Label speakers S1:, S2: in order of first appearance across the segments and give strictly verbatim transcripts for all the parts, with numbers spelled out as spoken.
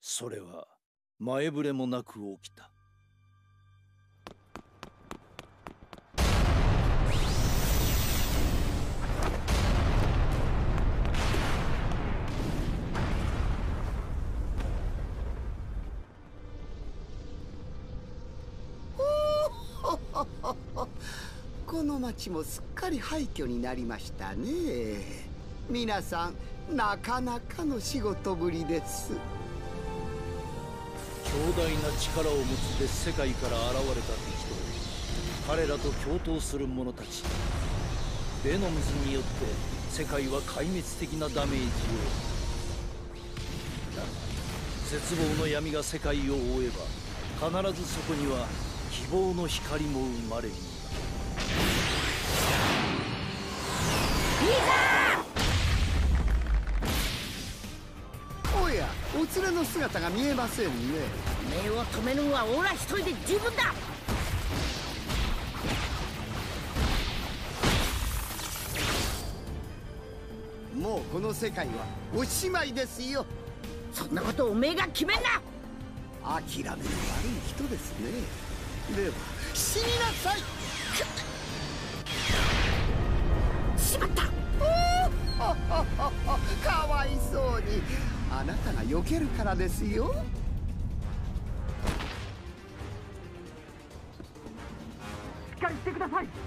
S1: それは前触れもなく起きた。
S2: この町もすっかり廃墟になりましたね。皆さんなかなかの仕事ぶりです。
S1: 強大な力を持つ別世界から現れた敵と彼らと共闘する者たち。ベノムズによって世界は壊滅的なダメージを。だが絶望の闇が世界を覆えば必ずそこには希望の光も生まれる。
S2: おや、お連れの姿が見えませんね。
S3: 目を止めるのはオラ一人で十分だ。
S2: もうこの世界はおしまいですよ。
S3: そんなことおめえが決めんな。
S2: 諦めの悪い人ですね。では死になさい。
S3: しまった。
S2: かわいそうに。あなたが避けるからですよ。
S4: しっかりしてください。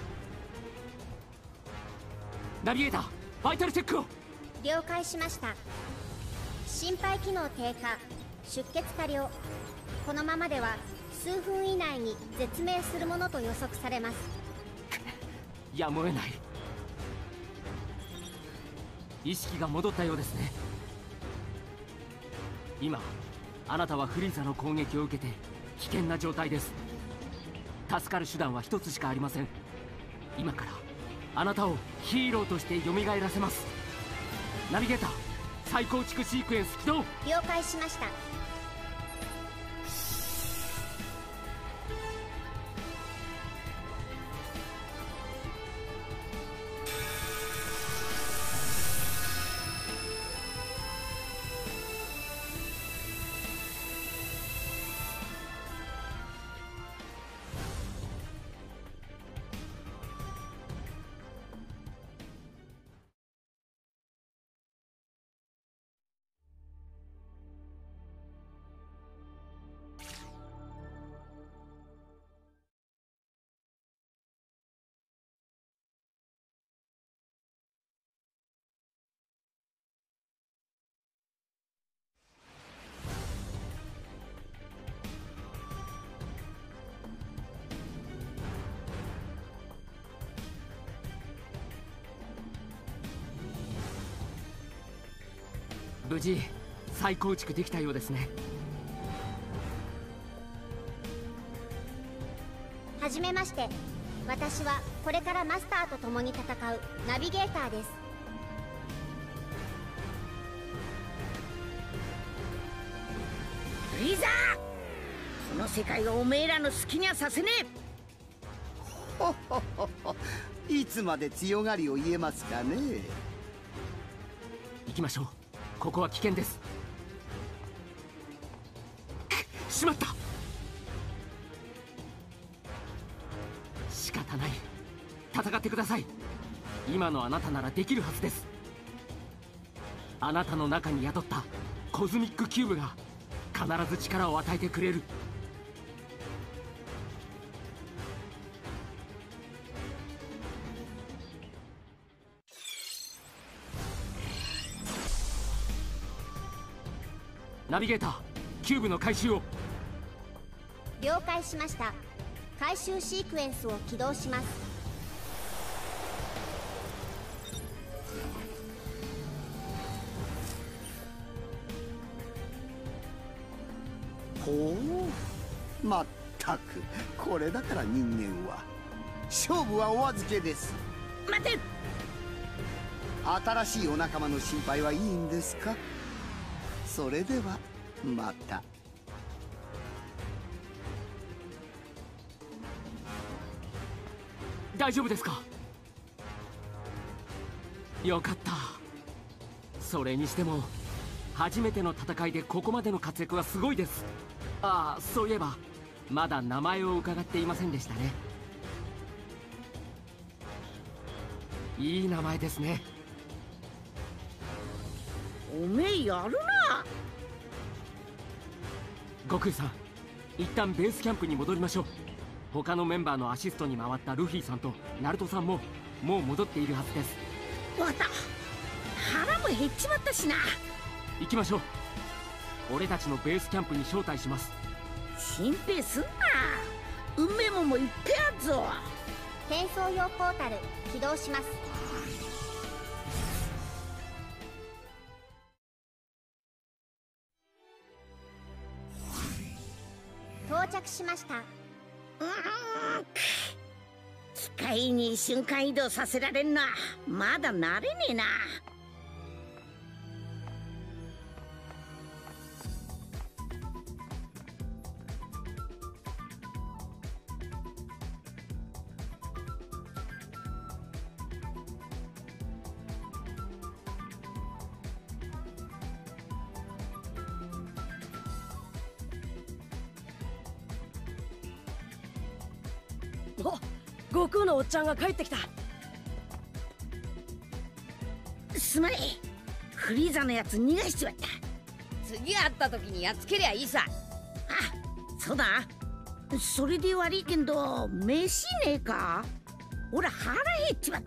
S4: ナビゲーター、バイタルチェックを。
S5: 了解しました。心肺機能低下、出血過量。このままでは数分以内に絶命するものと予測されます。
S4: やむを得ない。意識が戻ったようですね。今あなたはフリーザの攻撃を受けて危険な状態です。助かる手段は一つしかありません。今からあなたをヒーローとして蘇らせます。ナビゲーター、再構築シークエンス起動。
S5: 了解しました。
S4: 無事再構築できたようですね。
S5: はじめまして。私はこれからマスターと共に戦うナビゲーターです。
S3: フリーザー、この世界をおめえらの好きにはさせねえ。
S2: ほほほほ、いつまで強がりを言えますかね。
S4: 行きましょう。ここは危険です。しまった。仕方ない。戦ってください。今のあなたならできるはずです。あなたの中に宿ったコズミックキューブが必ず力を与えてくれる。ナビゲーター、キューブの回収を。
S5: 了解しました。回収シークエンスを起動します。
S2: ほう、まったくこれだから人間は。勝負はお預けです。
S3: 待て。
S2: 新しいお仲間の心配はいいんですか。それではまた。
S4: 大丈夫ですか。よかった。それにしても初めての戦いでここまでの活躍はすごいです。ああ、そういえばまだ名前を伺っていませんでしたね。いい名前ですね。
S3: おめえやるな。
S4: 悟空さん、一旦ベースキャンプに戻りましょう。他のメンバーのアシストに回ったルフィさんとナルトさんももう戻っているはずです。
S3: わかった。腹も減っちまったしな。
S4: 行きましょう。俺たちのベースキャンプに招待します。
S3: 心配すんな。うめえもんもいっぺんあっぞ。
S5: 転送用ポータル起動します。到着しました。
S3: うーん、機械に瞬間移動させられんな。まだ慣れねえな。
S6: お、悟空のおっちゃんが帰ってきた。
S3: すまねえ、フリーザのやつ逃がしちまった。
S7: 次会った時にやっつけりゃいいさ。
S3: あ、そうだ。それで悪いけど飯ねえか。俺腹減っちまった。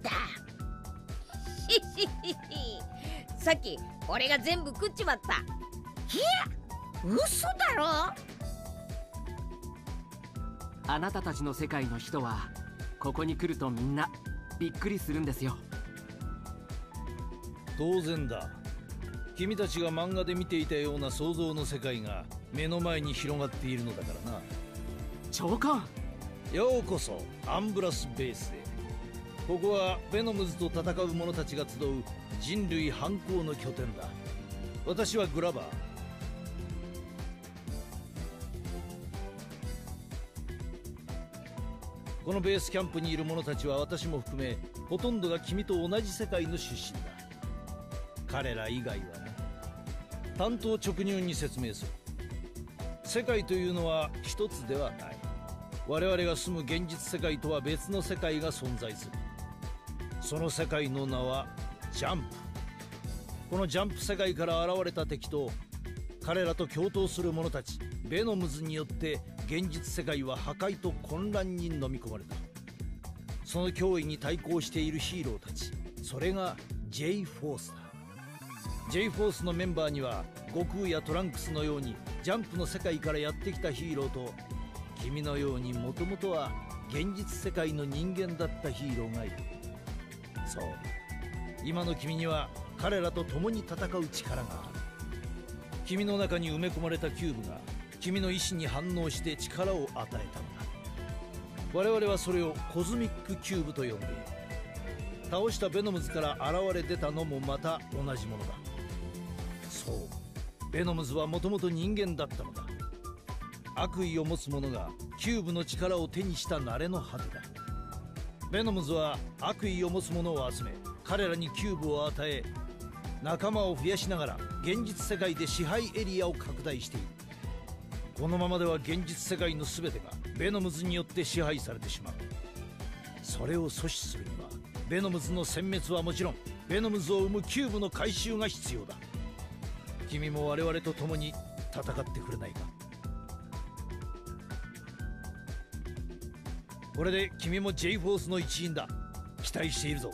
S7: さっき俺が全部食っちまった。
S3: いや、嘘だろ。
S4: あなたたちの世界の人はここに来るとみんなびっくりするんですよ。
S1: 当然だ。君たちが漫画で見ていたような想像の世界が目の前に広がっているのだからな。
S4: 長官、
S1: ようこそアンブラスベースへ。ここはベノムズと戦う者たちが集う人類反抗の拠点だ。私はグラバー。このベースキャンプにいる者たちは私も含めほとんどが君と同じ世界の出身だ。彼ら以外はな。単刀直入に説明する。世界というのは一つではない。我々が住む現実世界とは別の世界が存在する。その世界の名はジャンプ。このジャンプ世界から現れた敵と彼らと共闘する者たちベノムズによって現実世界は破壊と混乱に飲み込まれた。その脅威に対抗しているヒーローたち、それが J フォースだ。 J フォースのメンバーには悟空やトランクスのようにジャンプの世界からやってきたヒーローと、君のようにもともとは現実世界の人間だったヒーローがいる。そう、今の君には彼らと共に戦う力がある。君の中に埋め込まれたキューブが君の意志に反応して力を与えたのだ。我々はそれをコズミックキューブと呼んでいる。倒したベノムズから現れ出たのもまた同じものだ。そう、ベノムズはもともと人間だったのだ。悪意を持つ者がキューブの力を手にした慣れの果てだ。ベノムズは悪意を持つ者を集め、彼らにキューブを与え、仲間を増やしながら現実世界で支配エリアを拡大している。このままでは現実世界の全てがベノムズによって支配されてしまう。それを阻止するにはベノムズの殲滅はもちろん、ベノムズを生むキューブの回収が必要だ。君も我々と共に戦ってくれないか。これで君も J フォースの一員だ。期待しているぞ。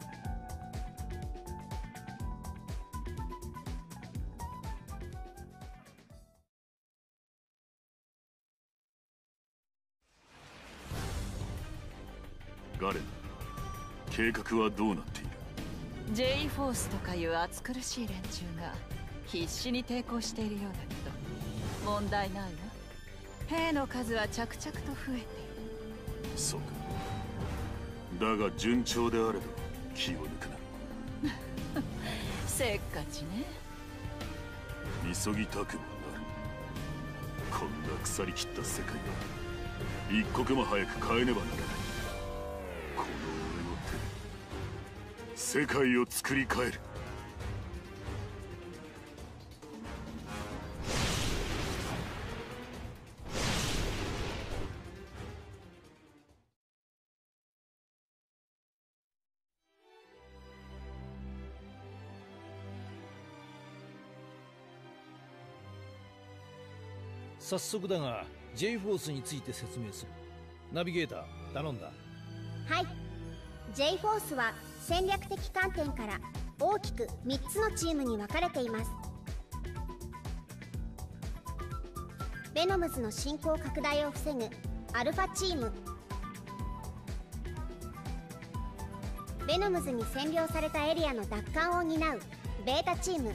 S8: ガレン、計画はどうなっている？
S9: J フォースとかいう暑苦しい連中が必死に抵抗しているようだけど、問題ないわ。兵の数は着々と増えている。
S8: そうか。だが順調であれば気を抜くな。
S9: せっかちね。
S8: 急ぎたくもなる。こんな腐りきった世界は一刻も早く変えねばならない。この俺の手で世界を作り変える。
S1: 早速だが J フォースについて説明する。ナビゲーター頼んだ。
S5: はい。 J フォースは戦略的観点から大きくみっつのチームに分かれています。ベノムズの進行拡大を防ぐアルファチーム、ベノムズに占領されたエリアの奪還を担うベータチーム、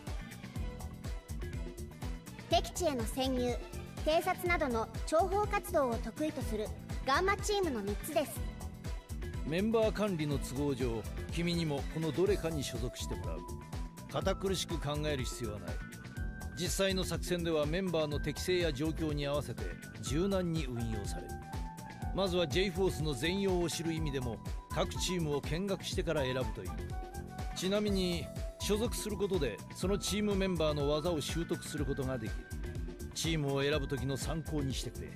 S5: 敵地への潜入、偵察などの諜報活動を得意とするガンマチームのみっつです。
S1: メンバー管理の都合上、君にもこのどれかに所属してもらう。堅苦しく考える必要はない。実際の作戦ではメンバーの適性や状況に合わせて柔軟に運用される。まずは J フォースの全容を知る意味でも各チームを見学してから選ぶといい。ちなみに所属することでそのチームメンバーの技を習得することができる。チームを選ぶ時の参考にしてくれ。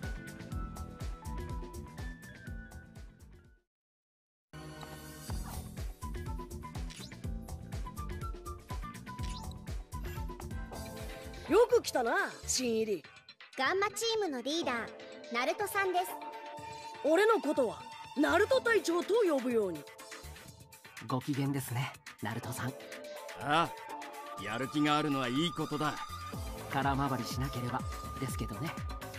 S6: よく来たな、新入り。
S5: ガンマチームのリーダーナルトさんです。
S6: 俺のことはナルト隊長と呼ぶように。
S4: ご機嫌ですね、ナルトさん。
S10: ああ、やる気があるのはいいことだ。
S4: 空回りしなければですけどね。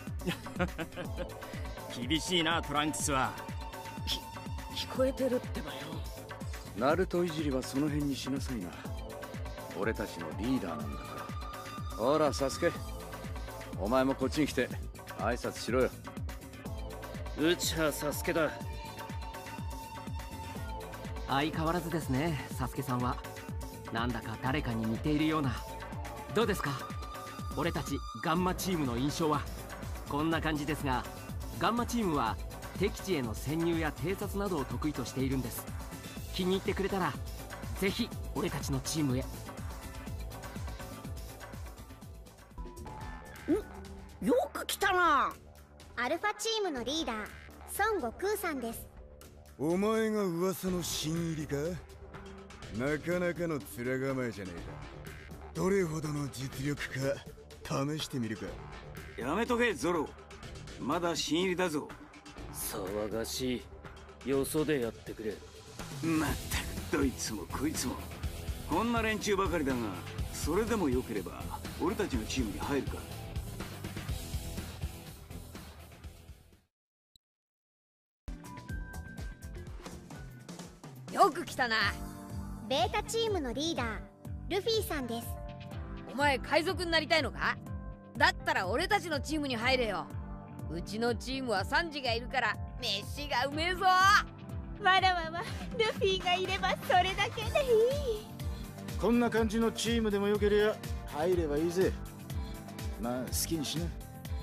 S10: 厳しいな、トランクスは。
S6: き聞こえてるってばよ。
S11: ナルトいじりはその辺にしなさいな。俺たちのリーダーなんだから。ほらサスケ、お前もこっちに来て挨拶しろよ。
S12: うちはサスケだ。
S4: 相変わらずですね、サスケさんは。なんだか誰かに似ているような。どうですか、俺たちガンマチームの印象は。こんな感じですが、ガンマチームは敵地への潜入や偵察などを得意としているんです。気に入ってくれたらぜひ俺たちのチームへ。
S3: よく来たな。
S5: アルファチームのリーダー孫悟空さんです。
S13: お前が噂の新入りか。なかなかの面構えじゃねえか。どれほどの実力か試してみるか。
S14: やめとけゾロ、まだ新入りだぞ。
S12: 騒がしい、よそでやってくれ。
S14: まったくどいつもこいつもこんな連中ばかりだが、それでもよければ俺たちのチームに入るか。
S7: よく来たな。
S5: ベータチームのリーダールフィさんです。
S7: お前海賊になりたいのか。だったら俺たちのチームに入れよ。うちのチームはサンジがいるから飯がうめえぞ。
S15: わらわわ、ルフィがいればそれだけでいい。
S13: こんな感じのチームでもよけりゃ入ればいいぜ。まあ好きにしな。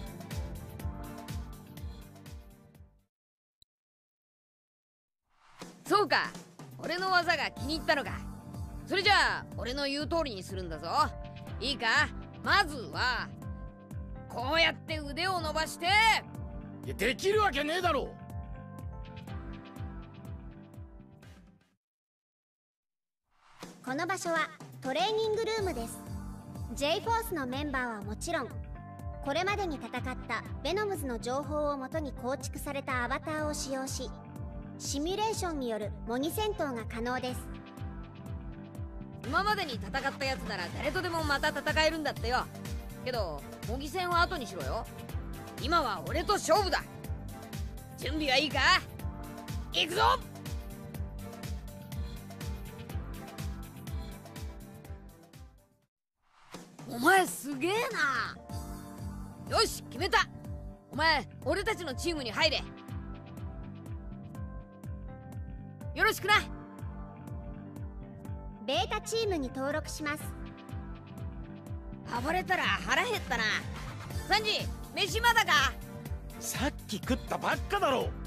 S7: そうか、俺の技が気に入ったのか。それじゃあ俺の言う通りにするんだぞ。いいか、まずはこうやって腕を伸ばして。
S1: いや、できるわけねえだろ。
S5: この場所はトレーニングルームです。 J フォースのメンバーはもちろん、これまでに戦ったベノムズの情報をもとに構築されたアバターを使用し、シミュレーションによる模擬戦闘が可能です。
S7: 今までに戦ったやつなら誰とでもまた戦えるんだってよ。けど模擬戦は後にしろよ。今は俺と勝負だ。準備はいいか。行くぞ。お前すげえな。よし決めた。お前俺たちのチームに入れ。よろしくな。
S5: ベータチームに登録します。
S7: 暴れたら腹減ったな。サンジ、飯まだか。
S1: さっき食ったばっかだろ。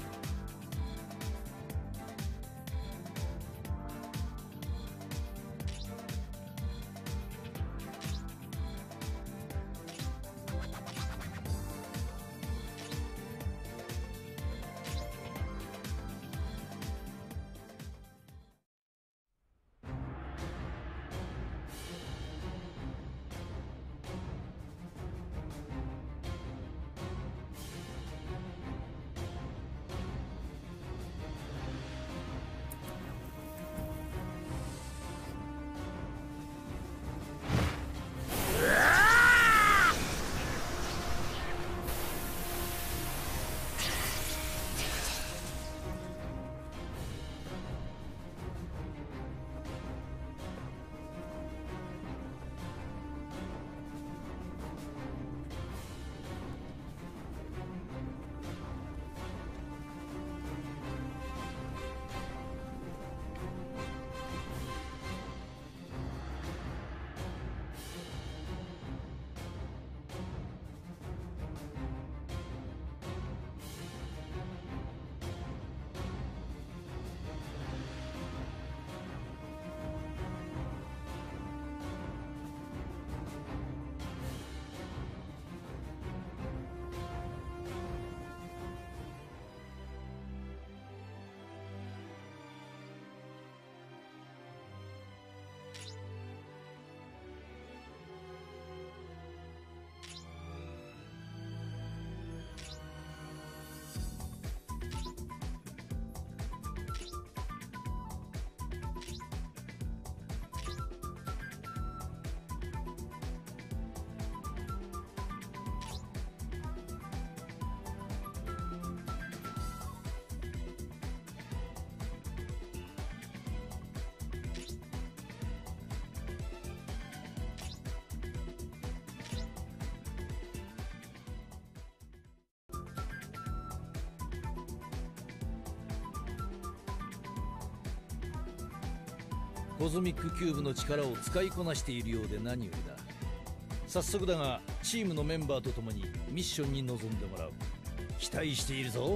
S1: コズミックキューブの力を使いこなしているようで何よりだ。早速だがチームのメンバーと共にミッションに臨んでもらう。期待しているぞ。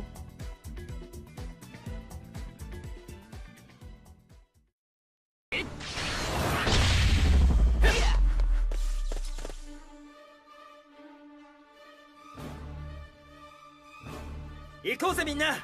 S12: 行こうぜみんな。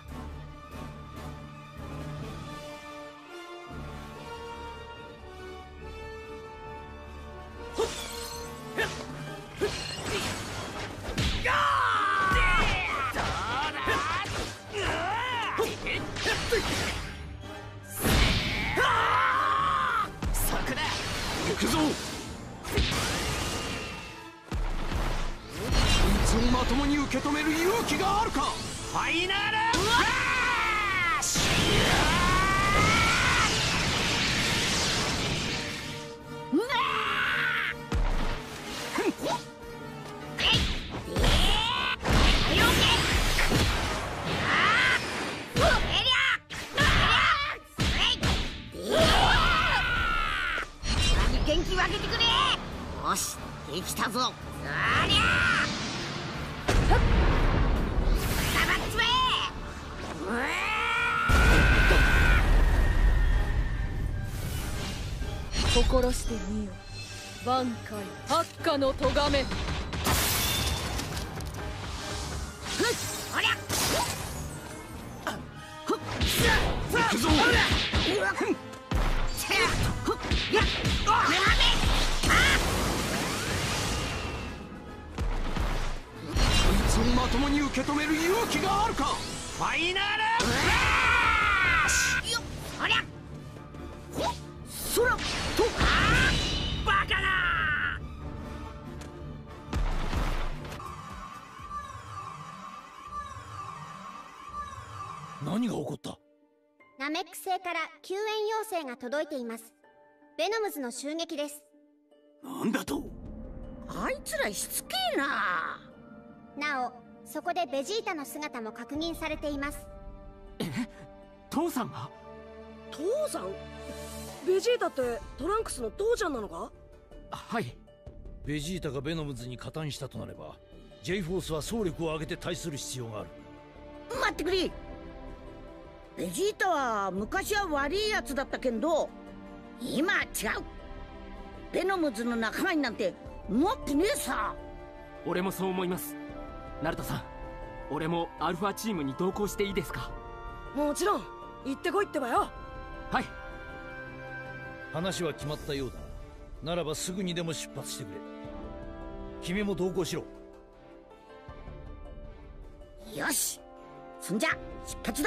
S10: 行くぞ。こいつをまともに受け止める勇気があるか。ファイナルフラッシ
S3: 元気分けてくれ。よし、できたぞ。そりゃ
S6: 心してみよ、挽回八下の咎め。
S3: おりゃ
S10: 行くぞ。まともに受け止める勇気があるか。ファイナルフラッシュ。
S3: そりゃそらとバカだ。
S1: 何が起こった？
S5: ナメック星から救援要請が届いています。ベノムズの襲撃です。
S14: なんだと。
S3: あいつらしつけえな。
S5: なおそこでベジータの姿も確認されています。
S4: え、父さんが？
S6: 父さん？ベジータってトランクスの父ちゃんなのか？
S4: はい。
S1: ベジータがベノムズに加担したとなれば J フォースは総力を挙げて対する必要がある。
S3: 待ってくれ。ベジータは昔は悪いやつだったけど今は違う。ベノムズの仲間になんて持ってねえさ。
S4: 俺もそう思います。ナルトさん、俺もアルファチームに同行していいですか？
S6: もちろん、行ってこいってばよ。
S4: はい。
S1: 話は決まったようだ。ならばすぐにでも出発してくれ。君も同行しろ。
S3: よし、そんじゃ出発だ。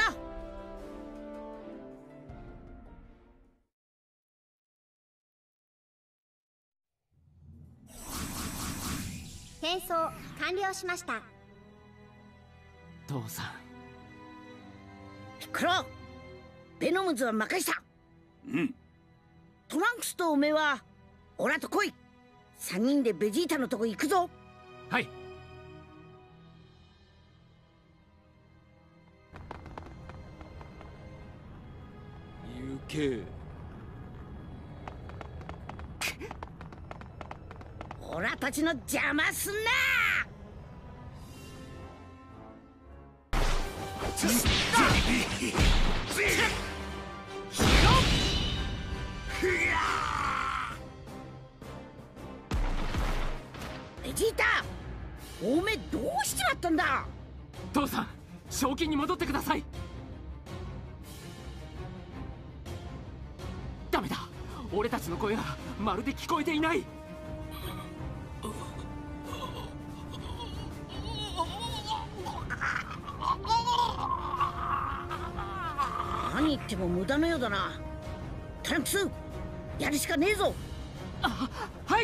S5: 転送完了しました。
S4: 父さん。
S3: ピッコロ、ベノムズは任した。
S14: うん。
S3: トランクスとおめえはオラと来い。三人でベジータのとこ行くぞ。
S4: はい。
S10: 行け。
S3: オラたちの邪魔すんな。ベジータ、おめえどうしちまったんだ。
S4: 父さん、正気に戻ってください。ダメだ、俺たちの声がまるで聞こえていない。
S3: 何言っても無駄のようだな。トランクス、やるしかねえぞ。
S4: あ、はい。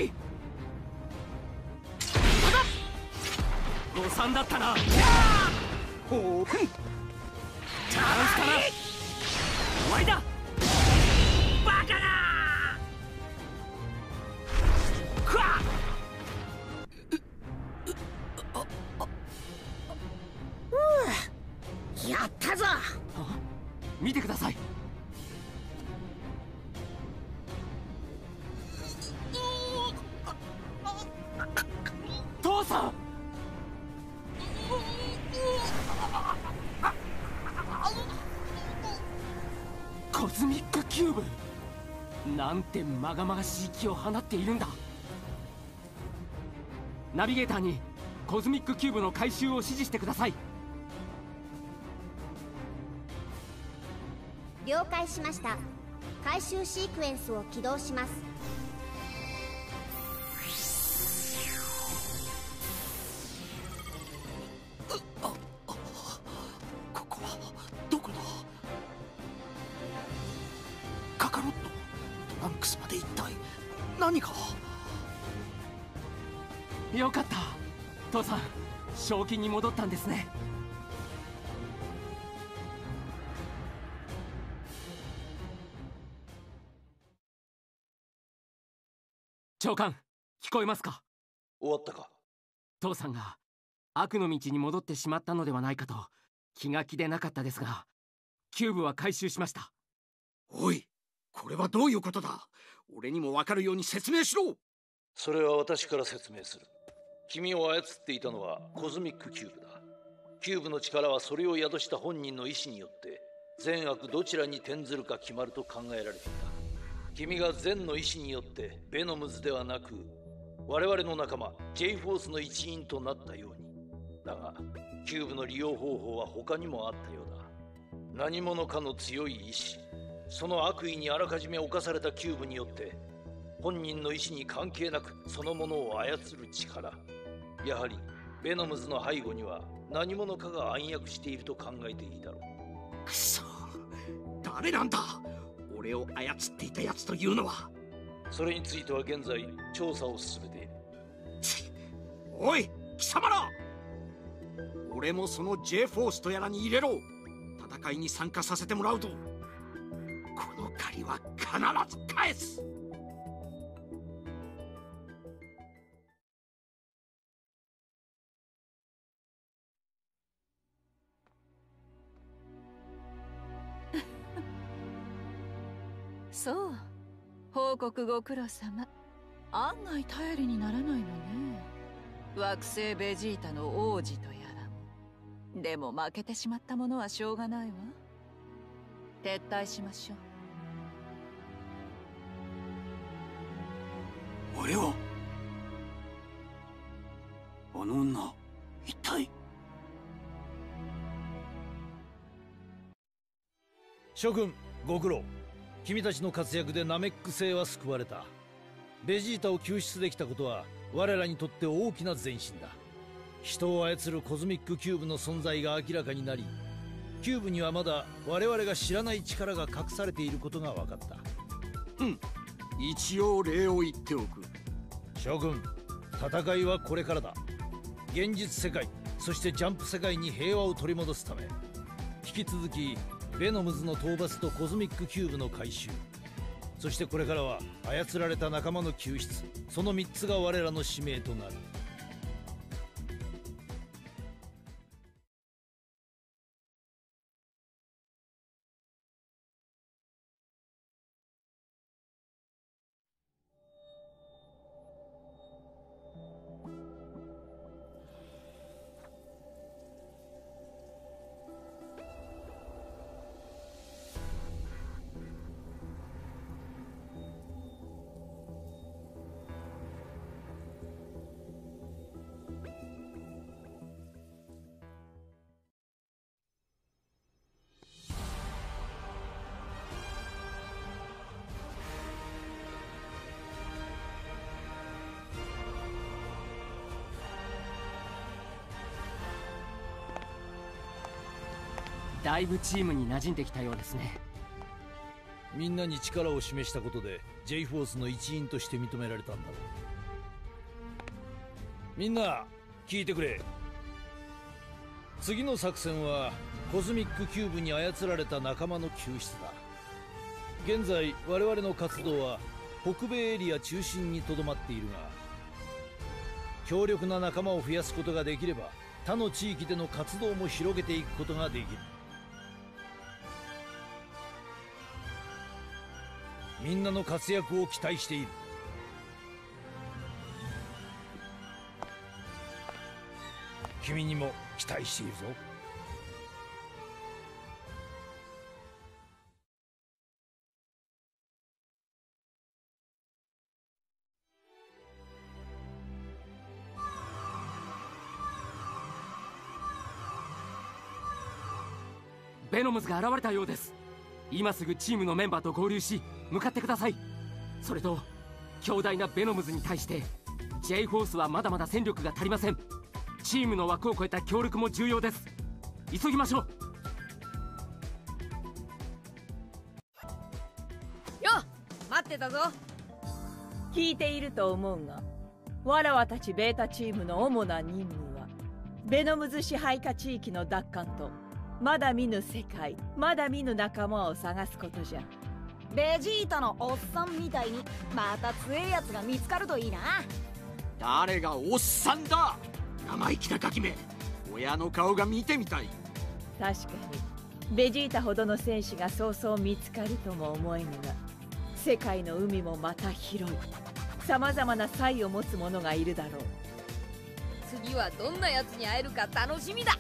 S4: 誤算だったな。ほう、チャンスかな。終わりだ。
S3: バカだ。くわっ、やったぞ。
S4: 見てください。 父さん。コズミックキューブ、なんてまがまがしい気を放っているんだ。ナビゲーターにコズミックキューブの回収を指示してください。
S5: 了解しました。回収シークエンスを起動します。
S10: ここはどこだ？カカロット、トランクスまで一体何が？
S4: よかった、父さん、正気に戻ったんですね。長官、聞こえますか？
S1: 終わったか？
S4: 父さんが悪の道に戻ってしまったのではないかと気が気でなかったですが、キューブは回収しました。
S10: おい、これはどういうことだ？俺にも分かるように説明しろ。
S1: それは私から説明する。君を操っていたのはコズミックキューブだ。キューブの力はそれを宿した本人の意志によって善悪どちらに転ずるか決まると考えられていた。君が善の意志によってベノムズではなく我々の仲間 J フォースの一員となったように。だがキューブの利用方法は他にもあったようだ。何者かの強い意志、その悪意にあらかじめ侵されたキューブによって本人の意志に関係なくそのものを操る力。やはりベノムズの背後には何者かが暗躍していると考えていいだろう。
S10: くそ、誰なんだ俺を操っていたやつというのは。
S1: それについては現在調査を進めている。
S10: おい貴様ら、俺もその J フォースとやらに入れろ。戦いに参加させてもらうとこの借りは必ず返す。
S9: そう、報告ご苦労様。案外頼りにならないのね、惑星ベジータの王子とやら。でも負けてしまったものはしょうがないわ。撤退しましょ
S14: う。俺はあの女、一体。
S1: 諸君ご苦労。君たちの活躍でナメック星は救われた。ベジータを救出できたことは我らにとって大きな前進だ。人を操るコズミックキューブの存在が明らかになり、キューブにはまだ我々が知らない力が隠されていることが分かった。
S10: うん、一応礼を言っておく。
S1: 諸君、戦いはこれからだ。現実世界、そしてジャンプ世界に平和を取り戻すため、引き続きベノムズの討伐とコズミックキューブの回収、そしてこれからは操られた仲間の救出、そのみっつが我らの使命となる。
S4: だいぶチームに馴染んできたようですね。
S1: みんなに力を示したことで J フォースの一員として認められたんだろう。みんな聞いてくれ。次の作戦はコズミックキューブに操られた仲間の救出だ。現在我々の活動は北米エリア中心にとどまっているが、強力な仲間を増やすことができれば他の地域での活動も広げていくことができる。みんなの活躍を期待している。 君にも期待しているぞ。
S4: ベノムズが現れたようです。今すぐチームのメンバーと合流し向かってください。それと強大なベノムズに対して J フォースはまだまだ戦力が足りません。チームの枠を超えた協力も重要です。急ぎましょう。
S7: よっ、待ってたぞ。
S9: 聞いていると思うが、わらわたちベータチームの主な任務はベノムズ支配下地域の奪還とまだ見ぬ世界、まだ見ぬ仲間を探すことじゃ。
S15: ベジータのおっさんみたいにまた強えやつが見つかるといいな。
S10: 誰がおっさんだ。生意気なガキめ、親の顔が見てみたい。
S9: 確かにベジータほどの戦士がそうそう見つかるとも思えぬが、世界の海もまた広い。さまざまな才を持つ者がいるだろう。
S7: 次はどんなやつに会えるか楽しみだ。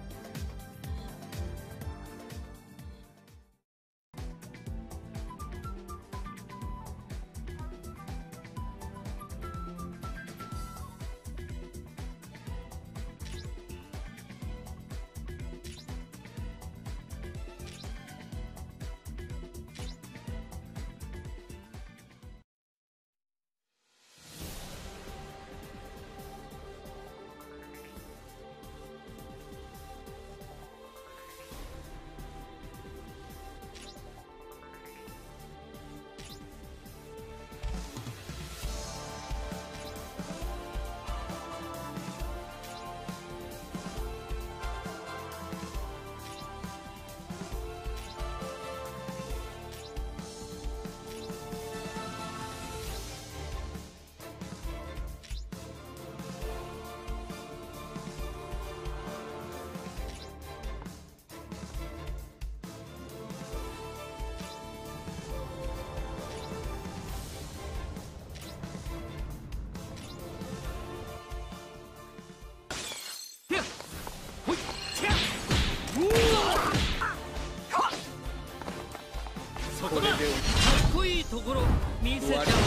S1: これでかっこいいところ見せちゃおうかな。さ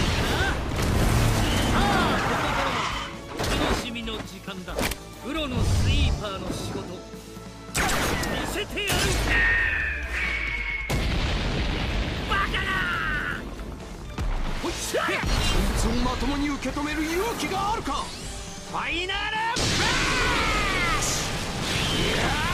S1: あここからはお楽しみの時間だ。プロのスイーパーの仕事見せてやる。バカな。
S10: こいつをまともに受け止める勇気があるか。ファイナルフラッシュ。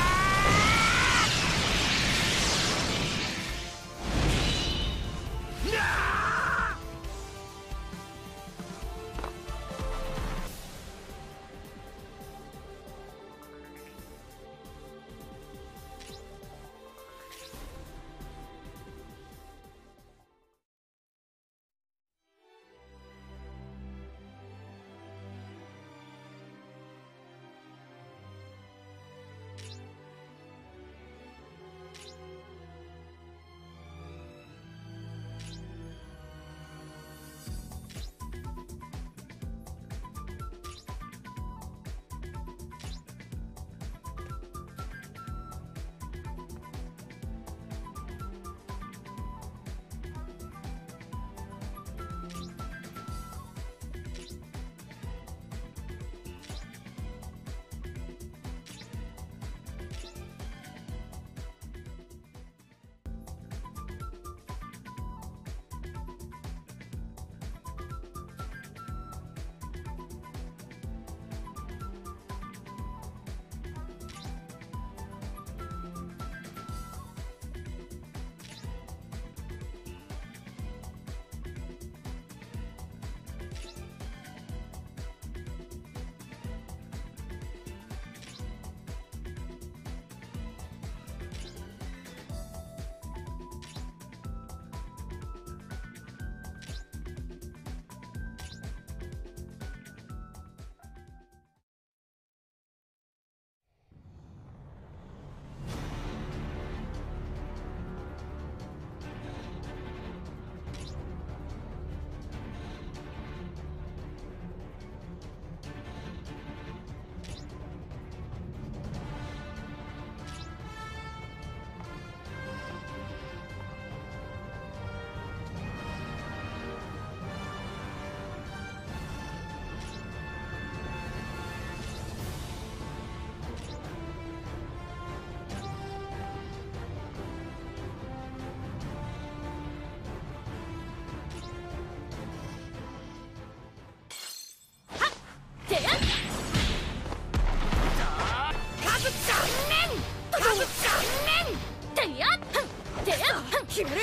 S7: てやってやっ決める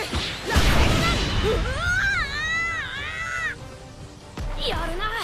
S7: やるな。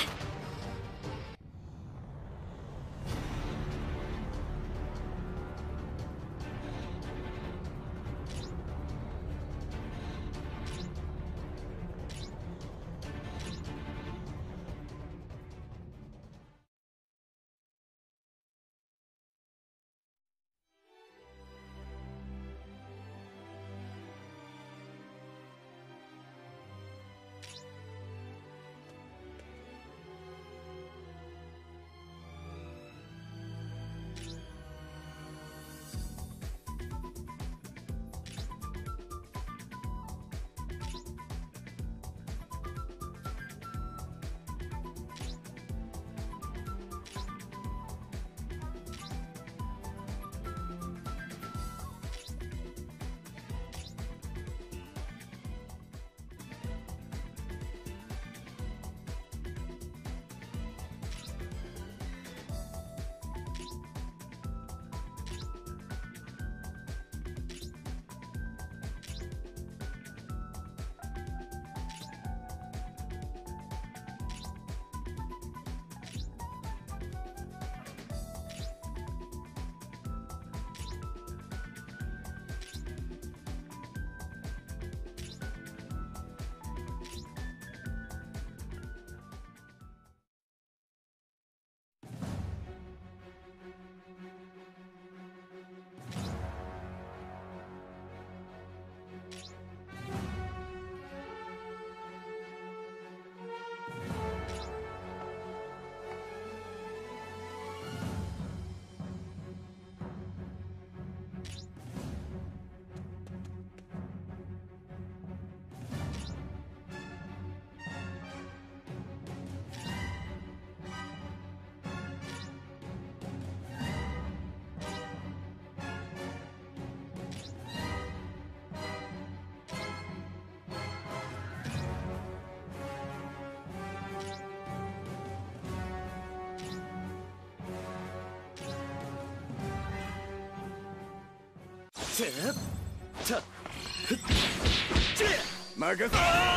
S13: 任せ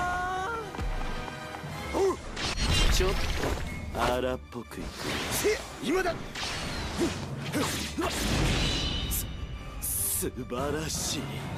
S8: ちょっと荒っぽくいく。
S13: 今だ。
S8: す素晴らしい。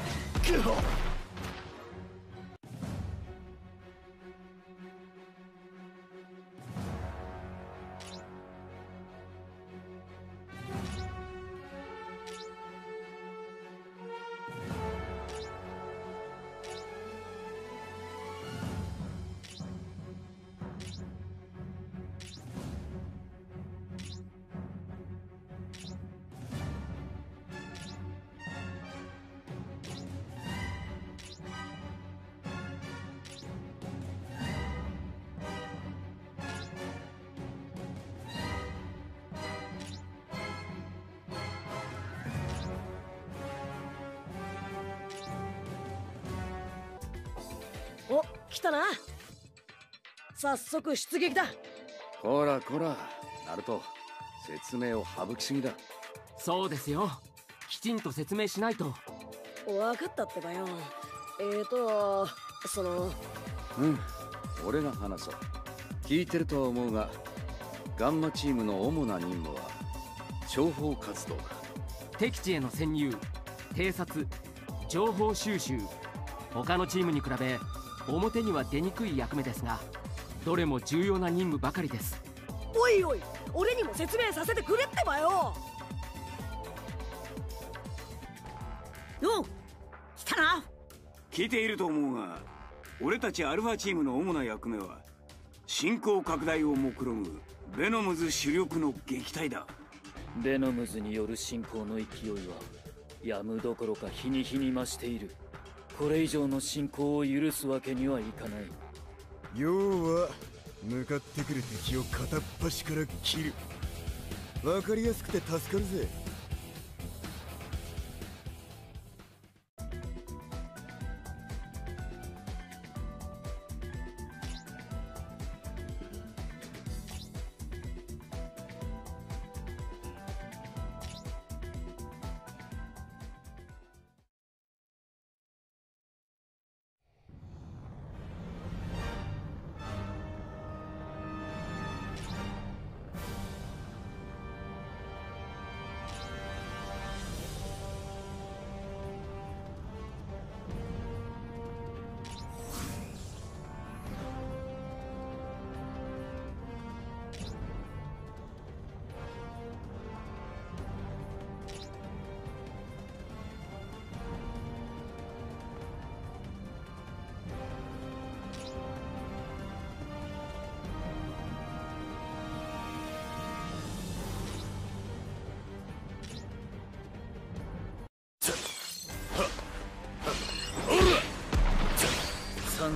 S6: お、来たな。早速出撃だ。
S11: こらこら、ナルト、説明を省きすぎだ。
S4: そうですよ、きちんと説明しないと。
S6: 分かったってばよ。えーとその
S11: うん、俺が話そう。聞いてるとは思うが、ガンマチームの主な任務は諜報活動だ。
S4: 敵地への潜入、偵察、情報収集。他のチームに比べ表には出にくい役目ですが、どれも重要な任務ばかりです。
S6: おいおい、俺にも説明させてくれってばよ。
S3: よう、来たな。
S14: 聞いていると思うが、俺たちアルファチームの主な役目は進行拡大を目論むベノムズ主力の撃退だ。
S12: ベノムズによる進行の勢いはやむどころか日に日に増している。これ以上の進行を許すわけにはいかない。
S13: 要は向かってくる敵を片っ端から切る。わかりやすくて助かるぜ。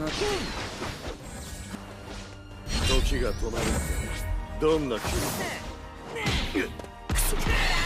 S16: 時が止まるってどんな気分？クソ！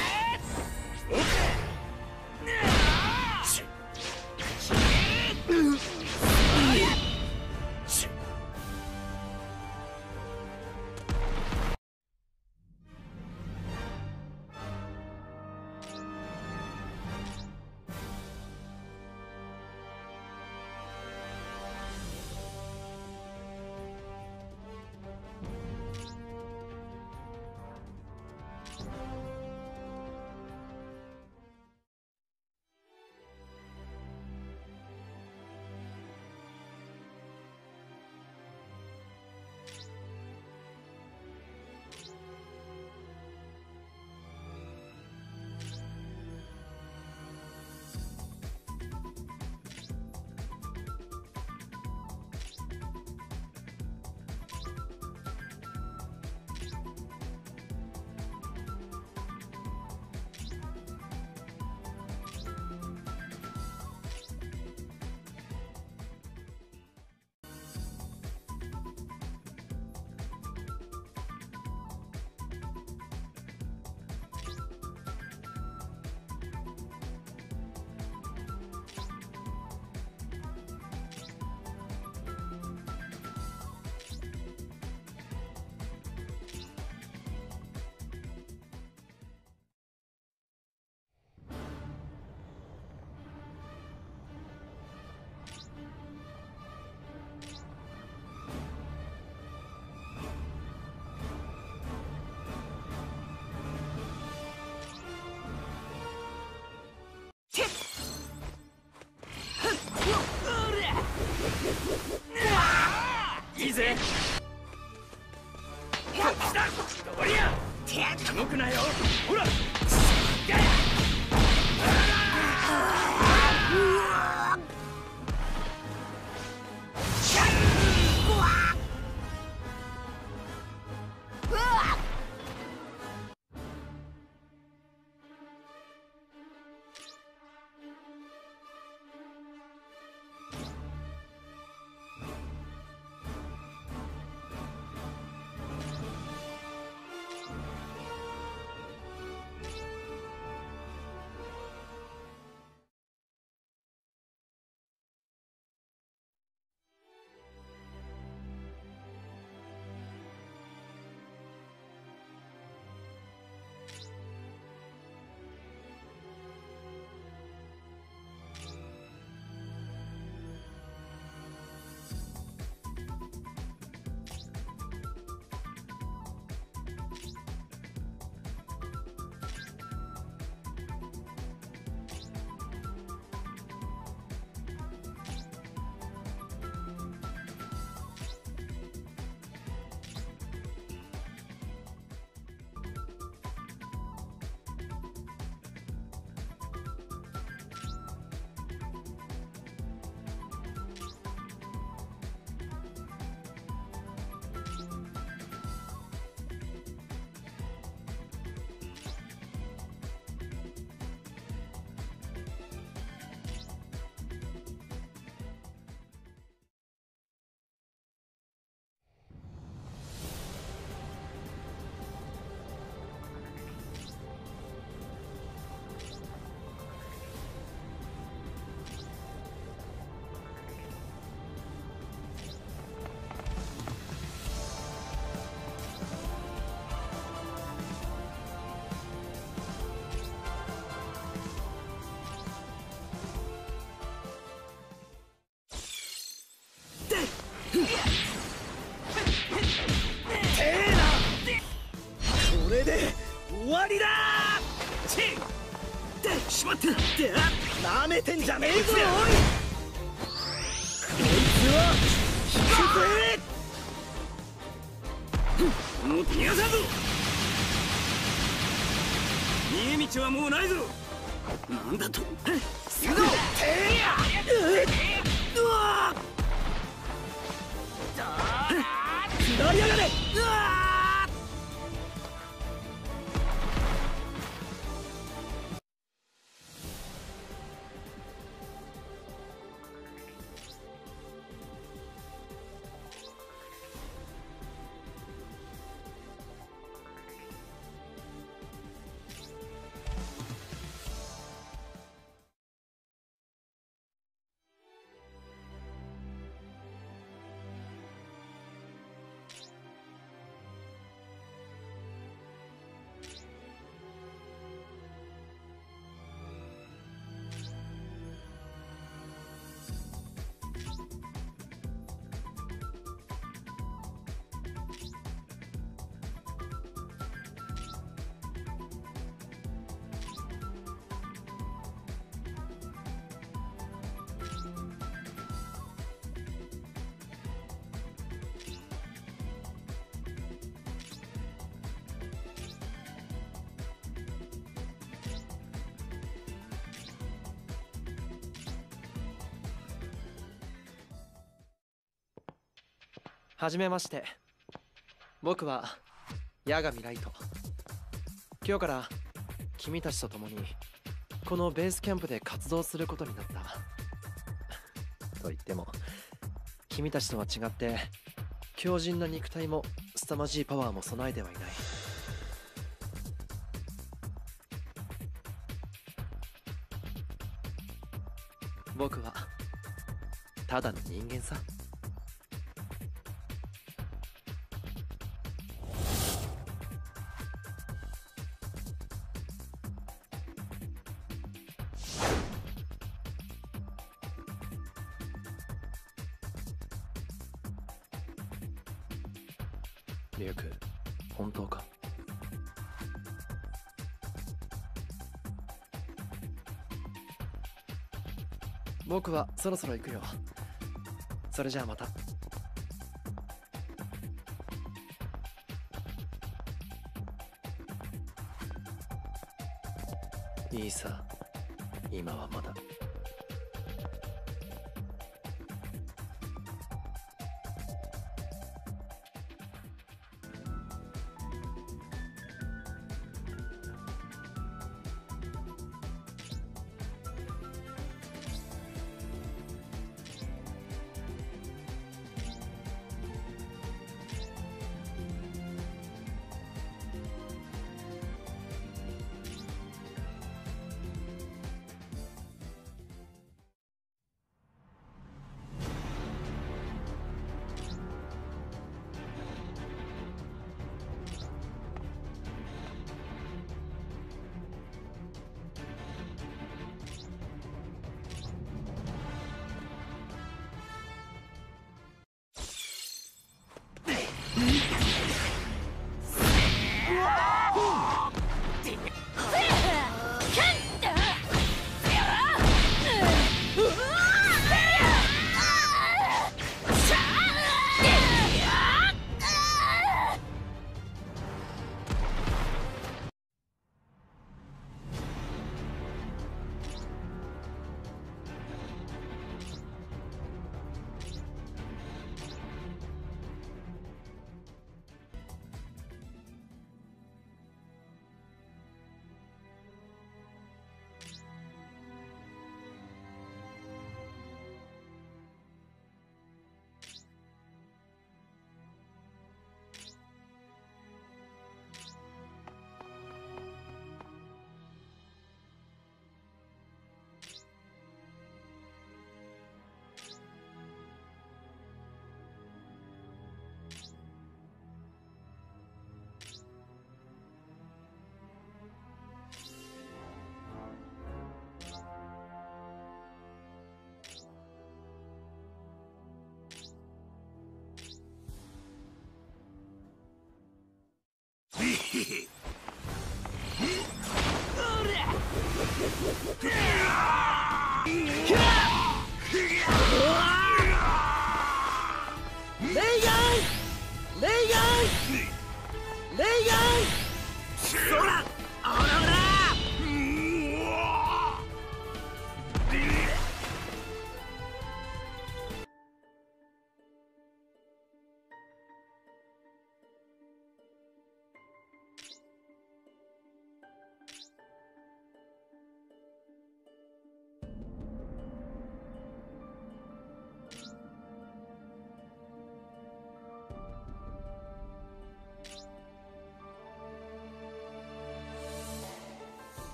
S17: いいぜ。こっちだ。どりゃ。動くなよ。ほら。これで終わりだー。チッでしまったってなめてんじゃねえぞおい。こいつは引くぜ。もう逃がさんぞ。逃げ道はもうないぞ。なんだと行くぞ。うわ下りやがれ。うわ
S18: はじめまして。僕は八神ライト。今日から君たちと共にこのベースキャンプで活動することになった。と言っても君たちとは違って強靭な肉体も凄まじいパワーも備えてはいない。僕はただの人間さ。リュウク、本当か？僕はそろそろ行くよ。それじゃあまた。いいさ、今はまだ。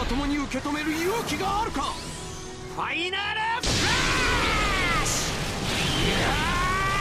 S10: まともに受け止める勇気があるか。ファイナルフラッシュ。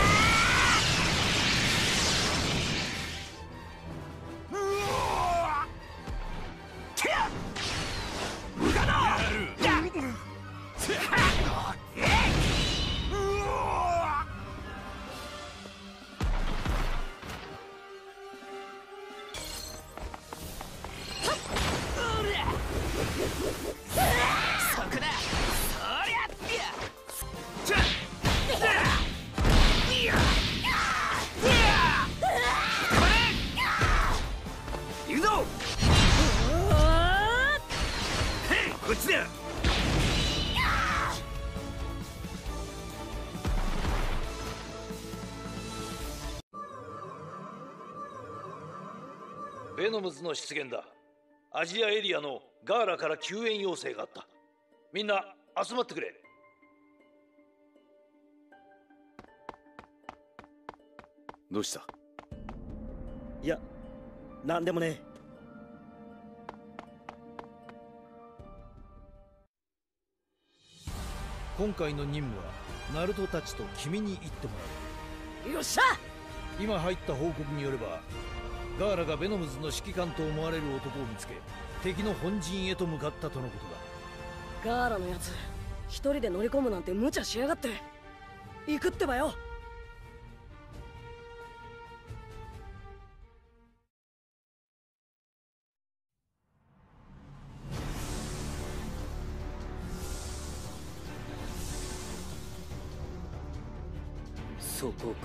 S1: ベノムズの出現だ。アジアエリアのガーラから救援要請があった。みんな集まってくれ。
S11: どうした？
S17: いや、なんでもね。
S1: 今回の任務はナルトたちと君に行ってもらう。
S6: よっしゃ。
S1: 今入った報告によればガーラがベノムズの指揮官と思われる男を見つけ敵の本陣へと向かったとのこと
S6: だ。ガーラのやつ一人で乗り込むなんて無茶しやがって。行くってばよ。
S12: そこか。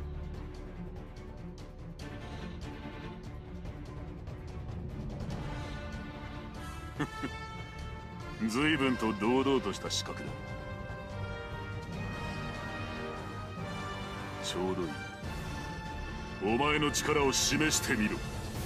S8: 随分と堂々とした資格だ。ちょうどいい。お前の力を示してみろ。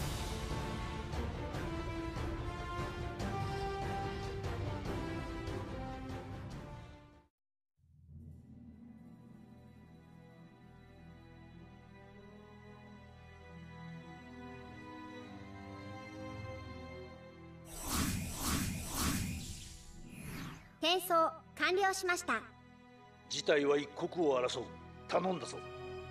S5: 転送完了しました。
S1: 事態は一刻を争う。頼んだぞ。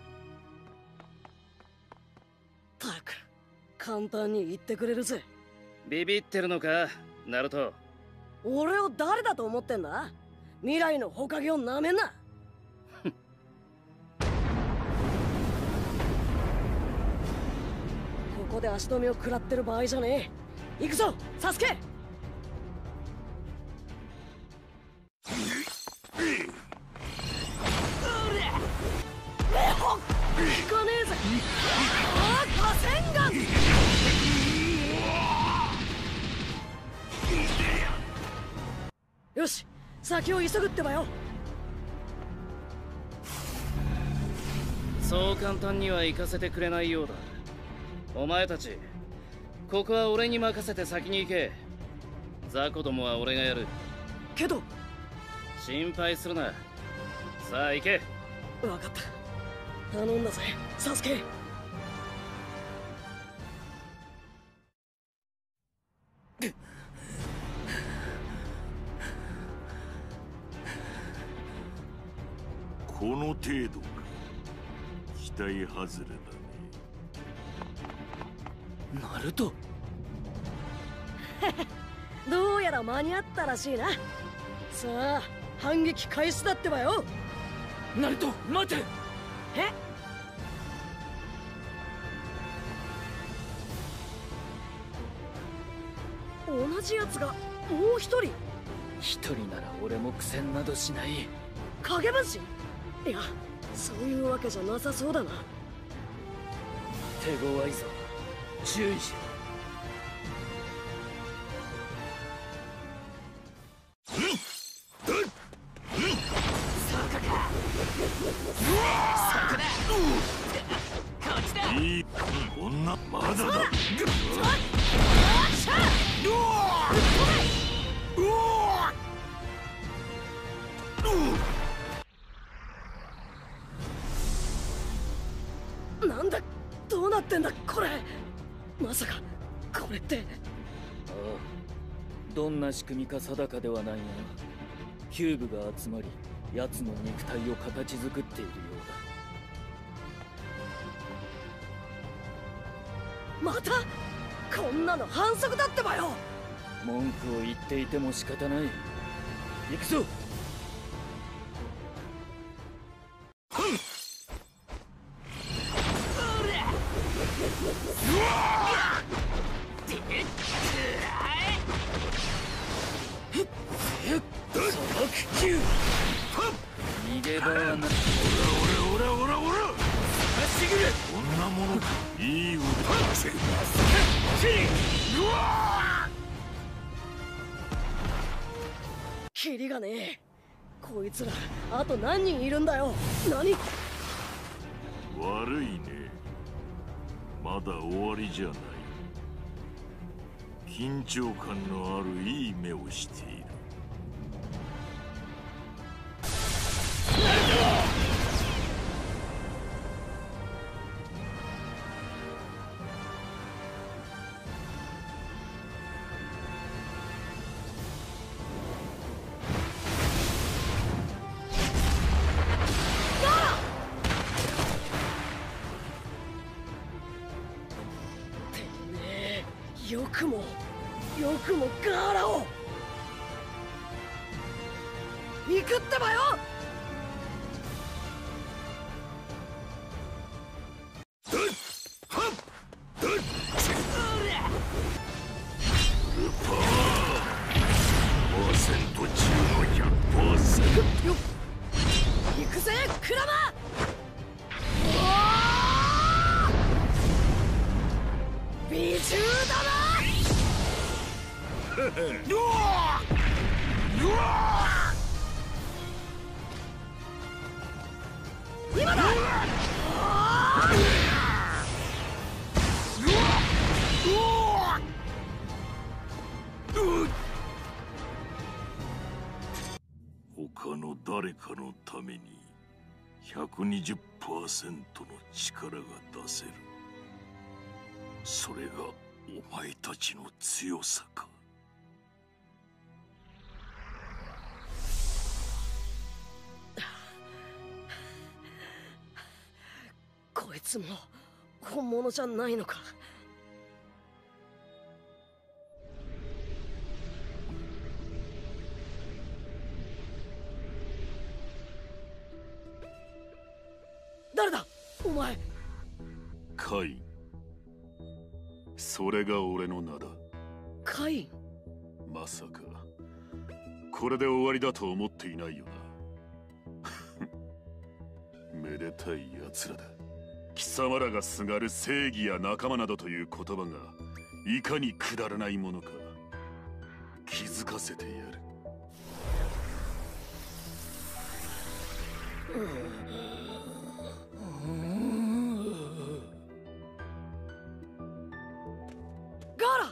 S6: たく簡単に言ってくれるぜ。
S19: ビビってるのかナルト。
S6: 俺を誰だと思ってんだ。未来の火影をなめんな。ここで足止めを食らってる場合じゃねえ。行くぞサスケ。行かねえぜ。ああ、河川ガン。よし、先を急ぐってばよ。
S19: そう簡単には行かせてくれないようだ。お前たちここは俺に任せて先に行け。雑魚どもは俺がやる。
S6: けど
S19: 心配するな。さあ行け。
S6: 分かった。頼んだぜサスケ。
S8: この程度か。期待外れだね。
S17: ナルト。
S6: どうやら間に合ったらしいな。さあ反撃開始だってばよ。
S17: ナルト待て。
S6: え？同じやつがもう一人。
S12: 一人なら俺も苦戦などしない。
S6: 影分身？いや、そういうわけじゃなさそうだな。
S12: 手強いぞ。注意しろ。
S8: いい女まだだ。
S6: なんだ、どうなってんだこれ。まさかこれって。
S12: ああ、 どんな仕組みか定かではないが、キューブが集まり奴の肉体を形作っているよ
S6: うだ。またこんなの反則だってばよ。
S12: 文句を言っていても仕方ない。行くぞ。逃げ場はな。
S8: オラオラオラオラオラしぐれ。こんなものか。いい腕だ。
S6: キリがねえ。こいつらあと何人いるんだよ。何。
S8: 悪いね。まだ終わりじゃない。緊張感のあるいい目をしている。
S6: よくもよくもガーラを行くってばよ。行くぜクラマ。美獣だな。今だ。
S8: 他の誰かのために ひゃくにじゅっパーセント の力が出せる。それがお前たちの強さか。
S6: こいつも本物じゃないのか。誰だお前。
S8: カイン。それが俺の名だ。
S6: カイ
S8: ン。まさかこれで終わりだと思っていないよな。めでたい奴らだ。貴様らがすがる正義や仲間などという言葉がいかにくだらないものか気づかせてやる。
S6: ガーラ。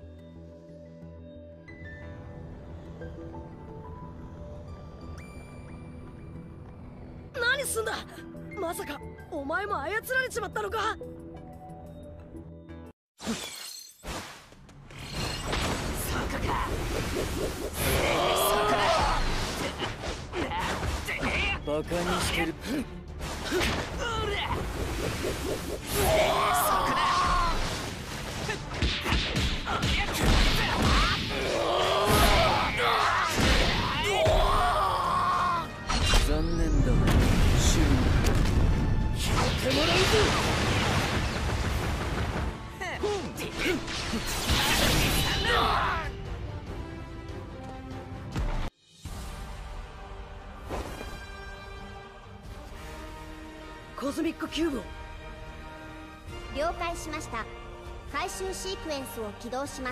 S6: 何すんだ。まさかお前も操られちまったのか。
S12: バカにしてる。残念だがシュン拾ってもらうぞ。
S6: コズミックキューブを。
S5: 了解しました。回収シークエンスを起動します。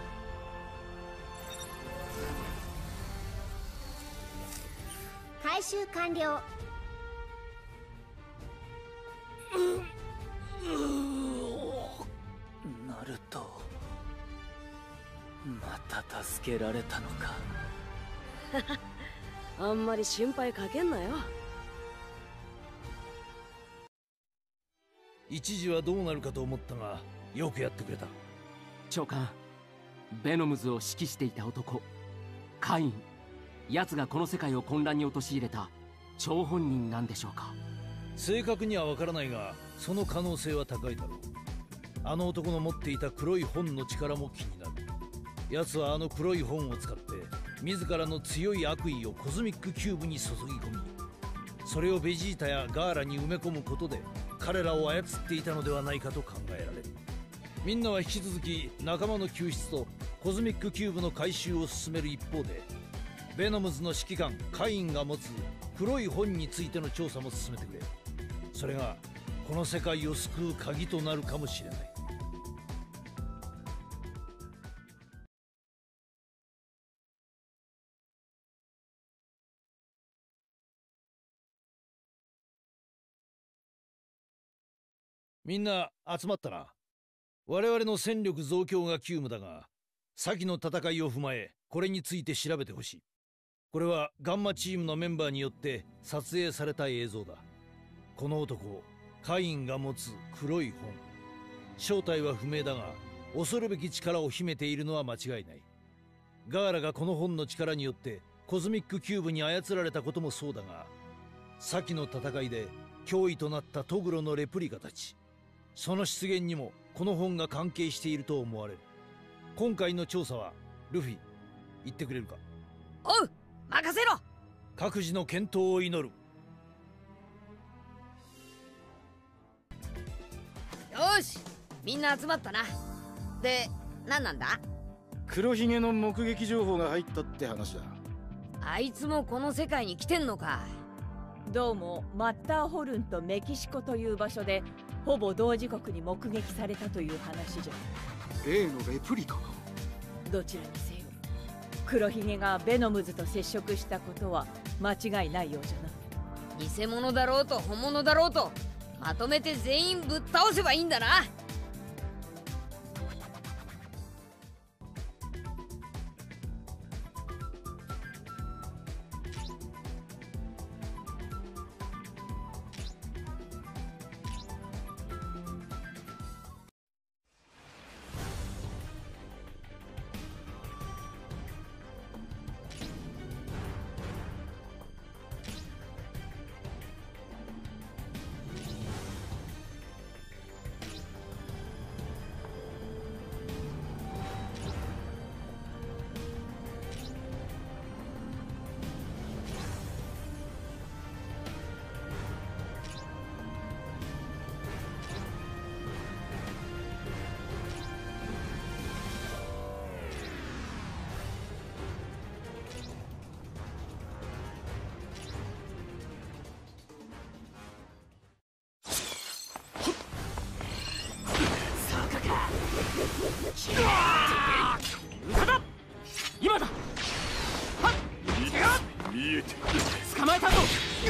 S5: 回収完了。
S12: ナルト、また助けられたのか。
S6: あんまり心配かけんなよ。
S1: 一時はどうなるかと思ったがよくやってくれた。
S4: 長官、 ベノムズを指揮していた男カイン。奴がこの世界を混乱に陥れた張本人なんでしょうか。
S1: 正確にはわからないが、その可能性は高いだろう。あの男の持っていた黒い本の力も気になる。奴はあの黒い本を使って自らの強い悪意をコズミックキューブに注ぎ込み、それをベジータやガーラに埋め込むことで彼らを操っていたのではないかと考えられる。みんなは引き続き仲間の救出とコズミックキューブの回収を進める一方で、ベノムズの指揮官カインが持つ黒い本についての調査も進めてくれ。それがこの世界を救う鍵となるかもしれない。みんな集まったな。我々の戦力増強が急務だが、先の戦いを踏まえこれについて調べてほしい。これはガンマチームのメンバーによって撮影された映像だ。この男カインが持つ黒い本、正体は不明だが恐るべき力を秘めているのは間違いない。ガーラがこの本の力によってコズミックキューブに操られたこともそうだが、先の戦いで脅威となったトグロのレプリカたち、その出現にもこの本が関係していると思われる。今回の調査はルフィ、言ってくれるか。
S7: おう、任せろ。
S1: 各自の健闘を祈る。
S7: よし、みんな集まったな。で、何なんだ？
S16: 黒ひげの目撃情報が入ったって話だ。
S7: あいつもこの世界に来てんのか。
S15: どうもマッターホルンとメキシコという場所でほぼ同時刻に目撃されたという話じゃ。
S10: 例のレプリカが。
S15: どちらにせよ黒ひげがベノムズと接触したことは間違いないようじゃな。
S7: 偽物だろうと本物だろうとまとめて全員ぶっ倒せばいいんだな。
S4: 今だ。はっ、
S8: 見えて
S4: 捕まえたぞ。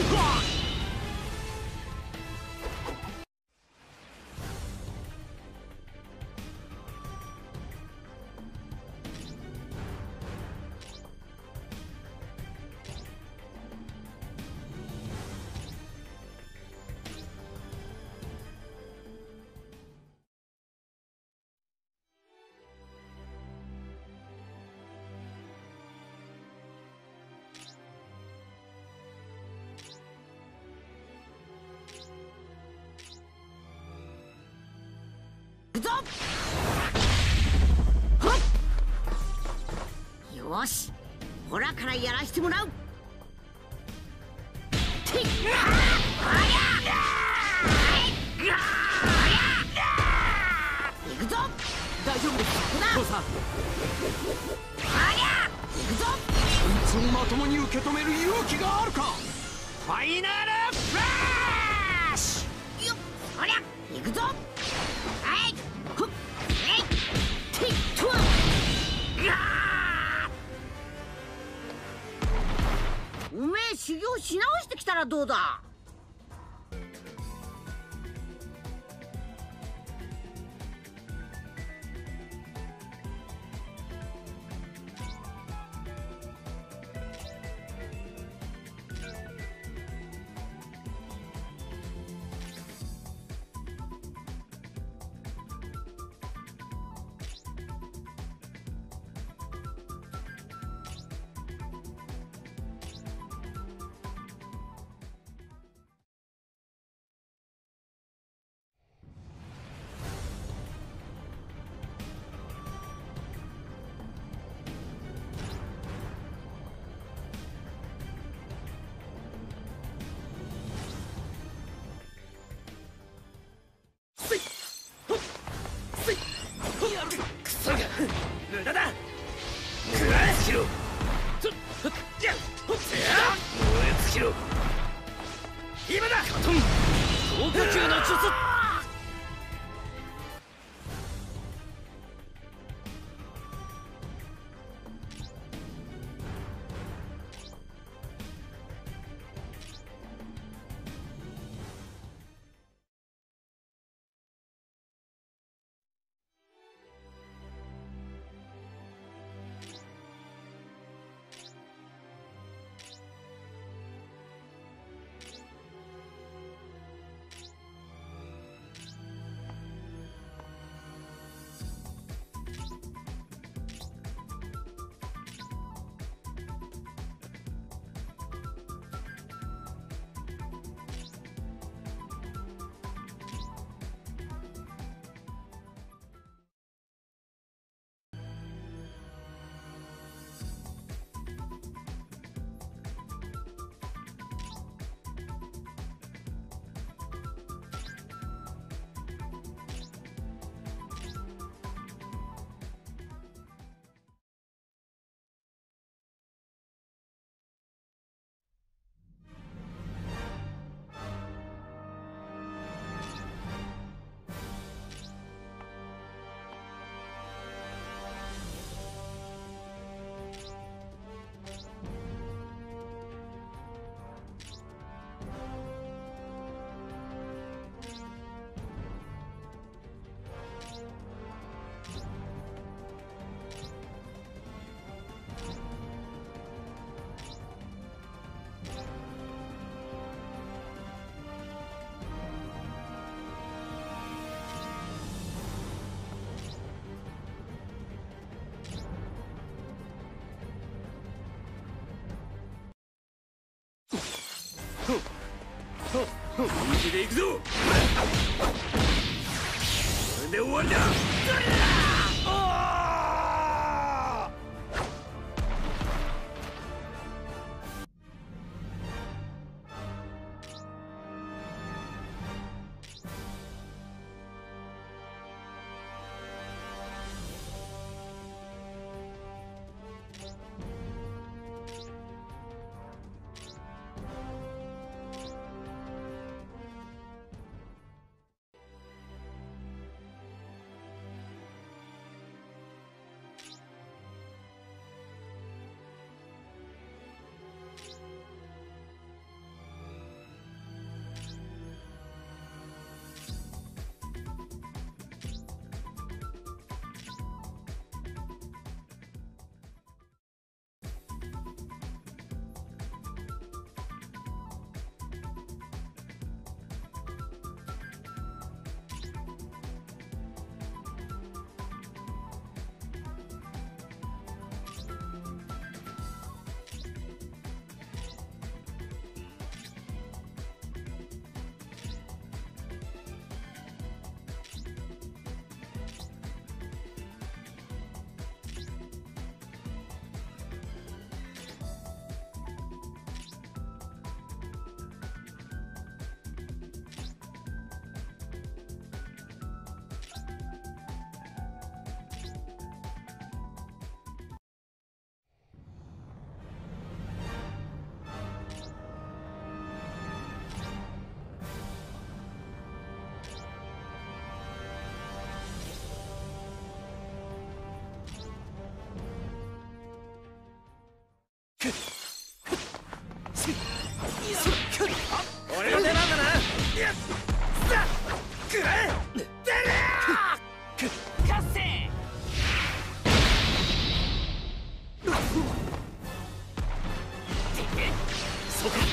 S3: よし、ほらからやらしてもらう。行くぞ。
S4: 大丈夫です
S3: か。
S4: 父さん。
S3: 行くぞ。
S10: こいつをまともに受け止める勇気があるか。ファイナルフラッシュ。
S3: よっ、そりゃ行くぞ。はいふっ、えいてっとガー。おめえ修行し直してきたらどうだ。
S14: 本気で行くぞ。これで終わりだ。
S17: 俺の出番だな。さあくらえ。出るよ。かっせそうか。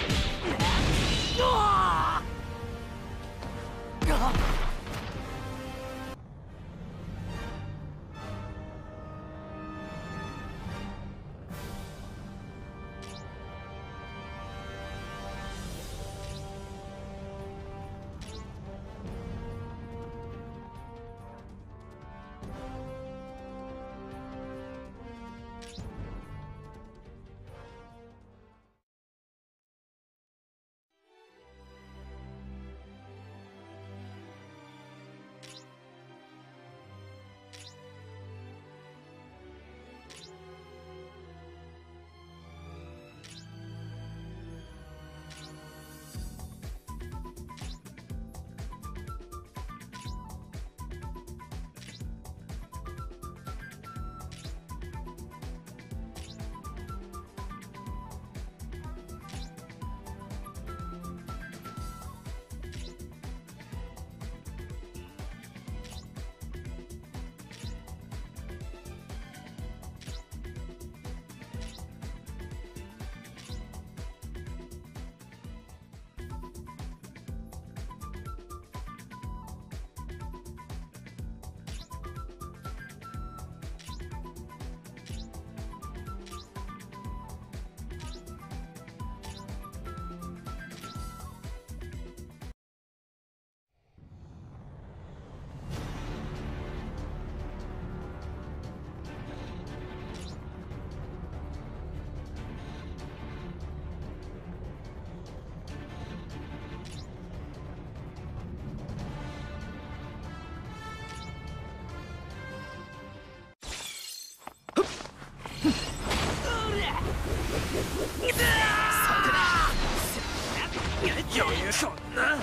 S17: そんな。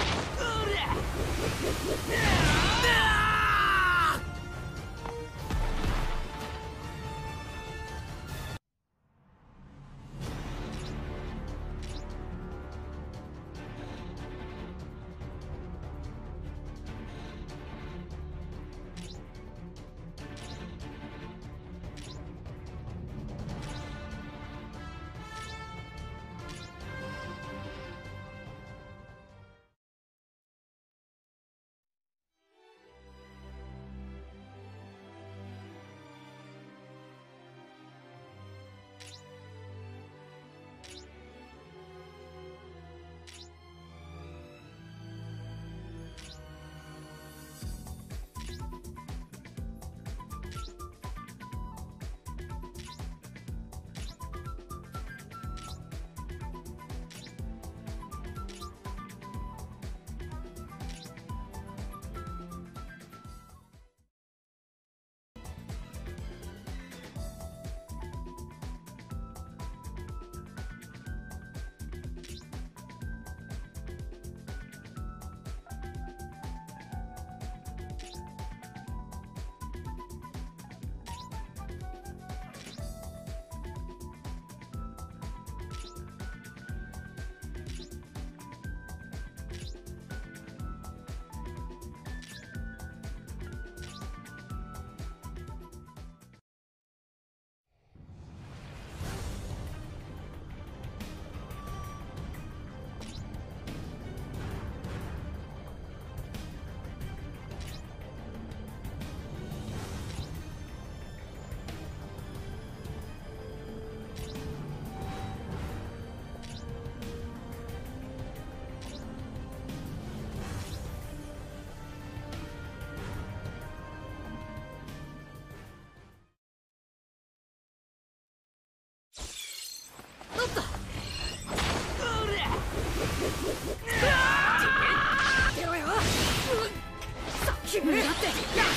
S3: だって螺旋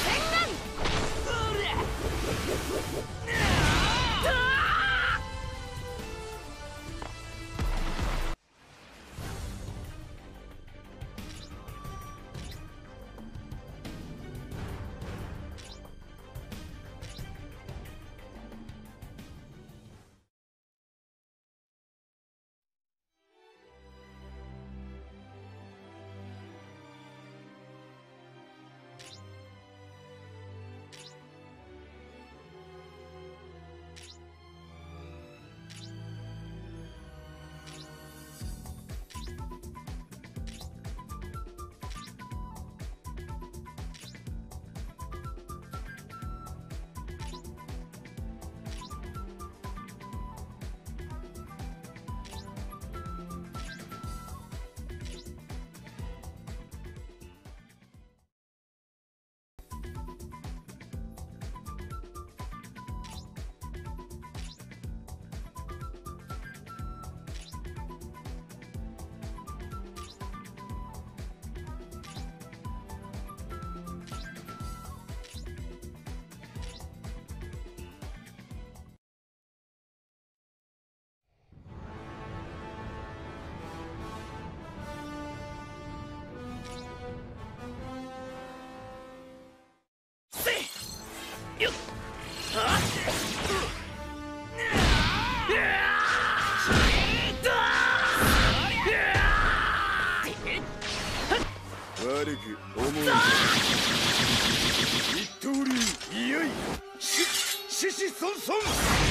S13: 悪く思う一刀流いよいしししそんそん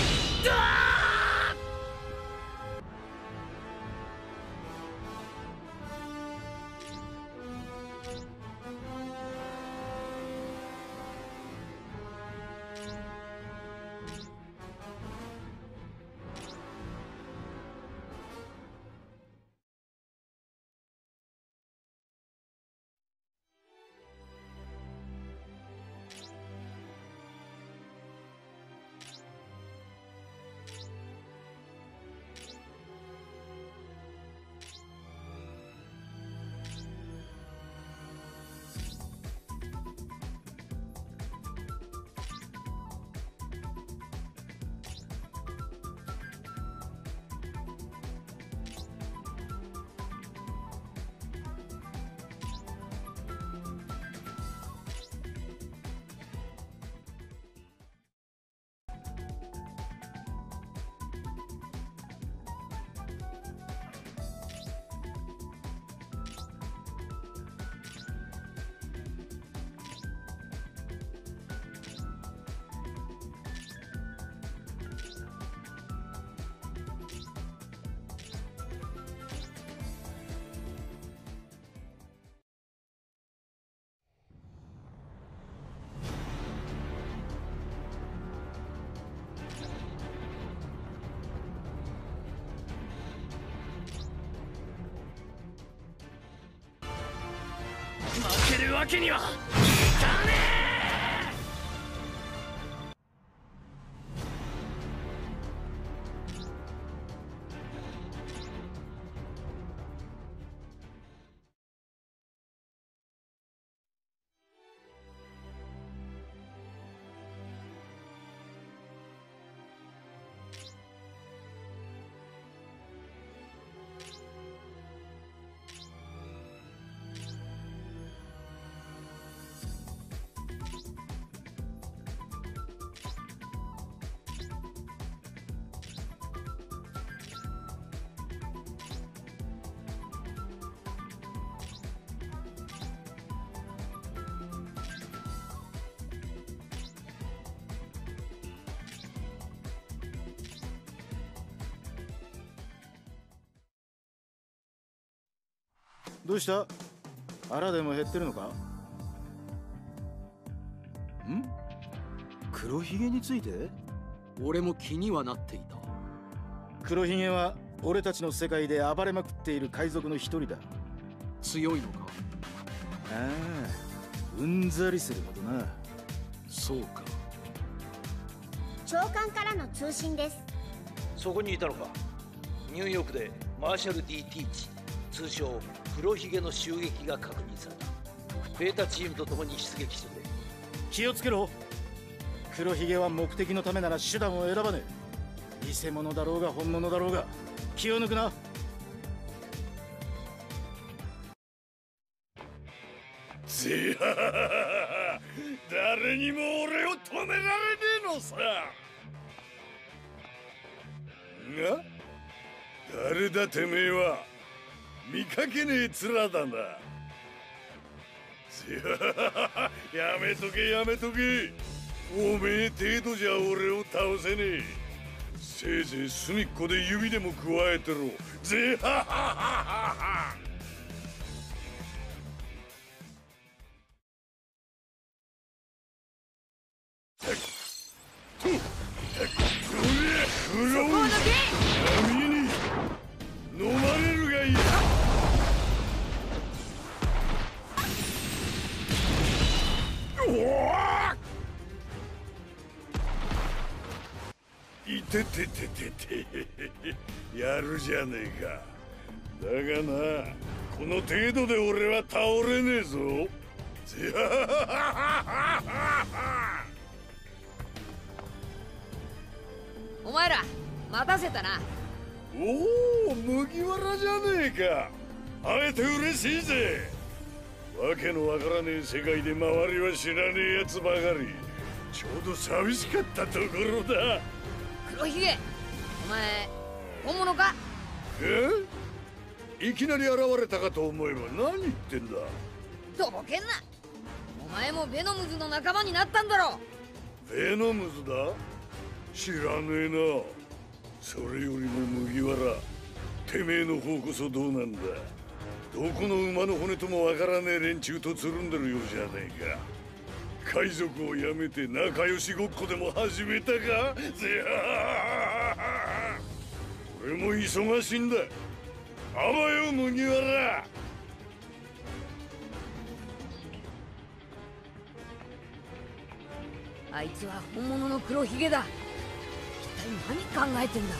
S19: 負けるわけにはいかねえ。
S13: どうした？腹でも減ってるのか？ん？黒ひげについて？
S10: 俺も気にはなっていた。
S13: 黒ひげは俺たちの世界で暴れまくっている海賊の一人だ。
S10: 強いのか？
S13: ああ、うんざりするほどな。
S10: そうか。
S5: 長官からの通信です。
S1: そこにいたのか。ニューヨークでマーシャル D ティーチ、通称黒ひげの襲撃が確認された。 ベータチームと共に出撃してくれ。
S17: 気をつけろ。黒ひげは目的のためなら手段を選ばねえ。偽物だろうが本物だろうが気を抜くな。
S8: ぜははは、誰にも俺を止められねえのさ。が誰だてめえは。見かけねえ面だな。ぜははは、やめとけやめとけ。おめえ程度じゃ俺を倒せねえ。せいぜい隅っこで指でも加えてろ。ぜはははは。闇に飲まれるがいい。いてててててやるじゃねえか。だがな、この程度で俺は倒れねえぞ。ぜはははは。
S7: お前ら待たせたな。
S8: おお、麦わらじゃねえか。会えて嬉しいぜ。わけのわからねえ世界で周りは知らねえやつばかり。ちょうど寂しかったところだ。
S7: 黒ひげ、お前本物か？
S8: え？いきなり現れたかと思えば何言ってんだ。
S7: とぼけんな。お前もベノムズの仲間になったんだろ。
S8: ベノムズだ？知らねえな。それよりも麦わら、てめえの方こそどうなんだ。どこの馬の骨ともわからねえ連中とつるんでるようじゃねえか。海賊をやめて仲良しごっこでも始めたか。ぜははは。俺も忙しいんだ。あばよ麦わら。
S7: あいつは本物の黒ひげだ。一体何考えてんだ。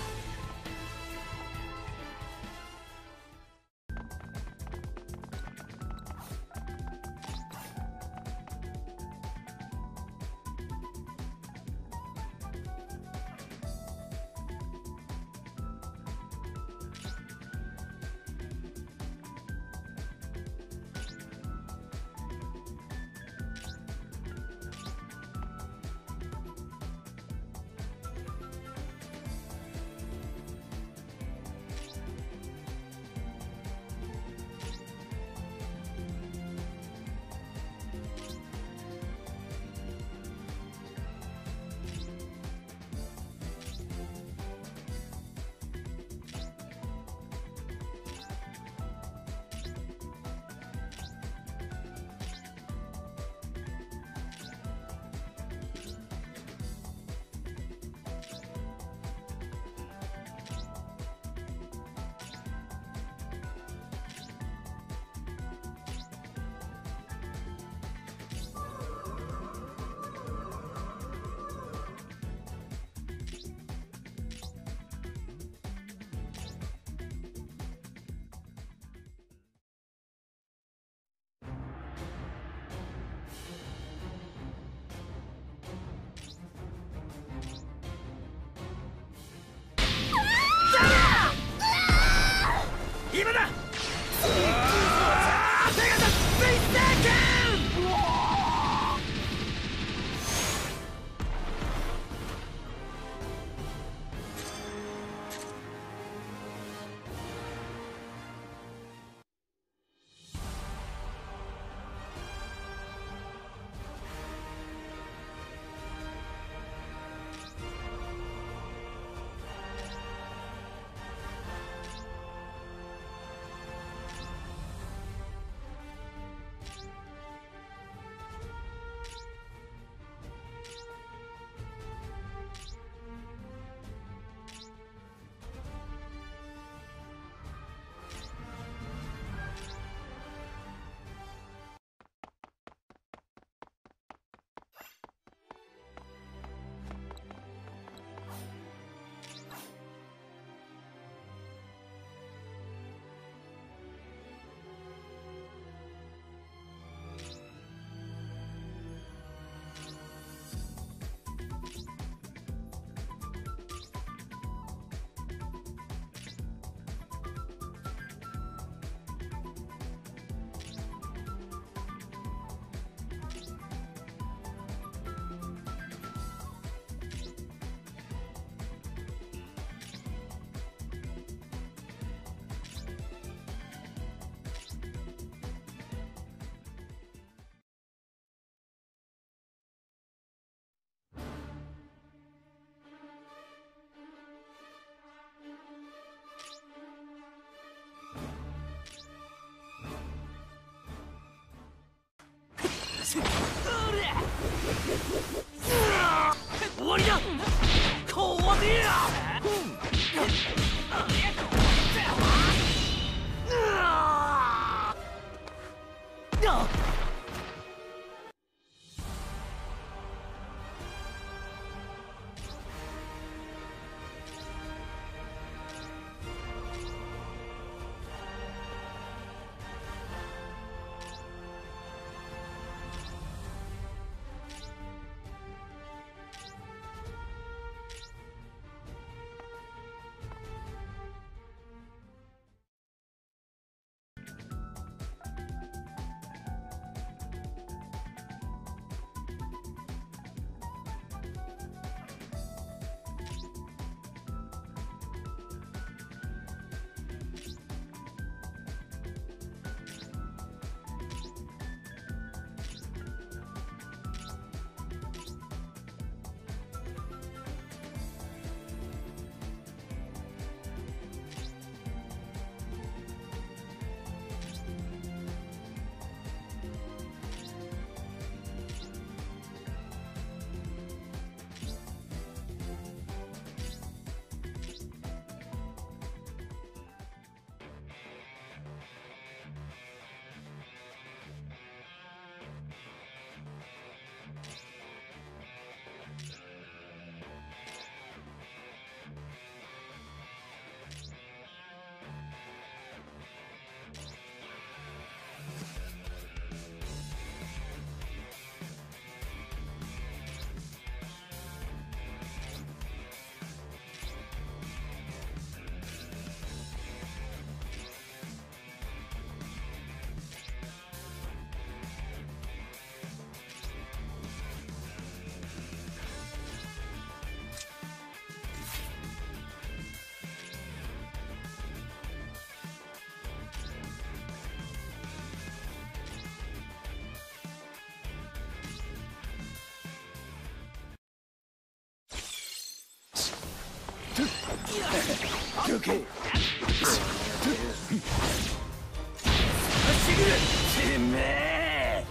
S10: わりだ。こわでや。
S16: どけ。てめえ。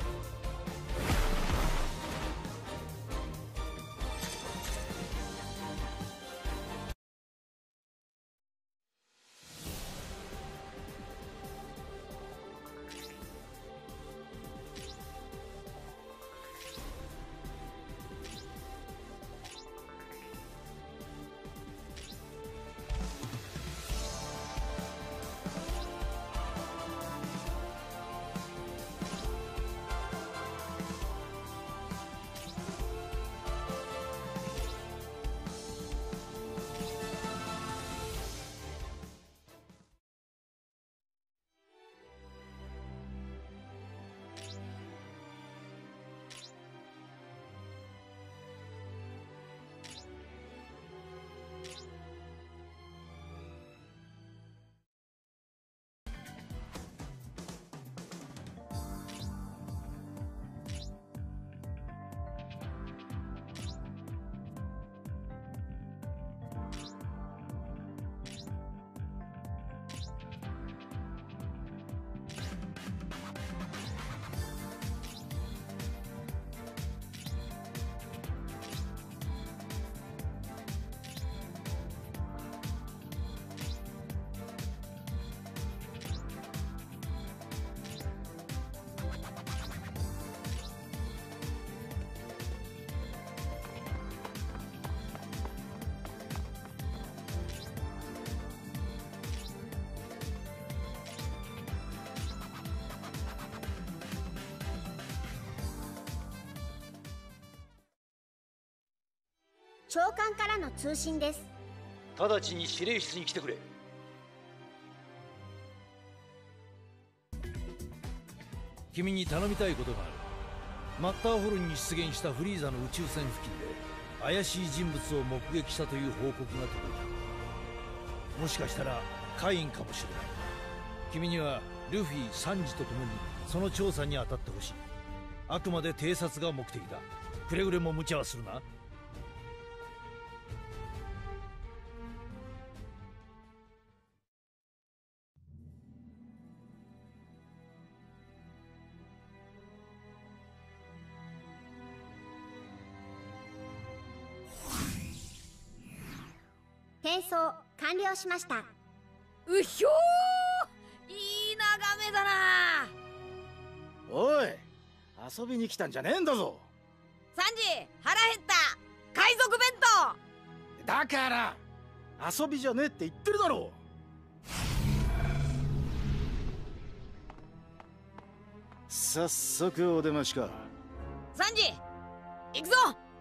S5: 長官からの通信です。
S1: 直ちに司令室に来てくれ。君に頼みたいことがある。マッターホルンに出現したフリーザの宇宙船付近で怪しい人物を目撃したという報告が届いた。もしかしたらカインかもしれない。君にはルフィ、サンジと共にその調査に当たってほしい。あくまで偵察が目的だ。くれぐれも無茶はするな。
S5: 演奏完了しました。
S7: うひょー、いい眺めだな。
S17: おい、遊びに来たんじゃねえんだぞ。
S7: サンジ、腹減った。海賊弁当
S17: だから遊びじゃねえって言ってるだろう。早速お出ましか。
S7: サンジ、行くぞ。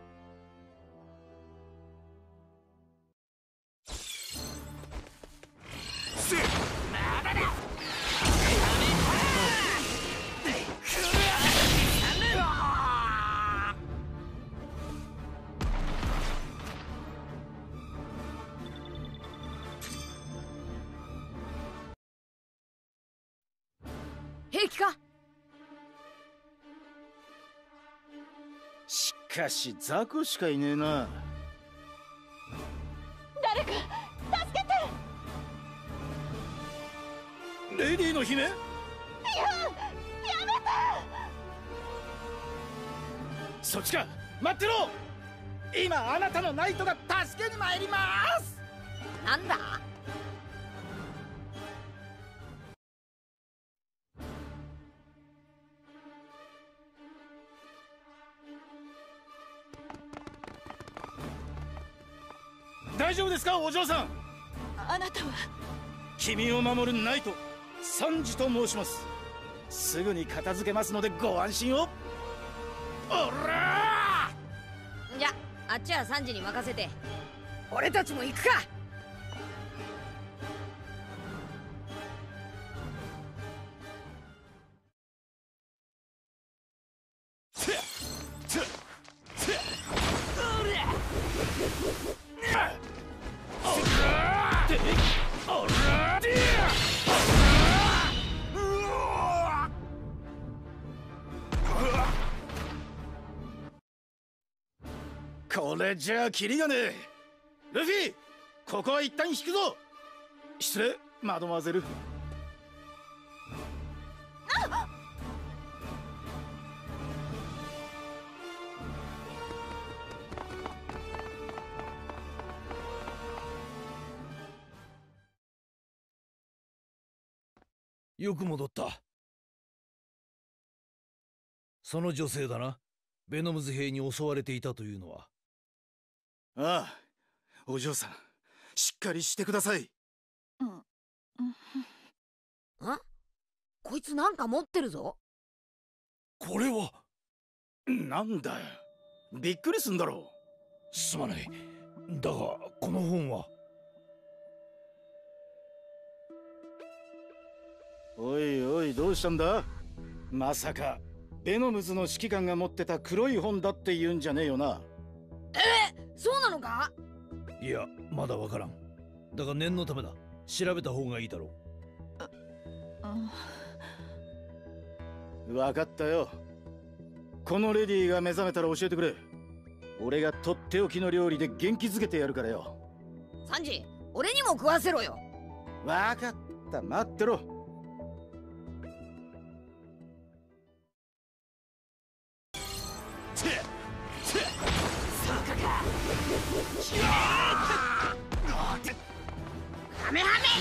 S7: まだだ。平気か。
S17: しかし雑魚しかいねえな。
S6: 誰か助けて。
S17: レディーの姫。いや、や
S6: めて。
S17: そっちか。待ってろ。今あなたのナイトが助けに参ります。
S7: なんだ。
S17: 大丈夫ですか、お嬢さん。
S6: あなたは。
S17: 君を守るナイトサンジと申します。すぐに片付けますのでご安心を。おら
S7: ー。じゃあっちはサンジに任せて俺たちも行くか。
S17: これじゃあキリがねえ。ルフィ、ここは一旦引くぞ。失礼、マドモアゼル。
S1: よく戻った。その女性だな。ベノムズ兵に襲われていたというのは。
S17: ああ、お嬢さん、しっかりしてください。
S7: うん、あ、こいつなんか持ってるぞ。
S1: これは
S17: なんだよ、びっくりすんだろ
S1: う。すまない。だがこの本は。
S17: おいおい、どうしたんだ。まさかベノムズの指揮官が持ってた黒い本だって言うんじゃねえよな。
S7: えー、そうなのか。
S1: いや、まだわからん。だが念のためだ。調べた方がいいだろ
S17: う。分かったよ。このレディーが目覚めたら教えてくれ。俺がとっておきの料理で元気づけてやるからよ。
S7: サンジ、俺にも食わせろよ。
S17: 分かった、待ってろ。
S7: ハメハメ。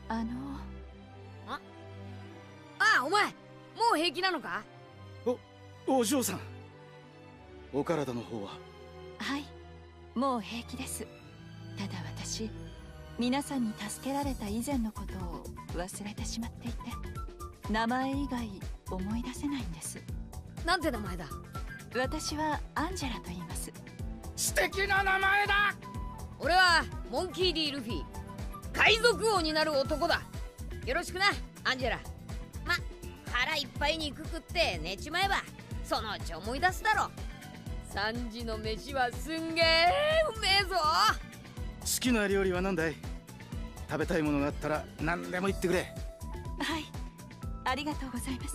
S9: あの
S7: ああ、お前もう平気なのか？
S17: お嬢さん、お体の方は？
S9: はい、もう平気です。ただ私、皆さんに助けられた以前のことを忘れてしまっていて、名前以外思い出せないんです。
S7: なんて名前だ？
S9: 私はアンジェラと言います。
S10: 素敵な名前だ。
S7: 俺はモンキー・ディ・ルフィ、海賊王になる男だ。よろしくな、アンジェラ。ま、腹いっぱい肉食って寝ちまえばそのうち思い出すだろ。さんじの飯はすんげえうめえぞ。
S17: 好きな料理は何だい？食べたいものがあったら何でも言ってくれ。
S9: はい、ありがとうございます。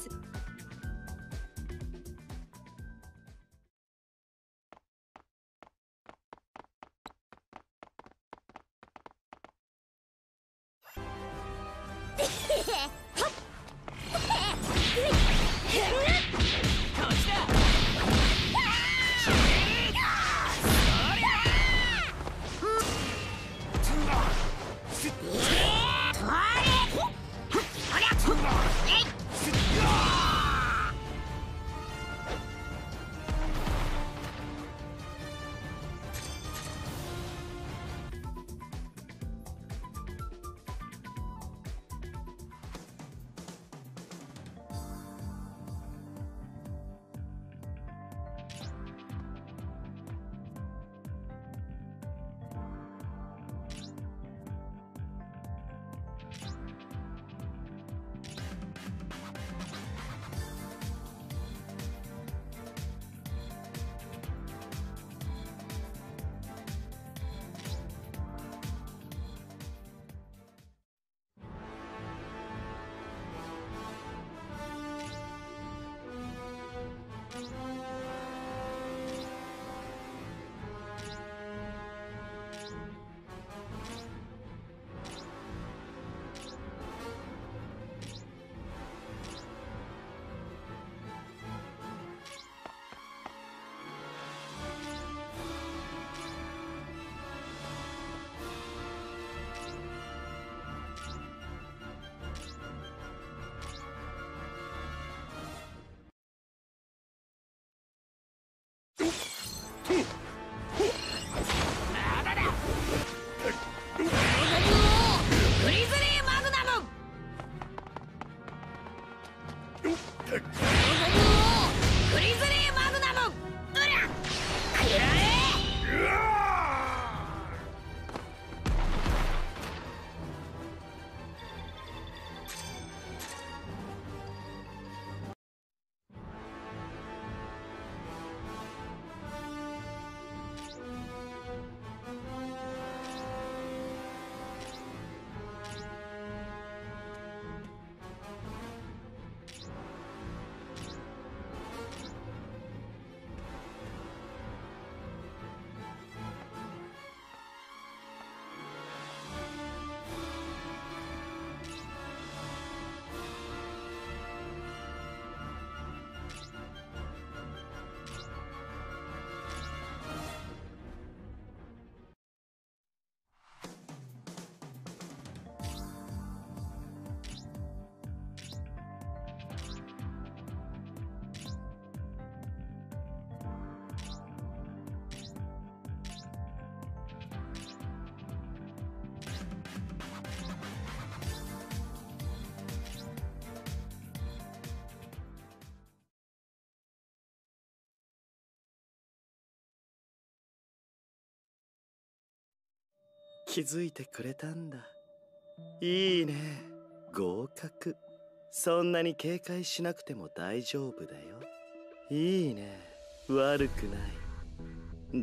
S20: 気づいてくれたんだ。いいね、合格。そんなに警戒しなくても大丈夫だよ。いいね、悪くない。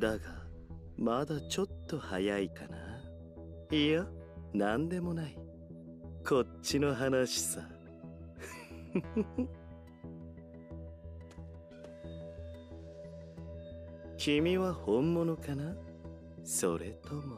S20: だがまだちょっと早いかな。いや、なんでもない。こっちの話さ。君は本物かな？それとも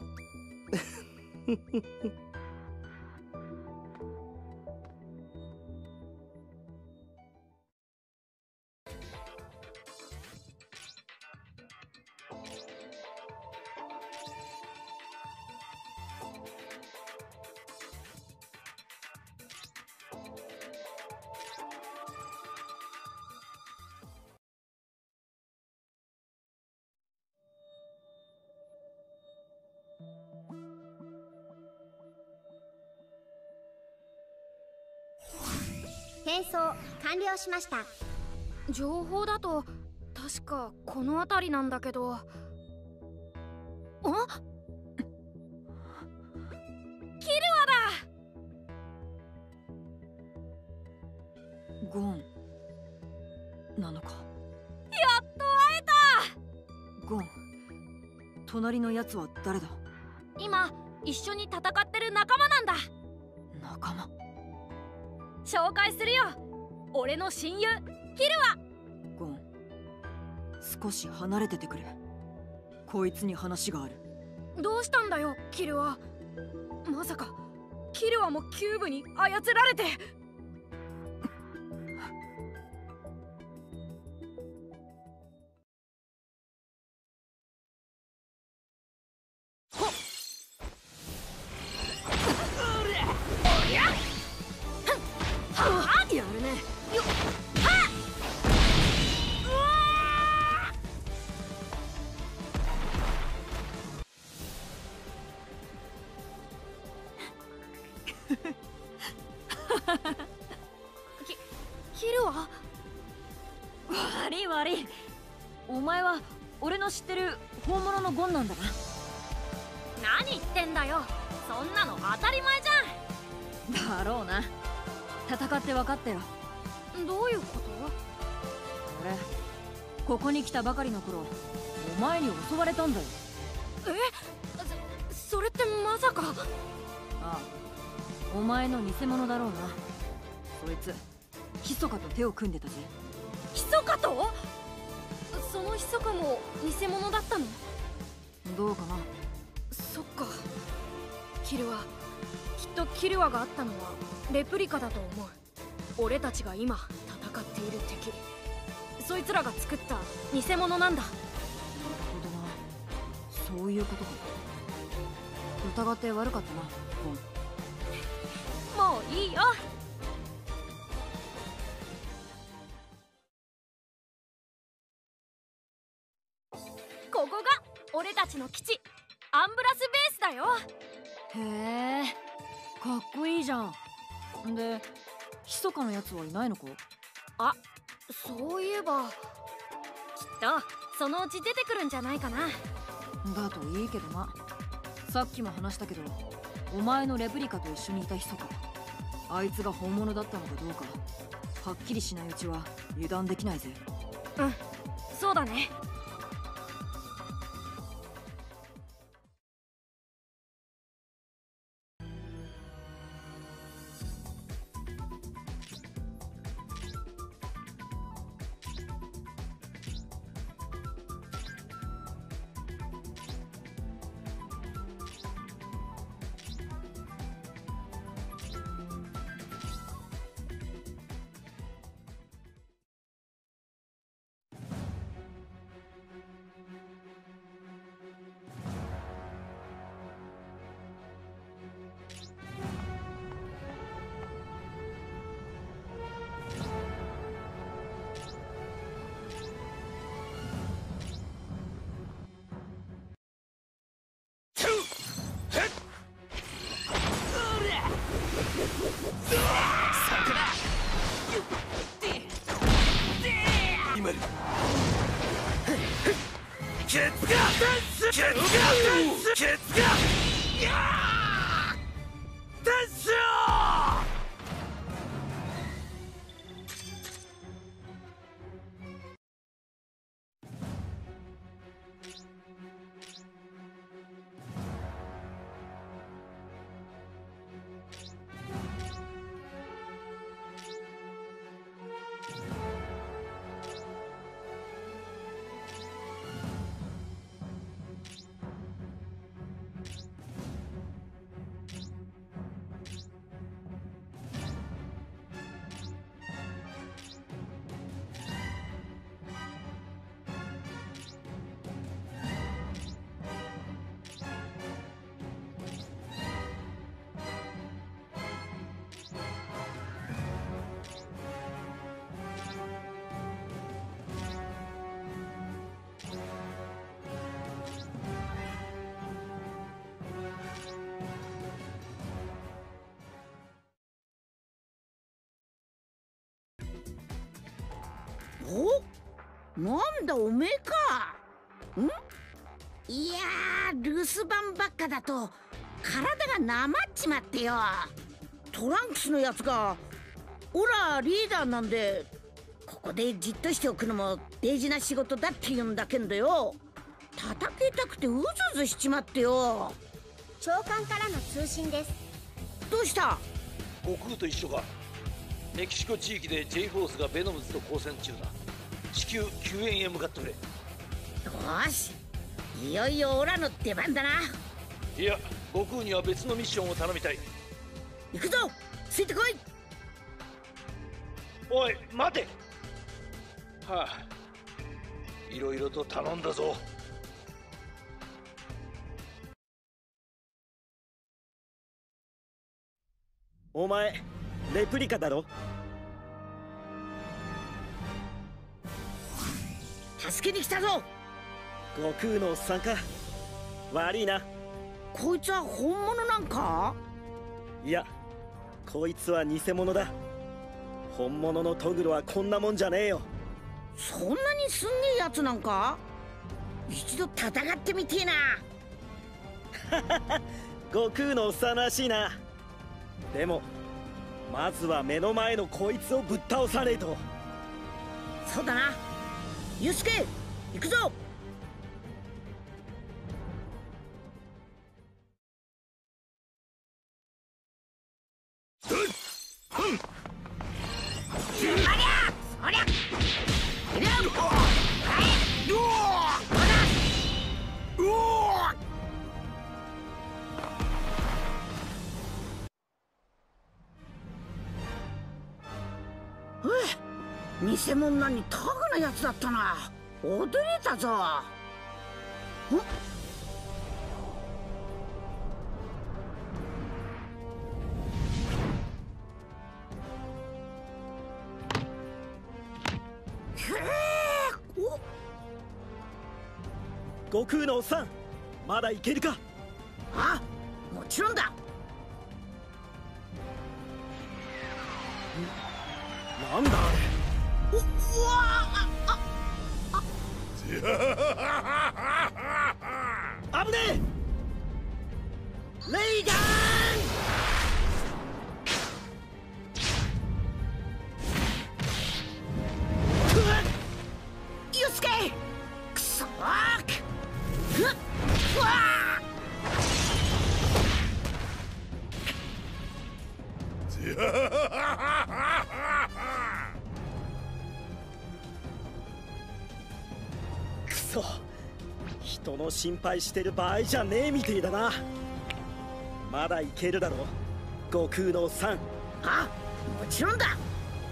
S5: 転送完了しました。
S21: 情報だと確かこの辺りなんだけど。あ、キルアだ。
S6: ゴンなのか。
S21: やっと会えた。
S6: ゴン、隣のやつは誰だ。
S21: 今一緒に戦ってる仲間なんだ。
S6: 仲間。
S21: 紹介するよ。俺の親友キルア。
S6: ゴン、少し離れててくれ。こいつに話がある。
S21: どうしたんだよキルア。まさかキルアもキューブに操られて。
S6: やるね。
S21: よっはっ。うわきキルア。
S6: 悪い悪い。お前は俺の知ってる本物のゴンなんだな。
S21: 何言ってんだよ。そんなの当たり前じゃん。
S6: だろうな。戦って分かったよ。
S21: どういうこと？
S6: 俺ここに来たばかりの頃、お前に襲われたんだよ。
S21: え、そ、それってまさか。
S6: ああ、お前の偽物だろうな。そいつ密かと手を組んでたぜ。
S21: 密かと？その密かも偽物だったの？
S6: どうかな。
S21: そっか。キルア、きっとキルアがあったのはレプリカだと思う。俺たちが今戦っている敵、そいつらが作った偽物なんだ。
S6: なるほどな。そういうことか。疑って悪かったな、
S21: ゴン。もういいよ。ここが俺たちの基地、アンブラスベースだよ。
S6: へえ、かっこいいじゃん。で、密かなやつはいないのか。
S21: あ、そういえばきっとそのうち出てくるんじゃないかな。
S6: だといいけどな。さっきも話したけど、お前のレプリカと一緒にいた密か、あいつが本物だったのかどうかはっきりしないうちは油断できないぜ。
S21: うん、そうだね。
S8: ケツがケツがケツがいやー！テンション！
S3: お、なんだおめえか。んいやー、留守番ばっかだと体がなまっちまってよ。トランクスのやつがオラリーダーなんでここでじっとしておくのも大事な仕事だって言うんだけどよ、叩けたくてうずうずしちまってよ。
S5: 長官からの通信です。
S3: どうした？
S1: 悟空と一緒か。メキシコ地域で J フォースがベノムズと交戦中だ。至急救援へ向かってくれ。
S3: よし、いよいよオラの出番だな。
S1: いや、悟空には別のミッションを頼みたい。
S3: 行くぞ、ついてこい。
S1: おい待て。はあ、いろいろと頼んだぞ。
S20: お前レプリカだろ。
S3: 助けに来たぞ。
S20: 悟空のおっさんか。悪いな。
S3: こいつは本物なんか？
S20: いや、こいつは偽物だ。本物のトグロはこんなもんじゃねえよ。
S3: そんなにすんげえやつなんか？一度戦ってみてえな。
S20: 悟空のおっさんらしいな。でもまずは目の前のこいつをぶっ倒さねえと。
S3: そうだな。ユウスケ、行くぞ。偽物なにタフなやつだったな。驚いたぞ。ん？
S20: 悟空のおっさん、まだいけるか？
S3: あ、もちろんだ。
S20: なんだあれ。
S3: うわあ
S20: あ危ねえ。レイガ
S3: ン。ユウスケ、くそーく。うわ
S20: くそ、人の心配してる場合じゃねえみてえだな。まだいけるだろ悟空のおっさん。
S3: あ、もちろんだ。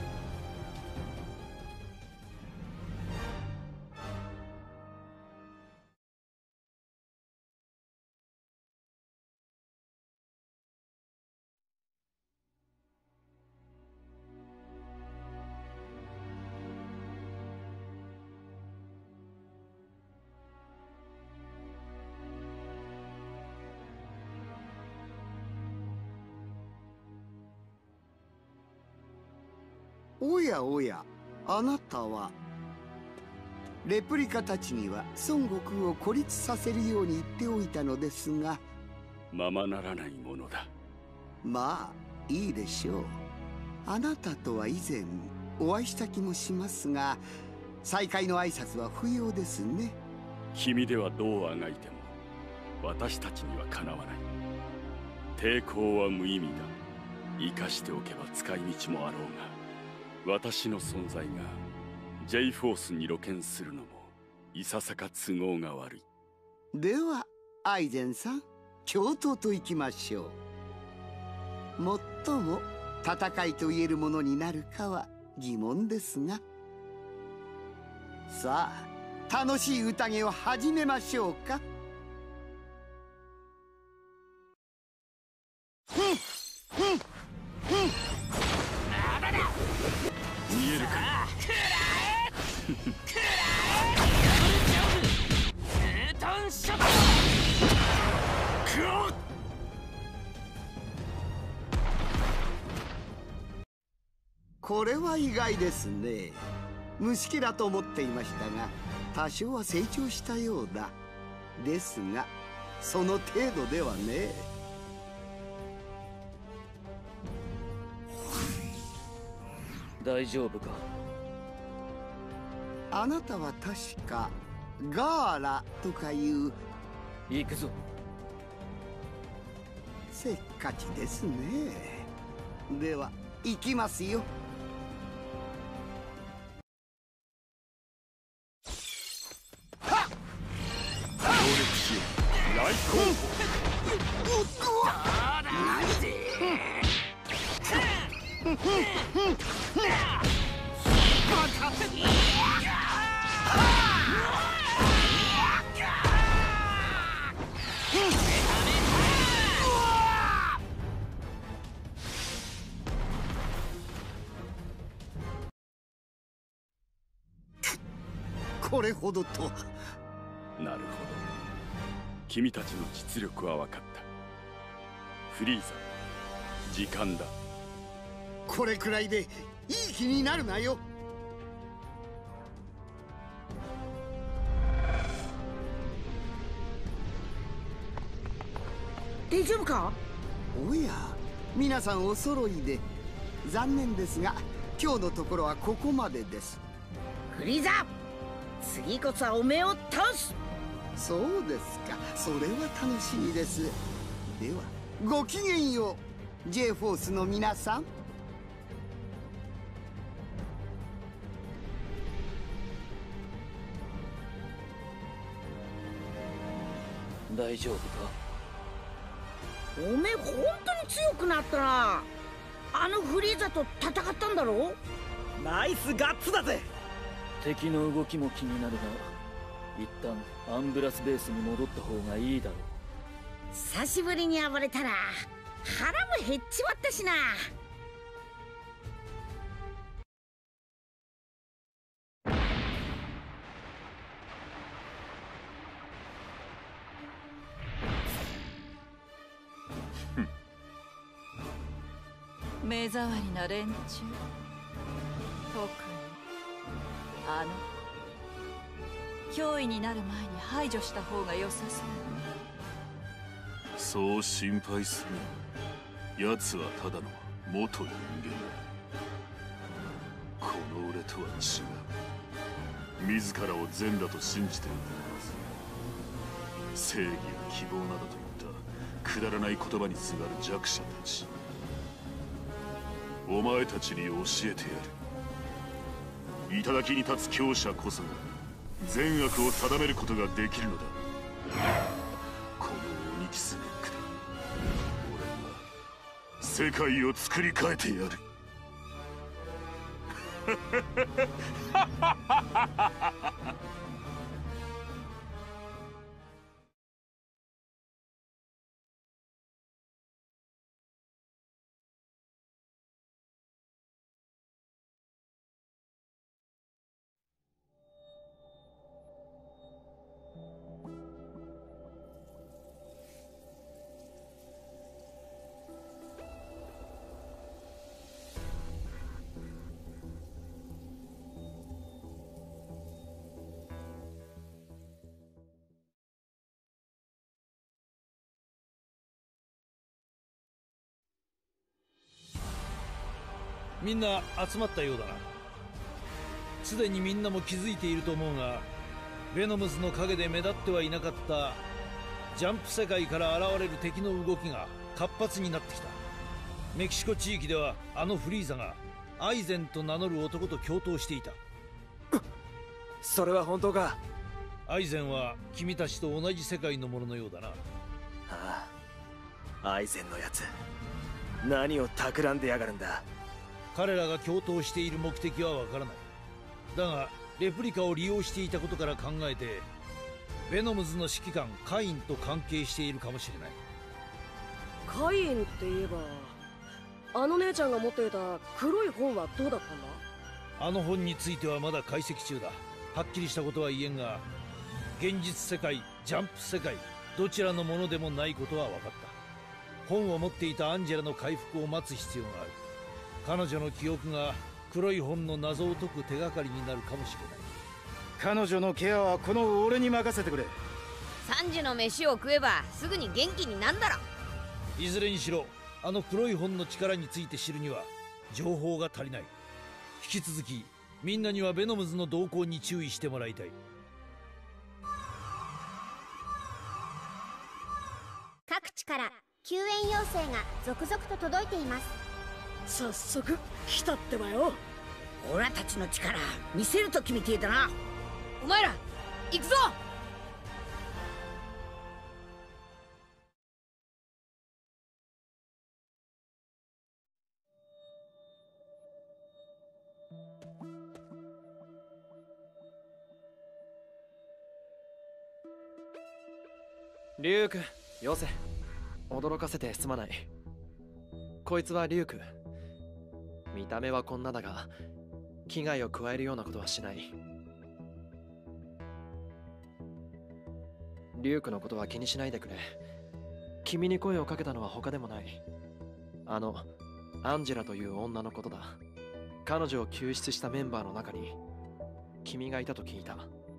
S2: おやおや、あなたは。レプリカたちには孫悟空を孤立させるように言っておいたのですが、
S8: ままならないものだ。
S2: まあいいでしょう。あなたとは以前お会いした気もしますが、再会の挨拶は不要ですね。
S8: 君ではどうあがいても私たちにはかなわない。抵抗は無意味だ。生かしておけば使い道もあろうが、私の存在が J フォースに露見するのもいささか都合が悪い。
S2: ではアイゼンさん、共闘といきましょう。もっとも戦いと言えるものになるかは疑問ですが、さあ楽しい宴を始めましょうか。ふんふんふん。
S8: 見えるか。
S2: これは意外ですね。 虫けらと思っていましたが、多少は成長したようだ。ですがその程度ではね。
S12: 大丈夫か？
S2: あなたは確かガーラとかいう。
S12: 行くぞ。
S2: せっかちですね。では行きますよ。
S8: 来候補。
S2: なんでこれほどとは。
S18: なるほど、君たちの実力は分かった。フリーザ、時間だ。
S2: これくらいでいい気になるなよ。
S3: 大丈夫か？
S2: おや、皆さんお揃いで。残念ですが今日のところはここまでです。
S3: フリーザ、次こそはおめえを倒す。
S2: そうですか、それは楽しみです。ではごきげんよう、 J フォースの皆さん。
S12: 大丈夫か？
S3: おめえ本当に強くなったな。あのフリーザと戦ったんだろ？
S22: ナイスガッツだぜ。
S12: 敵の動きも気になるが、一旦アンブラスベースに戻った方がいいだろう。
S3: 久しぶりに暴れたら腹も減っちまったしな。
S9: 目障りな連中、特にあの脅威になる前に排除した方が良さそう
S8: そう心配するな。奴はただの元人間だ。この俺とは違う。自らを善だと信じているんだ。正義や希望などといったくだらない言葉にすがる弱者たち、お前たちに教えてやる。頂に立つ強者こそが善悪を定めることができるのだ。このオニキスネックで俺は世界を作り変えてやる。
S1: みんな集まったようだな。すでにみんなも気づいていると思うが、ベノムズの陰で目立ってはいなかったジャンプ世界から現れる敵の動きが活発になってきた。メキシコ地域ではあのフリーザがアイゼンと名乗る男と共闘していた。
S22: それは本当か？
S1: アイゼンは君たちと同じ世界のもののようだな。
S22: ああ、アイゼンのやつ何を企んでやがるんだ。
S1: 彼らが共闘している目的はわからない。だがレプリカを利用していたことから考えて、ベノムズの指揮官カインと関係しているかもしれない。
S21: カインって言えば、あの姉ちゃんが持っていた黒い本はどうだったんだ？
S1: あの本についてはまだ解析中だ。はっきりしたことは言えんが、現実世界、ジャンプ世界、どちらのものでもないことは分かった。本を持っていたアンジェラの回復を待つ必要がある。彼女の記憶が黒い本の謎を解く手がかりになるかもしれない。
S17: 彼女のケアはこの俺に任せてくれ。
S7: さんじの飯を食えばすぐに元気になんだろ。
S1: いずれにしろあの黒い本の力について知るには情報が足りない。引き続きみんなにはベノムズの動向に注意してもらいたい。
S5: 各地から救援要請が続々と届いています。
S3: 早速来たってばよ。オラたちの力見せると決めていたな。
S7: お前ら行くぞ。
S11: リュウク、よせ。驚かせてすまない。こいつはリュウク。見た目はこんなだが危害を加えるようなことはしない。リュウクのことは気にしないでくれ。君に声をかけたのは他でもない。あのアンジェラという女のことだ。彼女を救出したメンバーの中に君がいたと聞いた。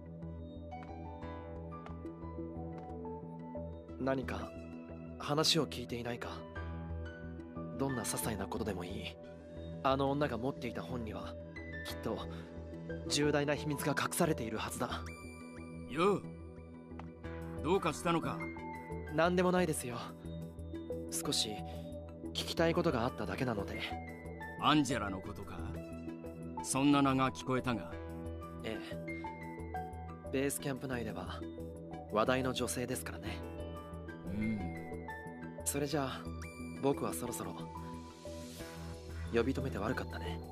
S11: 何か話を聞いていないか？どんな些細なことでもいい。あの女が持っていた本にはきっと重大な秘密が隠されているはずだ。
S14: よう、どうかしたのか？
S11: 何でもないですよ。少し聞きたいことがあっただけなので。
S14: アンジェラのことか。そんな名が聞こえたが。
S11: ええ、ベースキャンプ内では話題の女性ですからね。
S14: うん。
S11: それじゃあ僕はそろそろ。呼び止めて悪かったね。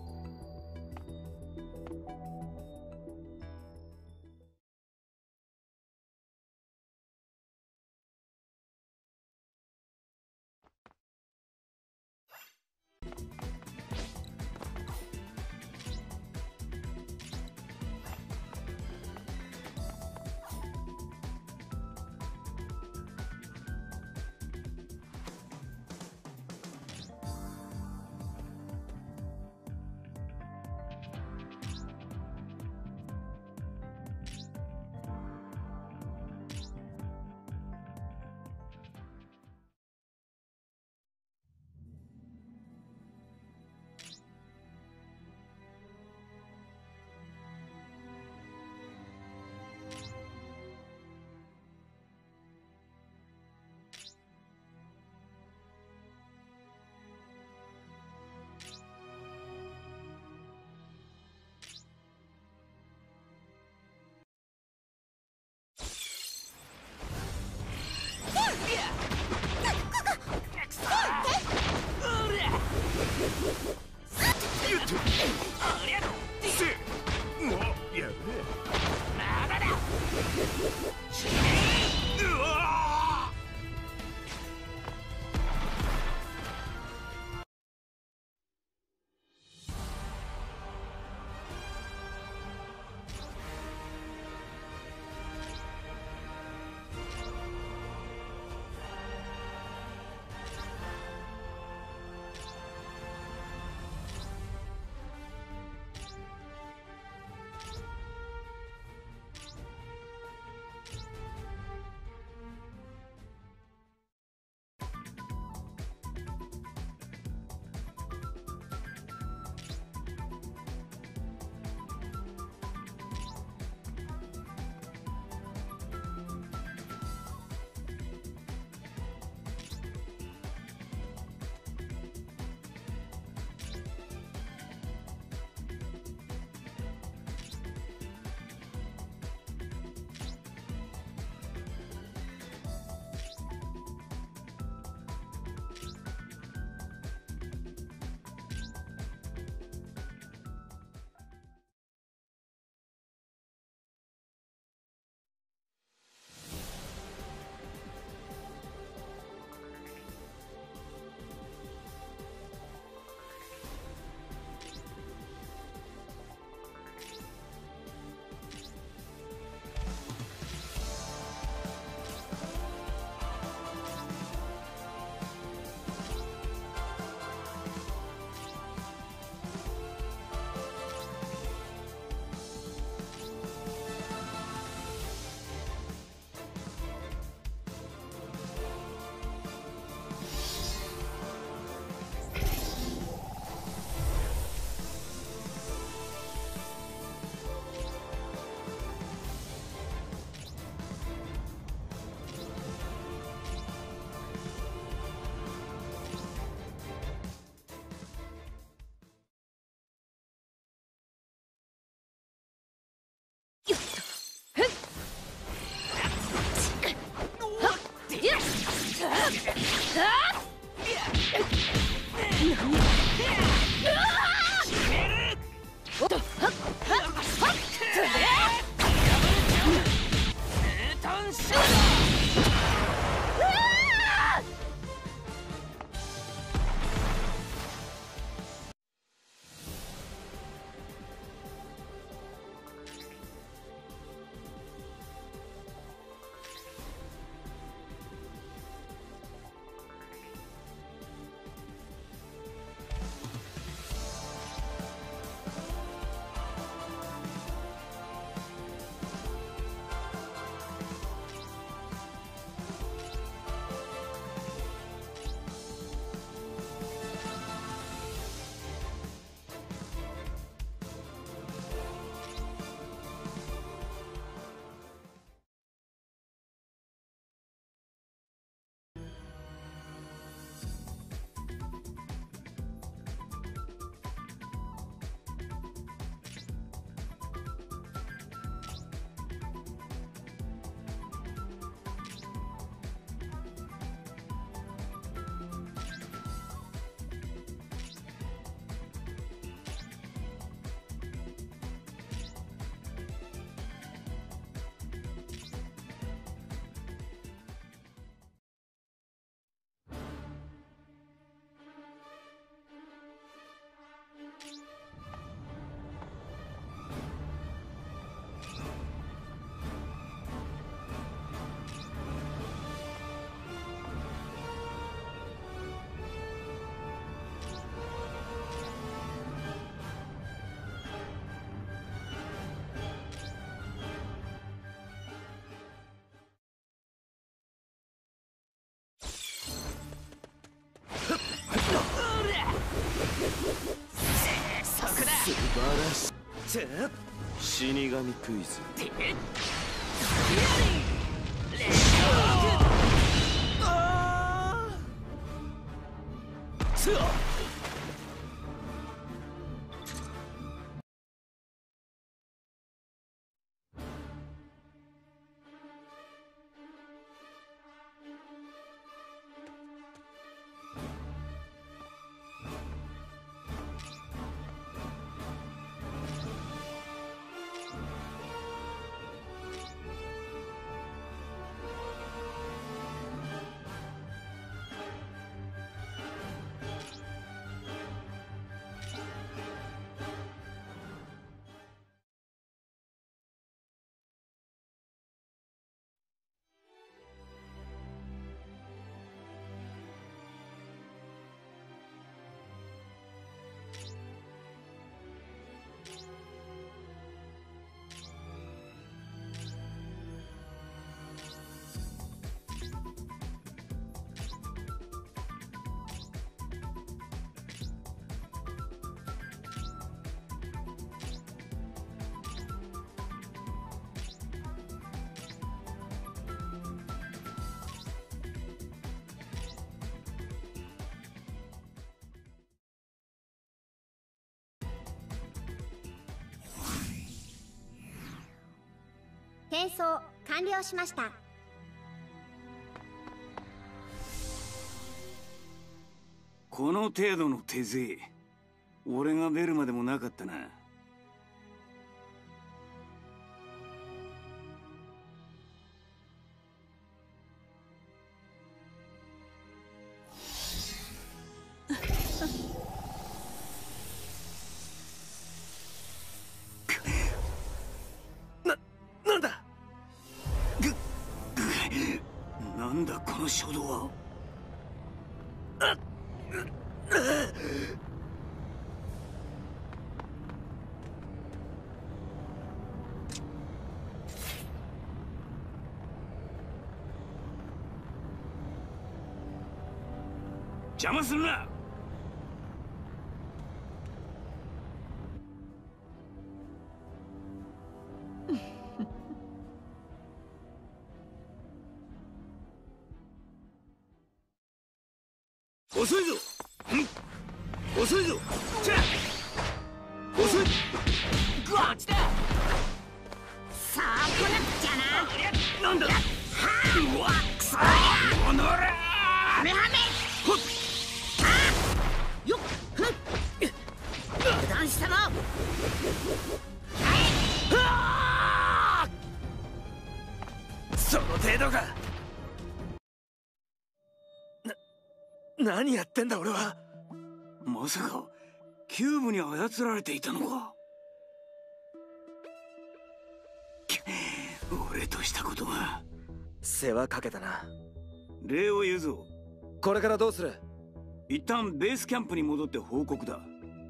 S20: 死神クイズ。
S5: 転送完了しました。
S14: この程度の手勢、俺がベルまでもなかったな。なんだこの衝動は。邪魔するな。遅いぞ、うん、遅いぞ、チャー遅い、グワッチだ。さあこなっちゃな。なんだ、はあ、うわっくそー、おのれー、はめはめ、ほっ、あよっ、ふっ、油断したな。はい、はあ、その程度か。何やってんだ俺は。まさかキューブに操られていたのか。俺としたことが。
S22: 世話かけたな。
S14: 礼を言うぞ。
S22: これからどうする。
S14: 一旦ベースキャンプに戻って報告だ。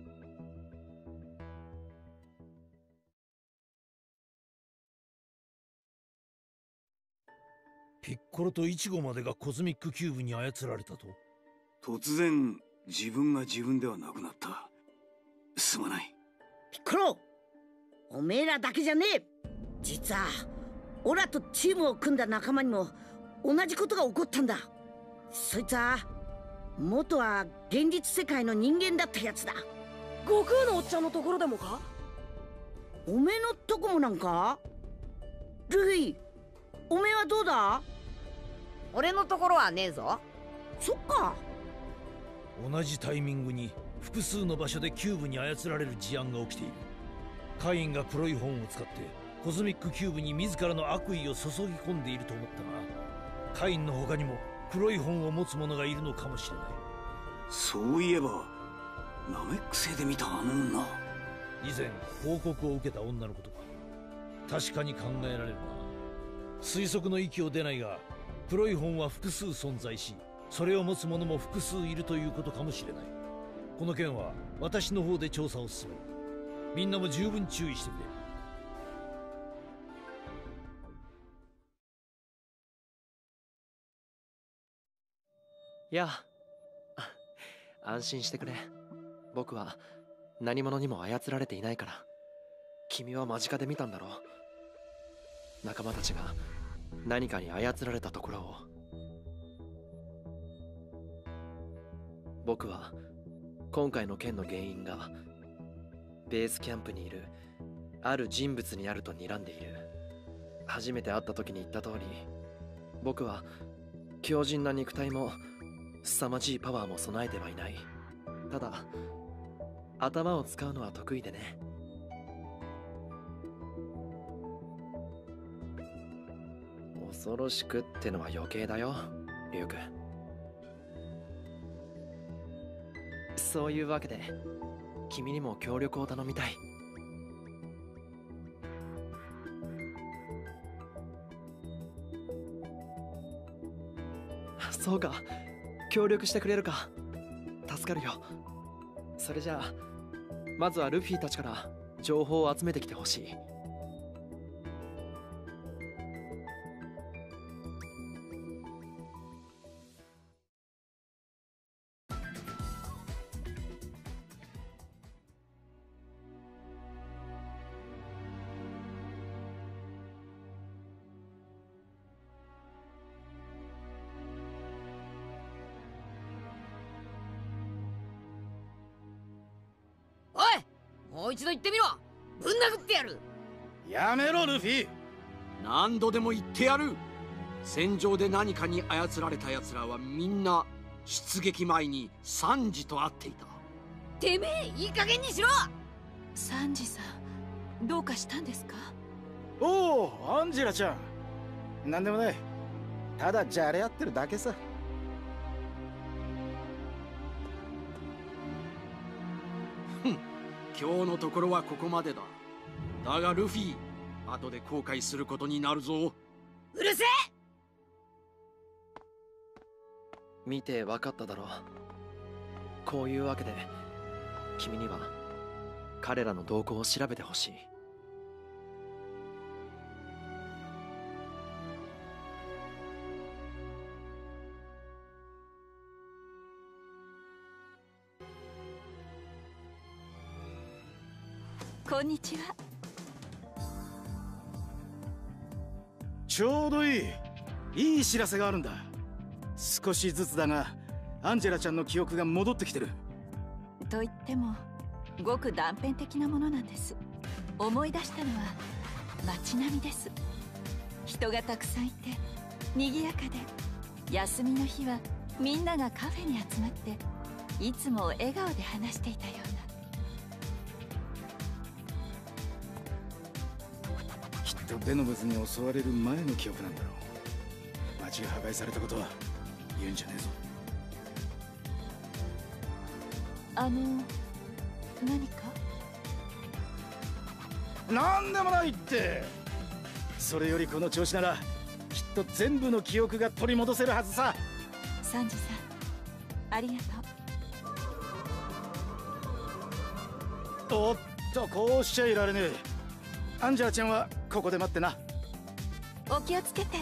S1: ピッコロとイチゴまでがコズミックキューブに操られたと。
S14: 突然自分が自分ではなくなった。すまない。
S3: ピッコロ、おめえらだけじゃねえ。実はオラとチームを組んだ仲間にも同じことが起こったんだ。そいつは元は現実世界の人間だったやつだ。
S21: 悟空のおっちゃんのところでもか。
S3: おめえのとこもなんか。ルフィ、おめえはどうだ。
S7: 俺のところはねえぞ。
S3: そっか。
S1: 同じタイミングに複数の場所でキューブに操られる事案が起きている。カインが黒い本を使ってコズミックキューブに自らの悪意を注ぎ込んでいると思ったが、カインの他にも黒い本を持つ者がいるのかもしれない。
S14: そういえばナメック星で見たあの女、
S1: 以前報告を受けた女のことか。確かに考えられるな。推測の域を出ないが、黒い本は複数存在し、それを持つ者も複数いるということかもしれない。この件は私の方で調査を進める。みんなも十分注意してくれ。
S11: いや、安心してくれ。僕は何者にも操られていないから。 君は間近で見たんだろう。仲間たちが何かに操られたところを。僕は今回の件の原因がベースキャンプにいるある人物にあると睨んでいる。初めて会った時に言った通り、僕は強靭な肉体も凄まじいパワーも備えてはいない。ただ頭を使うのは得意でね。恐ろしくってのは余計だよ、リュウク。そういうわけで君にも協力を頼みたい。そうか、協力してくれるか。助かるよ。それじゃあまずはルフィたちから情報を集めてきてほしい。
S7: もう一度言ってみろ。ぶん殴ってやる。
S10: やめろルフィ。何度でも言ってやる。戦場で何かに操られた奴らはみんな出撃前にサンジと会っていた。
S7: てめえいい加減にしろ。
S9: サンジさんどうかしたんですか？
S17: おお、アンジェラちゃん。なんでもない。ただじゃれ合ってるだけさ。
S10: 今日のところはここまでだ。だがルフィ、後で後悔することになるぞ。
S7: うるせえ。
S11: 見て分かっただろう。こういうわけで君には彼らの動向を調べてほしい。
S9: こんにちは。
S17: ちょうどいいいい知らせがあるんだ。少しずつだがアンジェラちゃんの記憶が戻ってきてる。
S9: と言ってもごく断片的なものなんです。思い出したのは街並みです。人がたくさんいて賑やかで、休みの日はみんながカフェに集まっていつも笑顔で話していたような。
S17: ベノムズに襲われる前の記憶なんだろう。街が破壊されたことは言うんじゃねえぞ。
S9: あの何か？
S17: なんでもないって。それよりこの調子ならきっと全部の記憶が取り戻せるはずさ。
S9: サンジさんありがとう。
S17: おっと、こうしちゃいられねえ。アンジェラちゃんはここで待ってな。
S9: お気をつけて。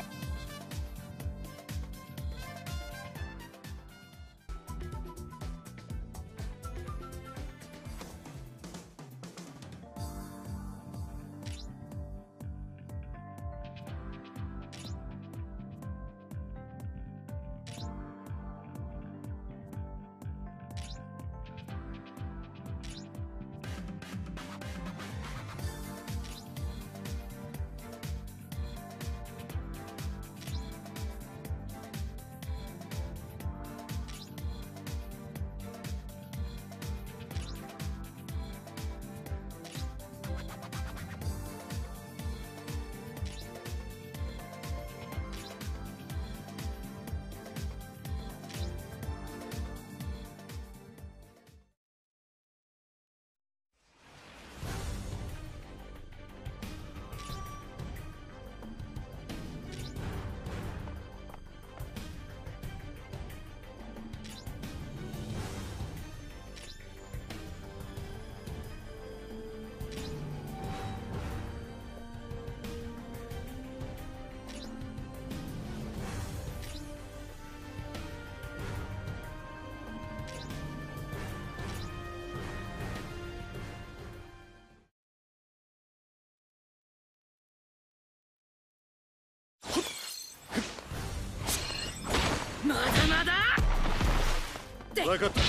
S14: まだ
S16: 分かった。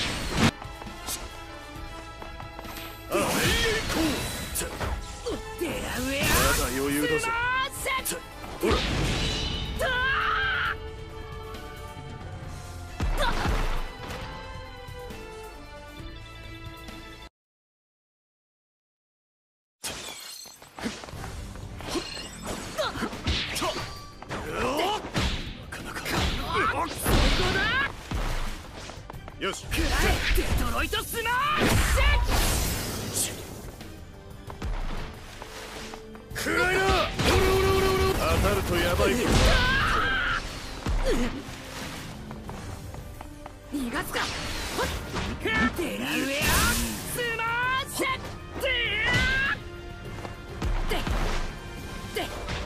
S16: ああ、行こう。
S14: デラウェア
S16: まだ余裕だぜ。ほら。よし。
S14: デトロイトスマッシュ。
S16: くらいな。当たるとやばいぞ。
S14: 逃がすか。デラウェアスマッシュ。でで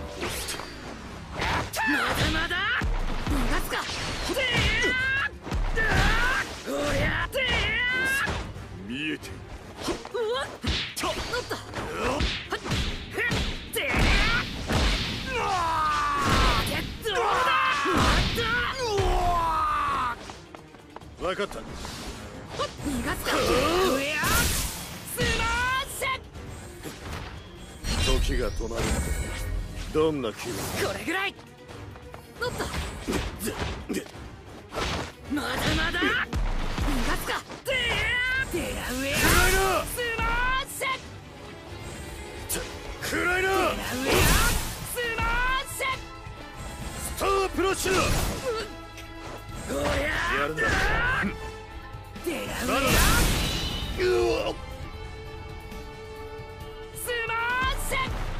S14: まだまだ逃がすか。でおりゃで
S16: 見えて。
S14: うわっちょっと
S16: 分かった。
S14: 逃がすか。ウェアスマッシュ。
S16: 時が止まるってどんな気分？
S14: これぐらい。おっとまだまだ逃がすか。デラウェアスマッシュ。
S16: くらいな。
S14: デラウェアスマッシ
S16: スタープラッシュだ。
S14: ュ。おりゃ
S16: やるんだ。
S14: デラウェア
S16: うわっ
S14: スマッシュ。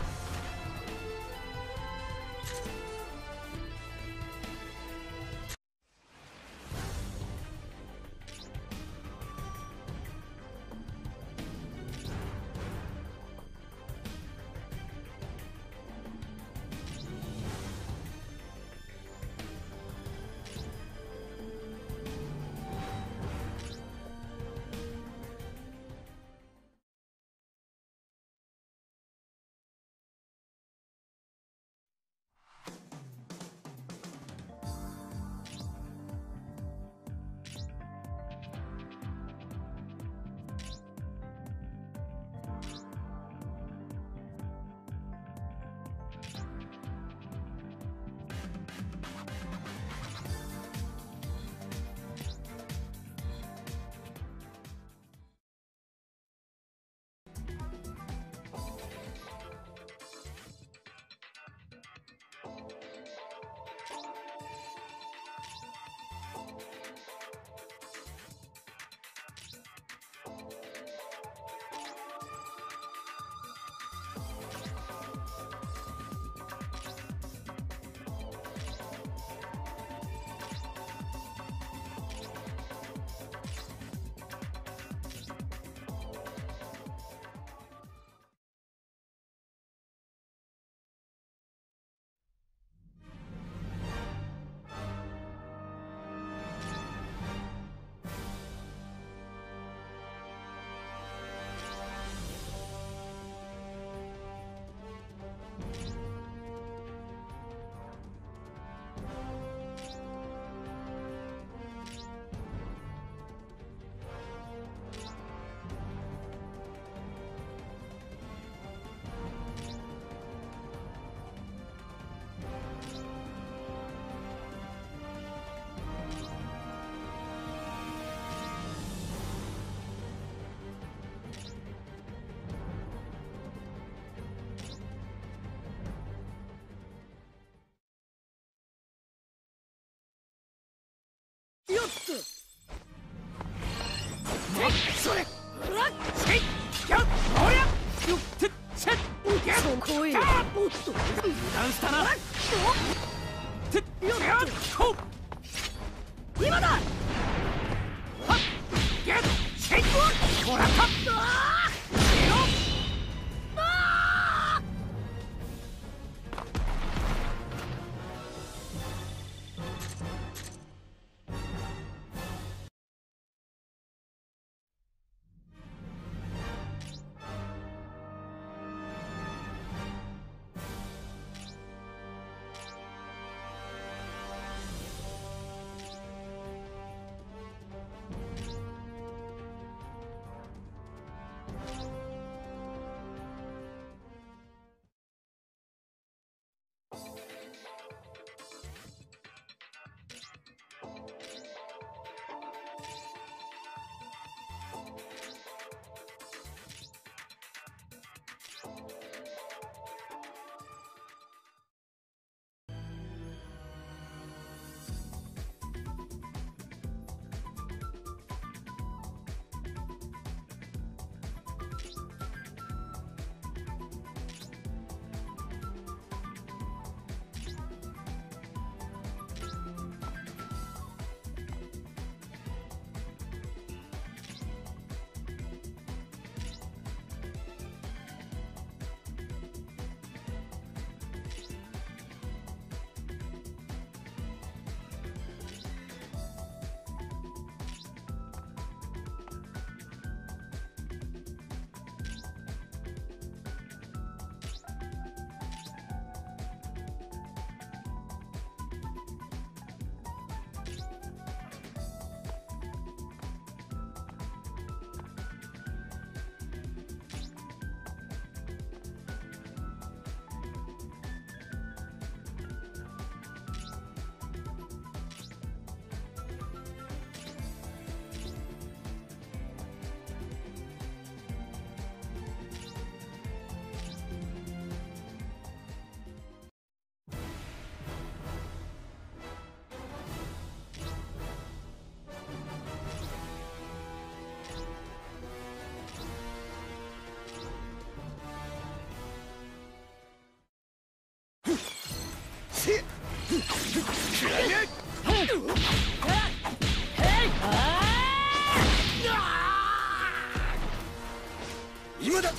S14: よっとそれうわっせいやっおりゃよってせっそこへおっと油断したなってよっこ今だはっゲッシェイクもらったああああ今だ。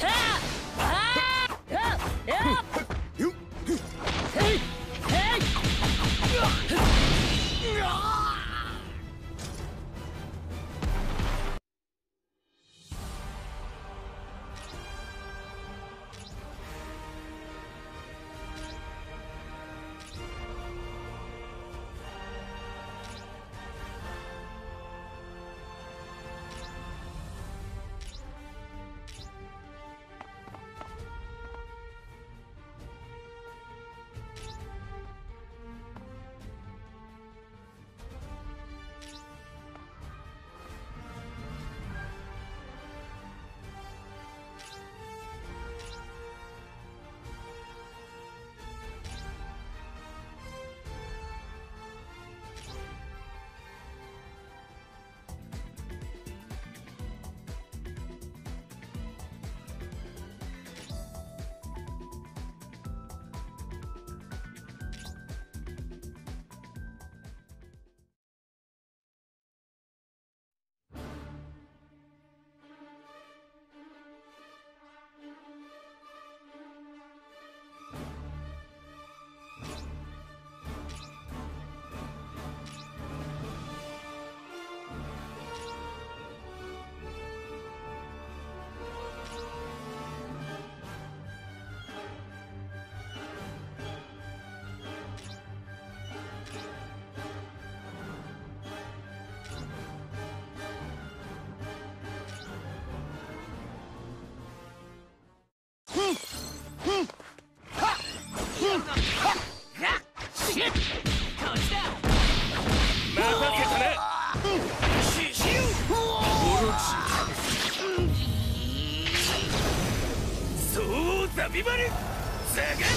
S14: ザビバルザガン鉄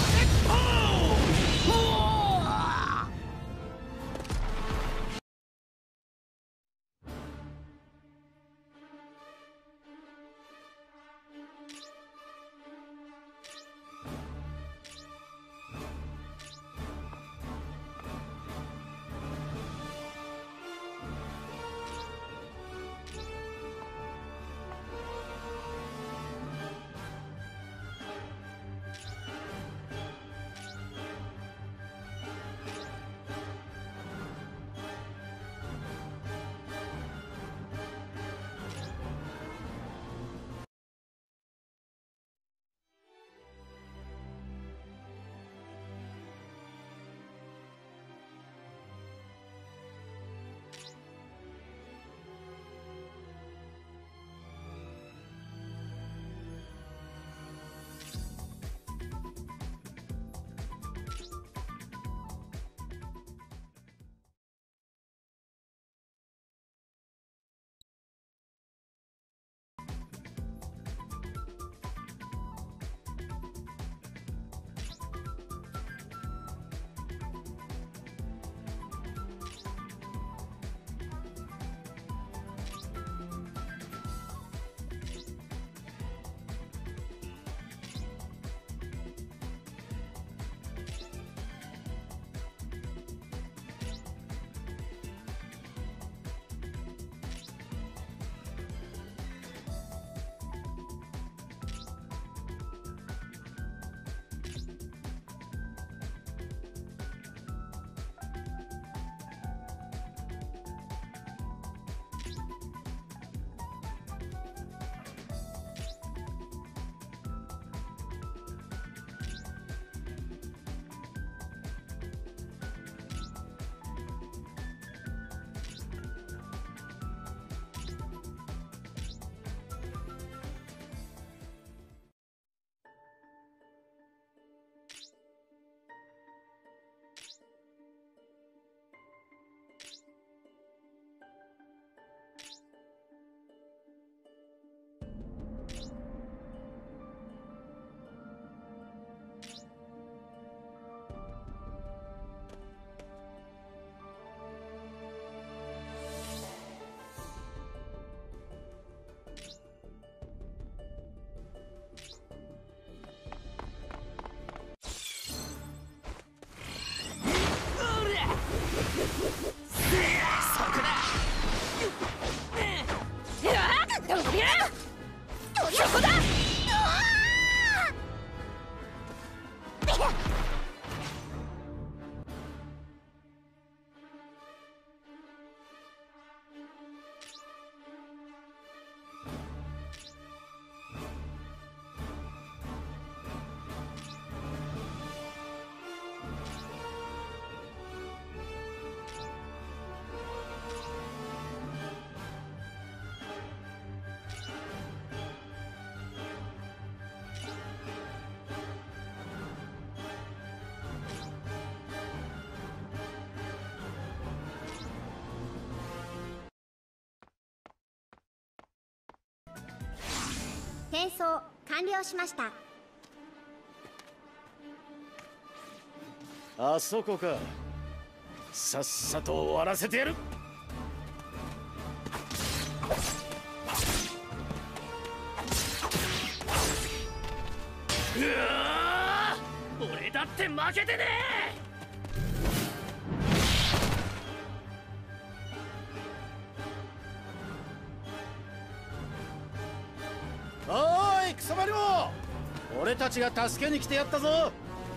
S14: 砲。
S5: 転送完了しました。
S17: あそこか。さっさと終わらせてやる。
S14: うわー、俺だって負けてね
S17: え。おーい、クソマリモ、俺たちが助けに来てやったぞ。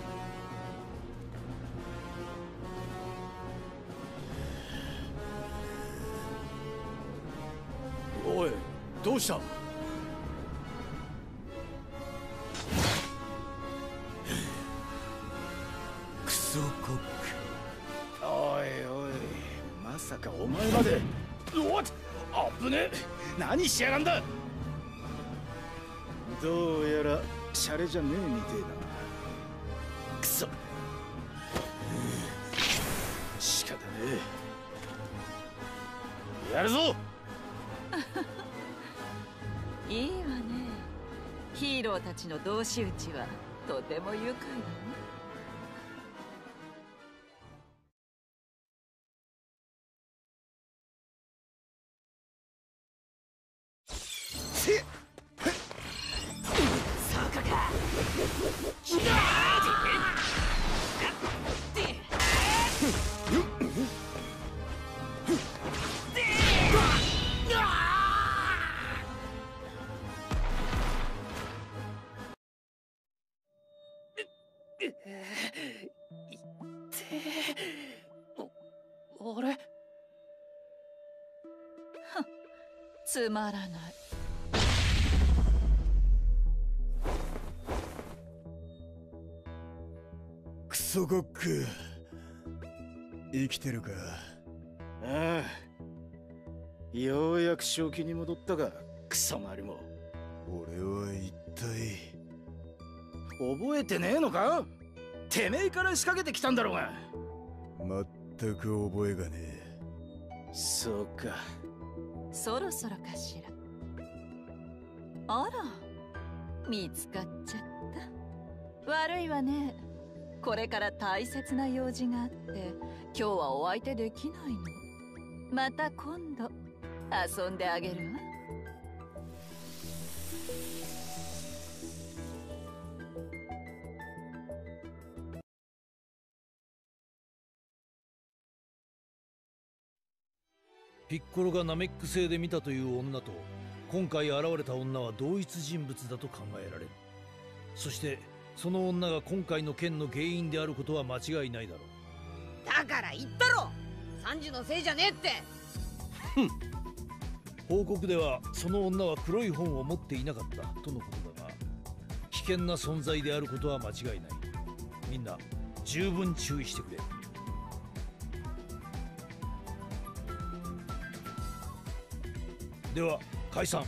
S17: おい、どうした。クソコック。おいおい、まさかお前まで。おっ、あぶねえ、何しやがんだ。どうやらシャレじゃねえみてえだな。クソ、仕方ねえ。やるぞ。
S9: いいわね。ヒーローたちの同士討ちはとても愉快だね。
S14: 坂か。
S9: お、俺つまらない。
S13: クソコック、生きてるか。
S17: ああ、ようやく正気に戻ったか、クソマリモ。
S13: 俺は一体。
S17: 覚えてねえのか。てめえから仕掛けてきたんだろうが。
S13: 全く覚えがねえ。
S17: そうか。
S9: そろそろかしら。あら、見つかっちゃった。悪いわね。これから大切な用事があって今日はお相手できないの。また今度遊んであげるわ。
S1: ピッコロがナメック星で見たという女と今回現れた女は同一人物だと考えられる。そしてその女が今回の件の原因であることは間違いないだろう。
S7: だから言ったろ、サンジのせいじゃねえって。
S1: ふん。報告ではその女は黒い本を持っていなかったとのことだが、危険な存在であることは間違いない。みんな十分注意してくれ。では解散。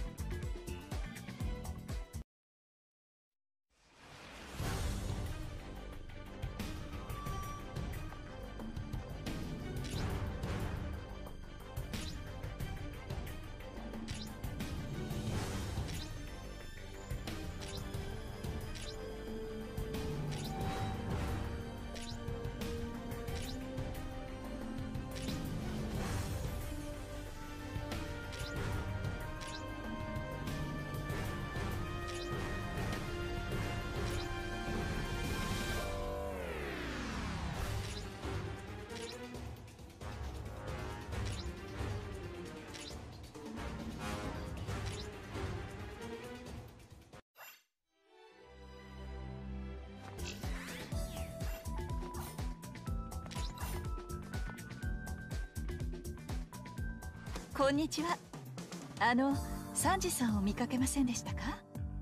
S9: こんにちは。あの、サンジさんを見かけませんでしたか？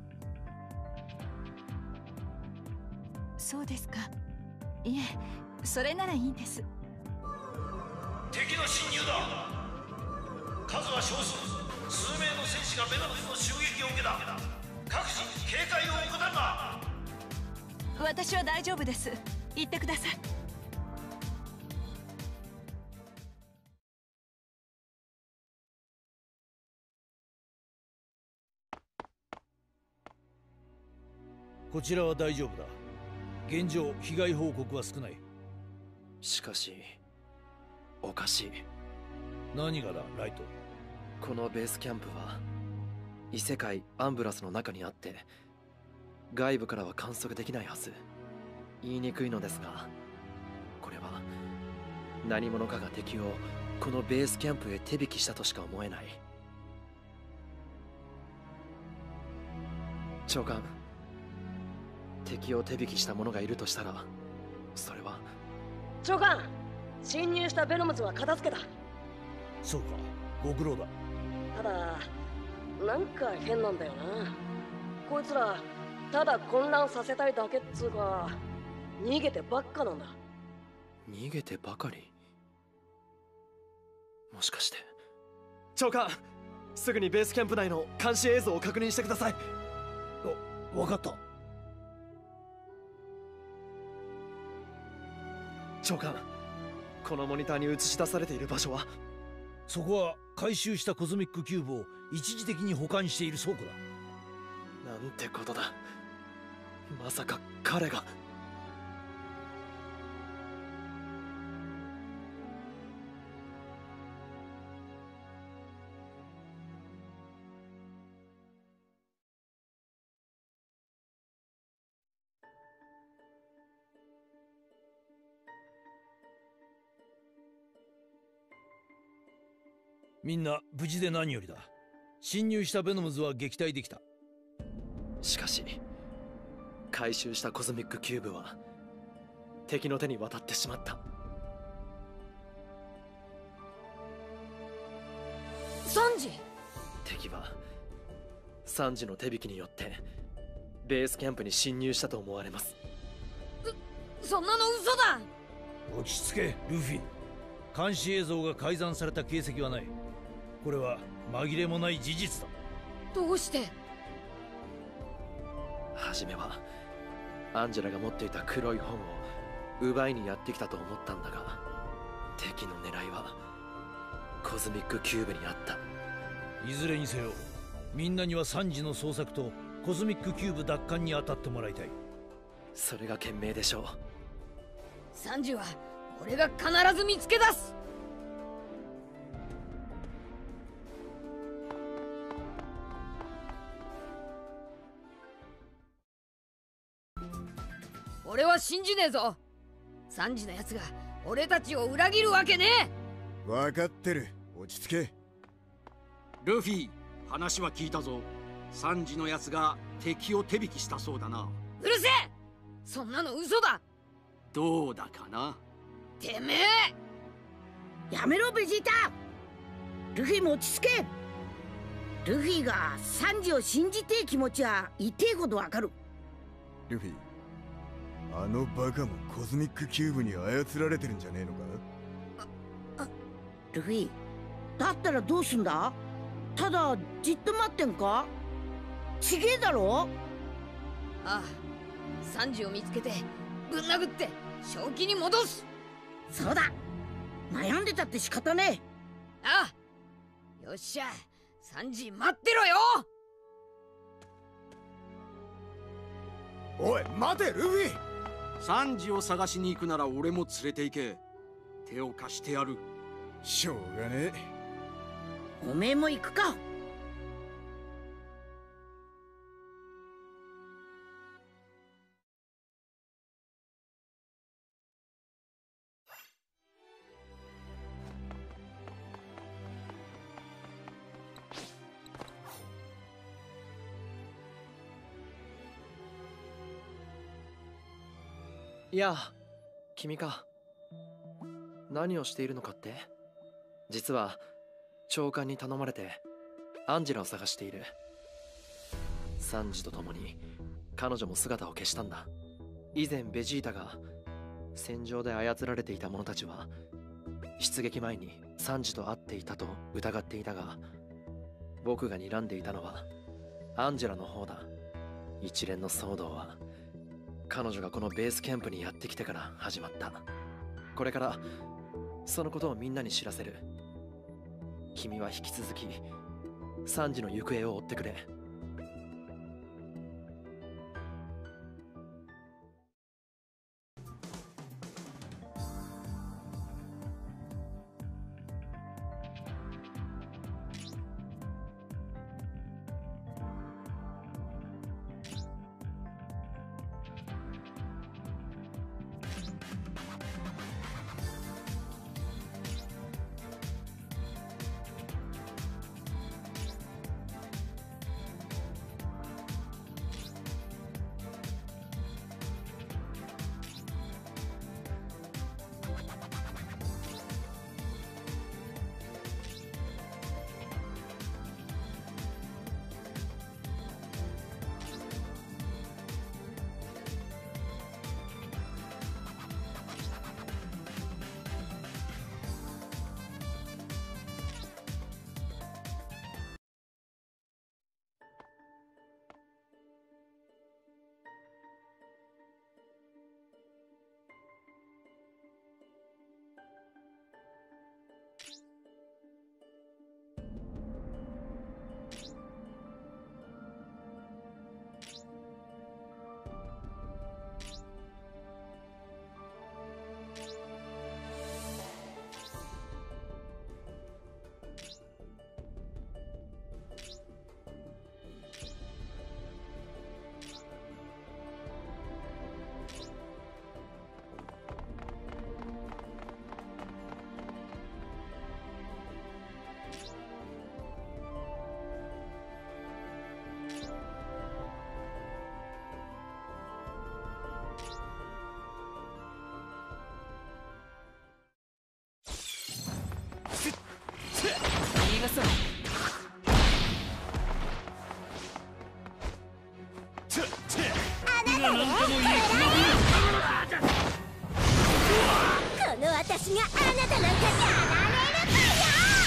S9: そうですか。いえ、それならいいんです。
S1: 敵の侵入だ。数は少数、数名の戦士がベノムズの襲撃を受けた。各自警戒を怠るな。
S9: 私は大丈夫です。言ってください。
S1: こちらは大丈夫だ。現状被害報告は少ない。
S11: しかしおかしい。
S1: 何がだライト。
S11: このベースキャンプは異世界アンブラスの中にあって外部からは観測できないはず。言いにくいのですが、これは何者かが敵をこのベースキャンプへ手引きしたとしか思えない。長官、敵を手引きした者がいるとしたらそれは。
S4: 長官、侵入したベノムズは片付けた。
S1: そうか、ご苦労だ。
S4: ただなんか変なんだよな。こいつらただ混乱させたいだけっつうか、逃げてばっかなんだ。
S11: 逃げてばかり。もしかして。長官、すぐにベースキャンプ内の監視映像を確認してください。
S1: わかった。
S11: 長官、このモニターに映し出されている場所は。
S1: そこは回収したコズミックキューブを一時的に保管している倉庫だ。
S11: なんてことだ。まさか彼が。
S1: みんな無事で何よりだ。侵入したベノムズは撃退できた。
S11: しかし回収したコズミックキューブは敵の手に渡ってしまった。
S7: サンジ。
S11: 敵はサンジの手引きによってベースキャンプに侵入したと思われます。
S7: そんなの嘘だ。
S1: 落ち着けルフィ。監視映像が改ざんされた形跡はない。これは紛れもない事実だ。
S7: どうして。
S11: 初めはアンジェラが持っていた黒い本を奪いにやってきたと思ったんだが、敵の狙いはコズミックキューブにあった。
S1: いずれにせよみんなにはサンジの捜索とコズミックキューブ奪還に当たってもらいたい。
S11: それが賢明でしょう。
S7: サンジは俺が必ず見つけ出す。俺は信じねえぞ。サンジのやつが俺たちを裏切るわけねえ。
S13: 分かってる、落ち着け。
S10: ルフィ、話は聞いたぞ。サンジのやつが敵を手引きしたそうだな。
S7: うるせえ、そんなの嘘だ。
S10: どうだかな。
S7: てめ
S3: え。やめろベジータ。ルフィも落ち着け。ルフィがサンジを信じてえ気持ちは痛えほどわかる。
S13: ルフィ、あのバカもコズミックキューブに操られてるんじゃねえのか。
S3: ルフィ、だったらどうすんだ。ただじっと待ってんか。ちげえだろ。
S7: ああ、サンジを見つけてぶん殴って正気に戻す。
S3: そうだ、悩んでたって仕方ね
S7: え。ああ、よっしゃ、サンジ待ってろよ。
S10: おい待てルフィ。サンジを探しに行くなら俺も連れて行け。手を貸してやる。
S13: しょうがねえ。
S3: おめえも行くか。
S11: いや、君か。何をしているのかって。実は長官に頼まれてアンジェラを探している。サンジと共に彼女も姿を消したんだ。以前ベジータが戦場で操られていた者たちは出撃前にサンジと会っていたと疑っていたが、僕が睨んでいたのはアンジェラの方だ。一連の騒動は彼女がこのベースキャンプにやってきてから始まった。これからそのことをみんなに知らせる。君は引き続きサンジの行方を追ってくれ。
S5: 私があなたなんかやられるかよ。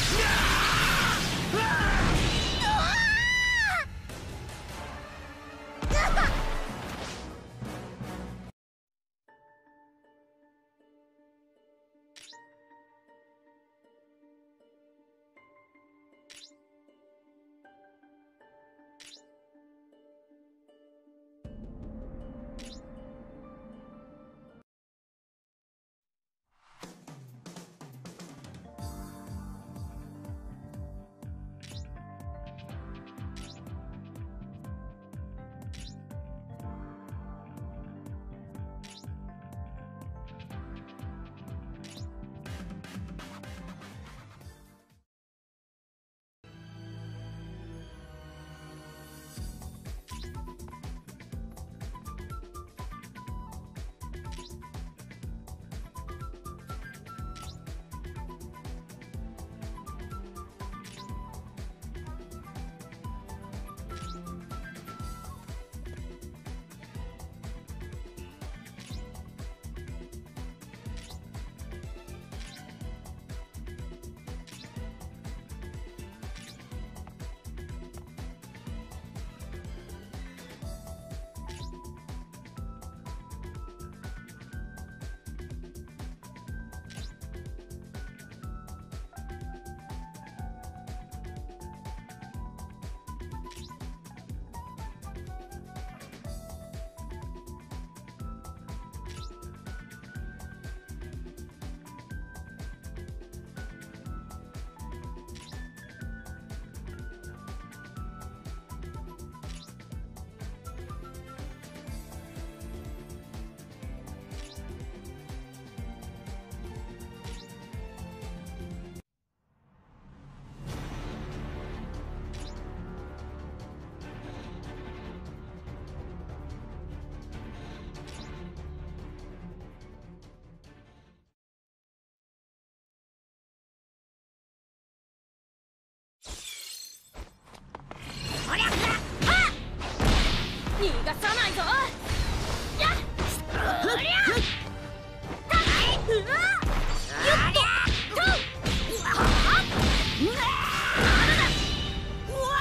S5: 逃がさないぞ。やっそりゃたいうわよっととうわあうわうわ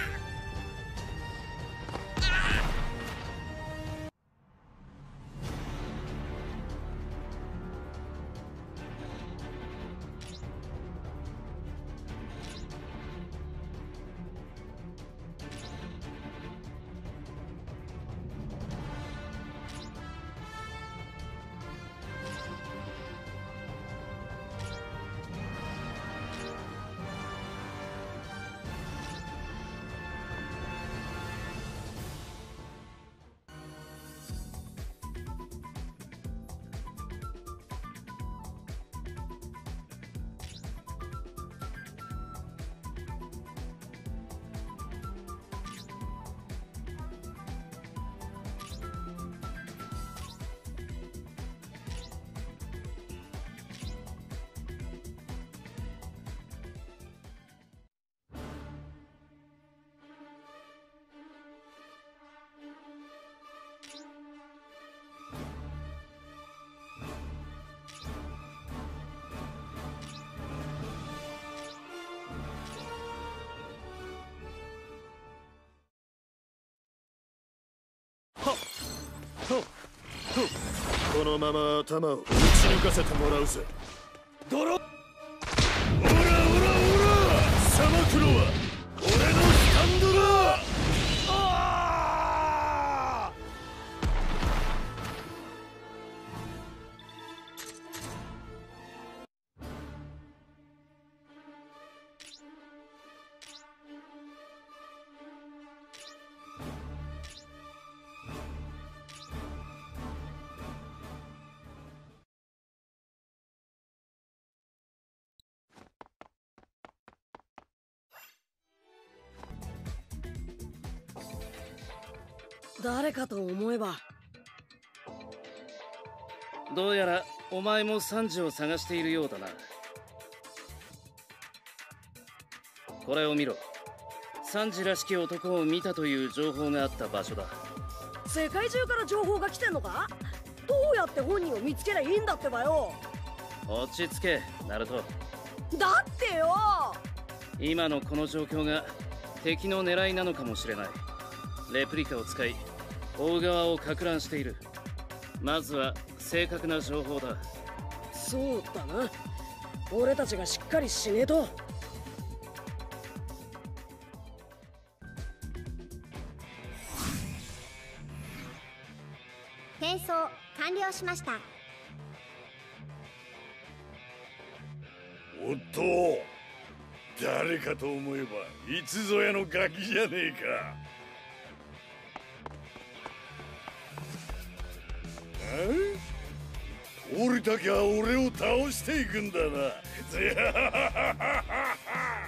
S16: このまま頭を打ち抜かせてもらうぜ。ドロッオラオラオラサマクロは俺のスタンドだ。あ
S4: 誰かと思えば。
S15: どうやらお前もサンジを探しているようだな。これを見ろ。サンジらしき男を見たという情報があった場所だ。
S4: 世界中から情報が来てんのか？どうやって本人を見つけりゃいいんだってばよ。
S15: 落ち着けナルト。
S7: だってよ、
S15: 今のこの状況が敵の狙いなのかもしれない。レプリカを使い追う側を撹乱している。まずは正確な情報だ。
S4: そうだな、俺たちがしっかりしねえと。
S5: 転送完了しました。
S16: おっと、誰かと思えばいつぞやのガキじゃねえか。降りたきゃ俺を倒していくんだな。ぜははははは。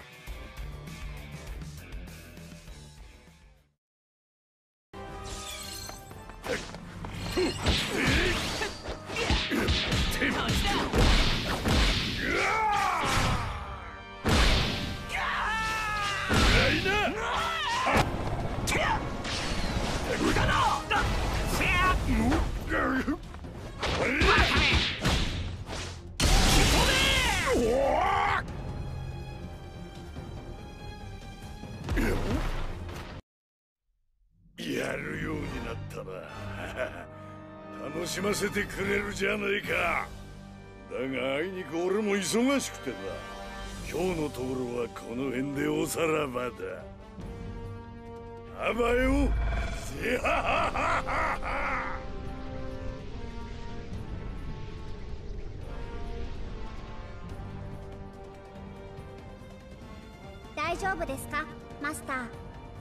S16: やるようになったな。楽しませてくれるじゃねえか。だがあいにく俺も忙しくてな。今日のところはこの辺でおさらばだ。あばよ。ぜはははは。
S5: 大丈夫ですかマスター。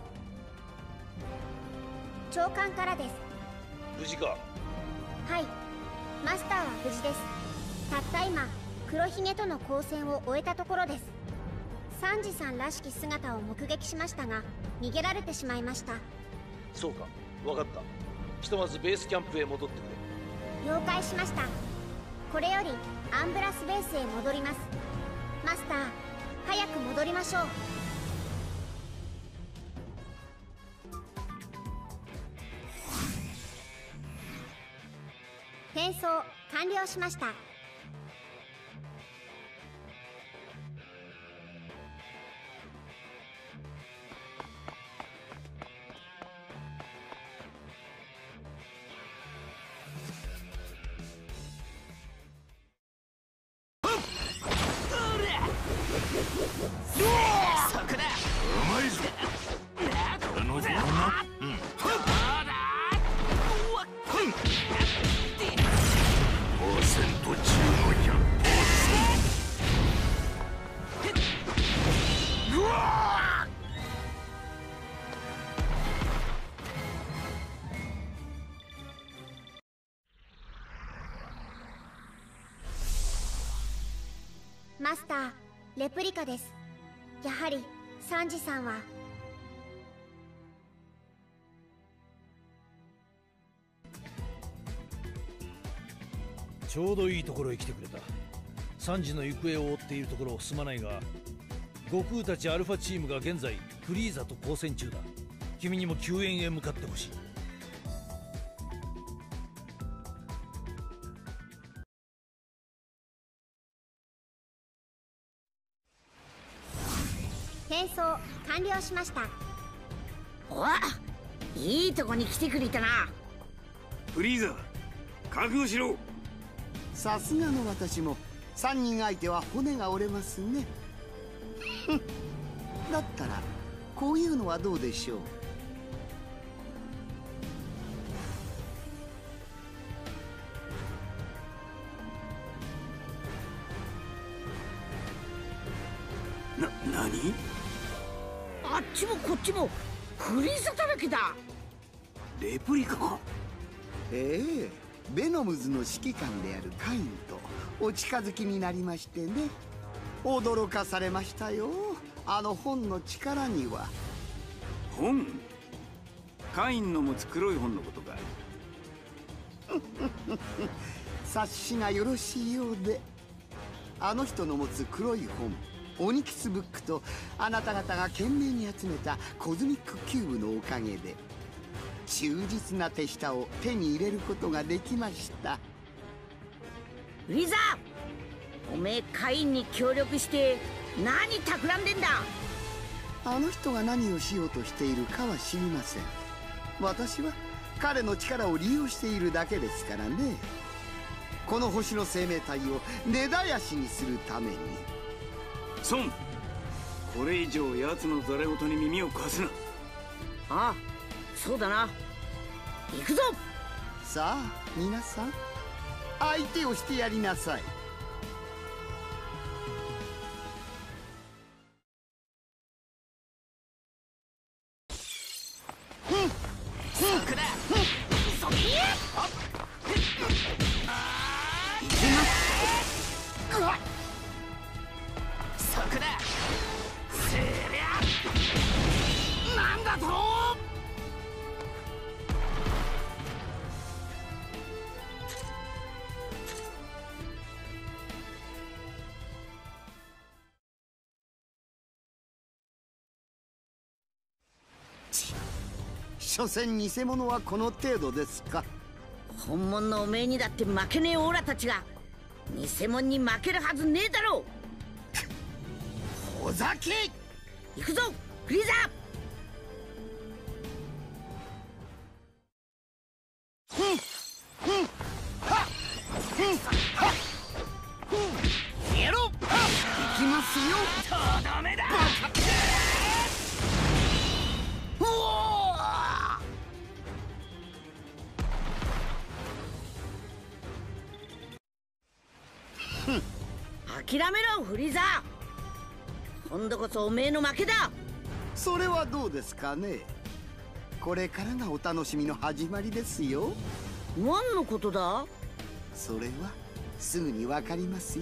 S5: 長官からです。
S1: 無事か？
S5: はい、マスターは無事です。たった今黒ひげとの交戦を終えたところです。サンジさんらしき姿を目撃しましたが逃げられてしまいました。
S1: そうか、分かった。ひとまずベースキャンプへ戻ってく
S5: れ。了解しました。これよりアンブラスベースへ戻ります。マスター、早く戻りましょう。転送完了しました。
S14: そこだ。
S8: うまいぞ。あの子が、うん。パーセント中のひゃくパーセント。うわ
S5: マスター、レプリカです。やはりサンジさんは。
S1: ちょうどいいところへ来てくれた。サンジの行方を追っているところをすまないが、悟空たちアルファチームが現在フリーザと交戦中だ。君にも救援へ向かってほしい。
S5: 転送完了しました。
S3: おっ、いいとこに来てくれたな。
S10: フリーザ、覚悟しろ。
S2: さすがの私もさんにん相手は骨が折れますね。だったらこういうのはどうでしょ
S10: う。な、何？
S3: あっちもこっちもフリーザだらけだ。
S10: レプリカか？
S2: ええ、ベノムズの指揮官であるカインとお近づきになりましてね。驚かされましたよ、あの本の力には。
S10: 本？カインの持つ黒い本のことか。
S2: 察しがよろしいようで。あの人の持つ黒い本オニキスブックとあなた方が懸命に集めたコズミックキューブのおかげで忠実な手下を手に入れることができました。
S3: フリーザ、 おめえカインに協力して何企んでんだ。
S2: あの人が何をしようとしているかは知りません。私は彼の力を利用しているだけですからね。この星の生命体を根絶やしにするために。
S10: 孫、これ以上奴のざれ言に耳を貸すな。
S3: ああ、そうだな。行くぞ。
S2: さあ皆さん、相手をしてやりなさい。所詮偽物はこの程度ですか。
S3: 本物のおめえにだって負けねえオーラたちが偽物に負けるはずねえだろう。
S2: ほざけ。
S3: 行くぞフリーザ
S14: ー。やろう。行
S2: きますよ。
S14: とどめだ。
S3: 諦めろフリーザー。今度こそおめえの負けだ。
S2: それはどうですかね。これからがお楽しみの始まりですよ。
S3: 何のことだ。
S2: それはすぐにわかりますよ。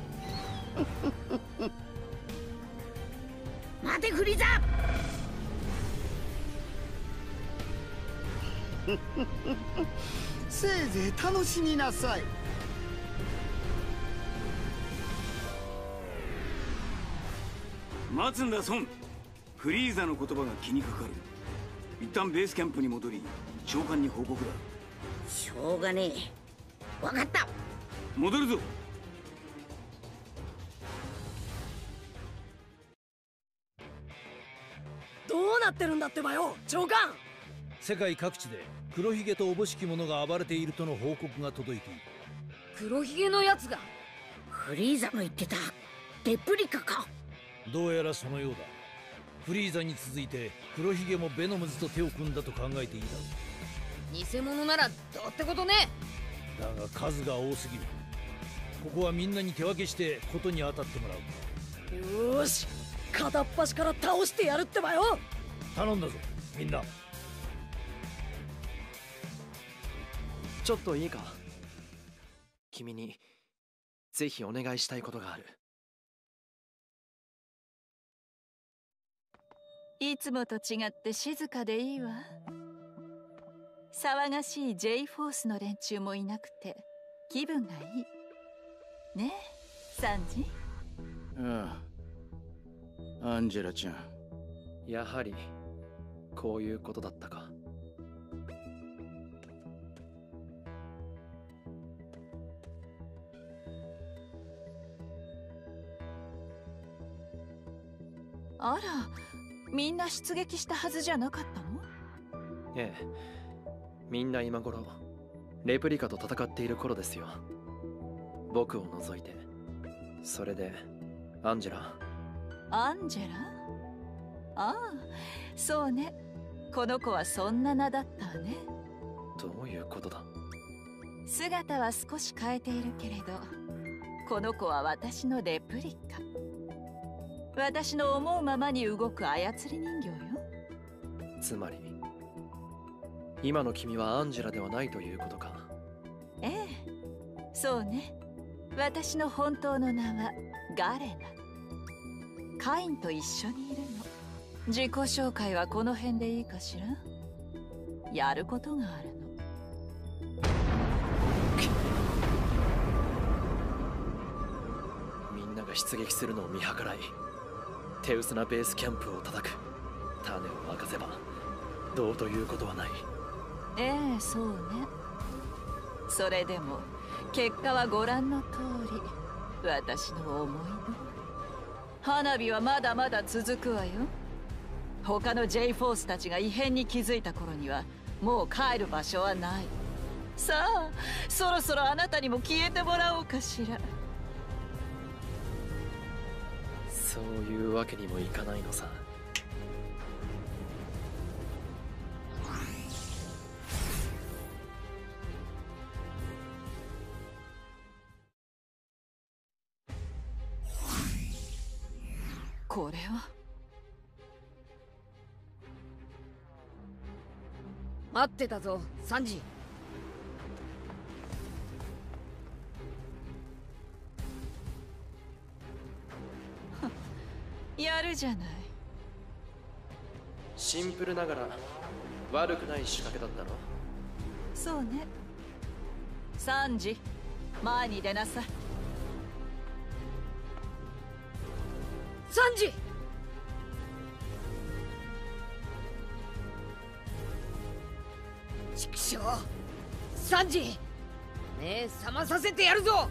S3: 待てフリーザ
S2: ー。せいぜい楽しみなさい。
S10: 待つんだ孫。フリーザの言葉が気にかかる。一旦ベースキャンプに戻り長官に報告だ。
S3: しょうがねえ。分かった。
S10: 戻るぞ。
S6: どうなってるんだってばよ長官。
S1: 世界各地で黒ひげとおぼしき者が暴れているとの報告が届いている。
S7: 黒ひげのやつが
S3: フリーザの言ってたレプリカか。
S1: どうやらそのようだ。フリーザに続いて黒ひげもベノムズと手を組んだと考えていいだろ
S7: う。偽物ならどうってことね。
S1: だが数が多すぎる。ここはみんなに手分けしてことに当たってもらう。
S6: よーし、片っ端から倒してやるってばよ。
S1: 頼んだぞみんな。
S11: ちょっといいか。君にぜひお願いしたいことがある。
S9: いつもと違って静かでいいわ。騒がしい J フォースの連中もいなくて気分がいいねえサンジ。
S17: ああ、アンジェラちゃん。
S11: やはりこういうことだったか。
S9: あら、みんな出撃したはずじゃなかったの？
S11: ええ、みんな今頃レプリカと戦っている頃ですよ。僕を除いて。それでアンジェラ。
S9: アンジェラ？ああ、そうね。この子はそんな名だったわね。
S11: どういうことだ？
S9: 姿は少し変えているけれど、この子は私のレプリカ。私の思うままに動く操り人形よ。
S11: つまり今の君はアンジェラではないということか。
S9: ええ、そうね。私の本当の名はガレナ。カインと一緒にいるの。自己紹介はこの辺でいいかしら。やることがあるの。
S11: みんなが出撃するのを見計らい手薄なベースキャンプを叩く。種を明かせばどうということはない。
S9: ええ、そうね。それでも結果はご覧の通り。 私の思いの花火はまだまだ続くわよ。他の J フォースたちが異変に気づいた頃にはもう帰る場所はない。さあそろそろあなたにも消えてもらおうかしら。
S11: そういうわけにもいかないのさ。
S9: これは
S7: 待ってたぞサンジ。
S9: やるじゃない。
S11: シンプルながら悪くない仕掛けだったの。
S9: そうね。サンジ、前に出なさい。
S7: サンジ！ちくしょう、サンジ、目覚まさせてやるぞ。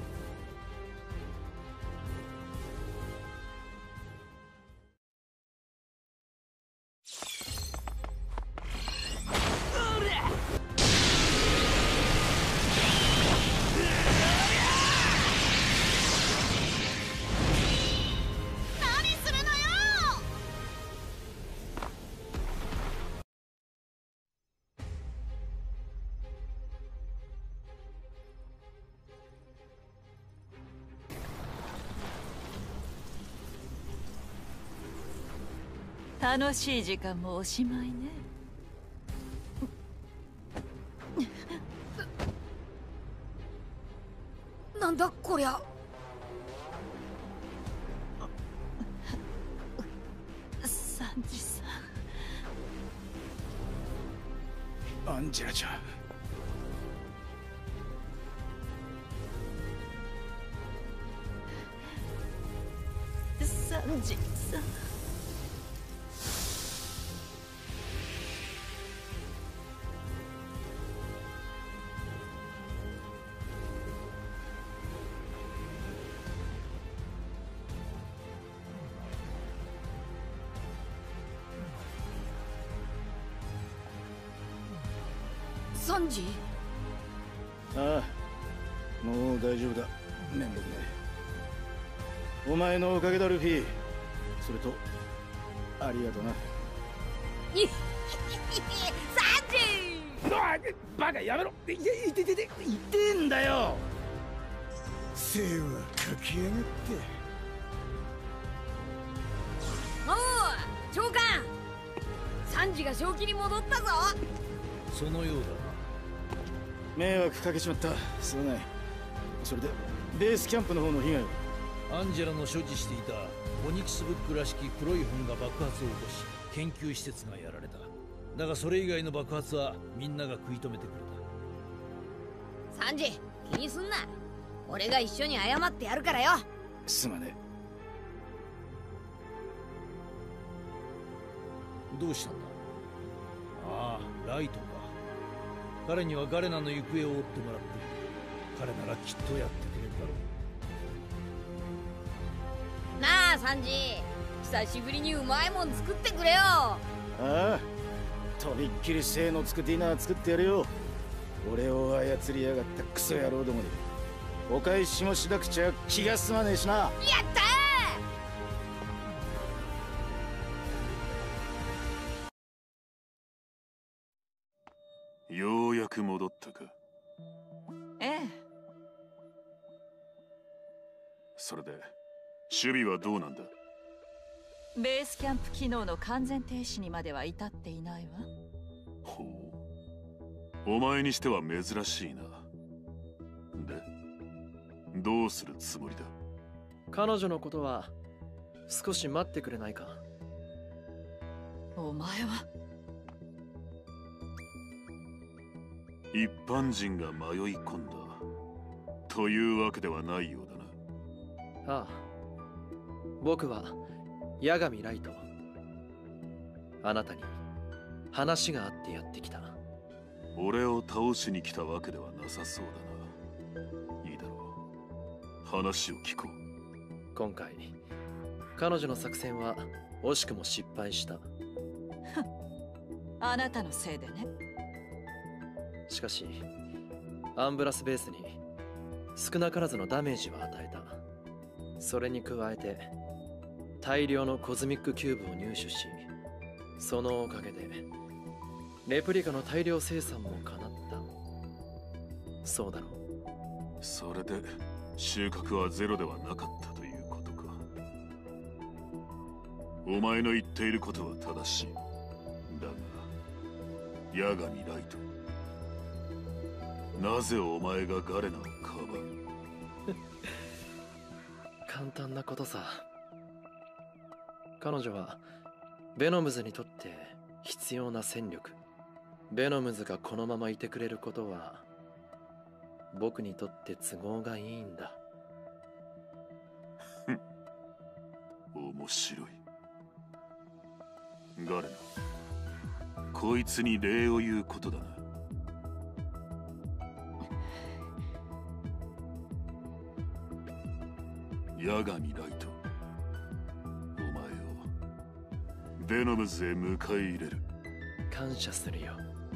S9: 楽しい時間もおしまいね。
S7: なんだこりゃ。
S9: サンジさ
S10: ん。アンジェラちゃん。
S9: サンジさん。
S7: サンジ？
S17: ああ、もう大丈夫だ。面目ね。お前のおかげだルフィ。それとありがとな。
S7: いサンジ！
S10: バカやめろ。いていていていて言ってんだよ。
S13: 世話かけやがって。
S7: おう長官、サンジが正気に戻ったぞ。
S1: そのようだな。
S17: 迷惑かけちまった。すまない。それでベースキャンプの方の被害は？
S1: アンジェラの所持していたオニキスブックらしき黒い本が爆発を起こし、研究施設がやられた。だがそれ以外の爆発はみんなが食い止めてくれ
S7: た。サンジ、気にすんな。俺が一緒に謝ってやるからよ。
S17: すまね
S1: え。どうしたんだ？ああ、ライトか。彼にはガレナの行方を追ってもらっている。彼ならきっとやってくれるだろ
S7: う。なあサンジ、久しぶりにうまいもん作ってくれよ。あ
S17: あ、とびっきり精のつくディナー作ってやるよ。俺を操りやがったクソ野郎どもにお返しもしなくちゃ気が済まねえしな。や
S7: った
S8: ー。ようやく戻ったか。
S9: ええ。
S8: それで守備はどうなんだ？
S9: ベースキャンプ機能の完全停止にまでは至っていないわ。
S8: ほう、お前にしては珍しいな。で、どうするつもりだ？
S11: 彼女のことは少し待ってくれないか？
S9: お前は
S8: 一般人が迷い込んだというわけではないようだな。
S11: ああ、僕は八神ライト。あなたに話があってやってきた。
S8: 俺を倒しに来たわけではなさそうだな。いいだろう、話を聞こう。
S11: 今回彼女の作戦は惜しくも失敗した。
S9: あなたのせいでね。
S11: しかしアンブラスベースに少なからずのダメージは与えた。それに加えて大量のコズミックキューブを入手し、そのおかげでレプリカの大量生産も叶った。そうだろう。
S8: それで収穫はゼロではなかったということか。お前の言っていることは正しい。だがヤガミライト、なぜお前がガレナをかばう？
S11: 簡単なことさ。彼女はベノムズにとって必要な戦力。ベノムズがこのままいてくれることは僕にとって都合がいいんだ。
S8: 面白い。ガレナ、こいつに礼を言うことだな。ヤガミライト、お前をベノムズへ迎え入れる。
S11: 感謝するよ。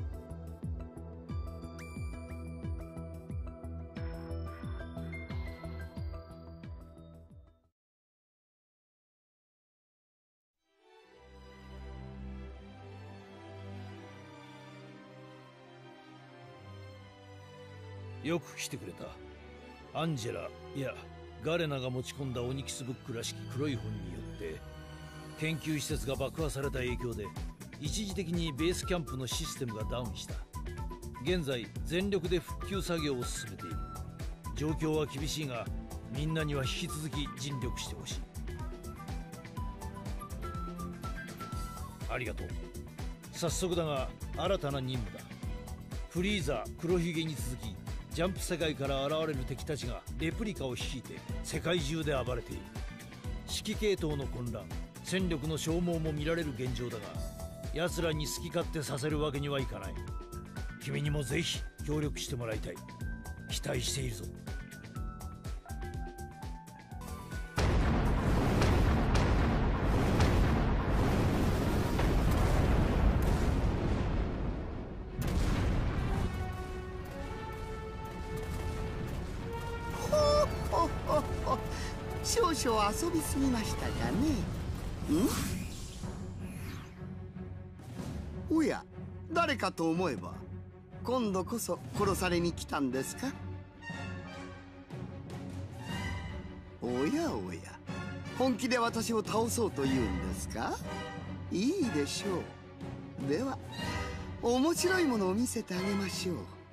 S1: よく来てくれた。アンジェラ、いやガレナが持ち込んだオニキスブックらしき黒い本によって研究施設が爆破された影響で一時的にベースキャンプのシステムがダウンした。現在全力で復旧作業を進めている。状況は厳しいがみんなには引き続き尽力してほしい。ありがとう。早速だが新たな任務だ。フリーザ、黒ひげに続きジャンプ世界から現れる敵たちがレプリカを率いて世界中で暴れている。指揮系統の混乱、戦力の消耗も見られる現状だが、奴らに好き勝手させるわけにはいかない。君にもぜひ協力してもらいたい。期待しているぞ。
S2: 少々遊びすぎましたかね。ん？おや、誰かと思えば今度こそ殺されに来たんですか？おやおや、本気で私を倒そうというんですか？いいでしょう。では面白いものを見せてあげましょ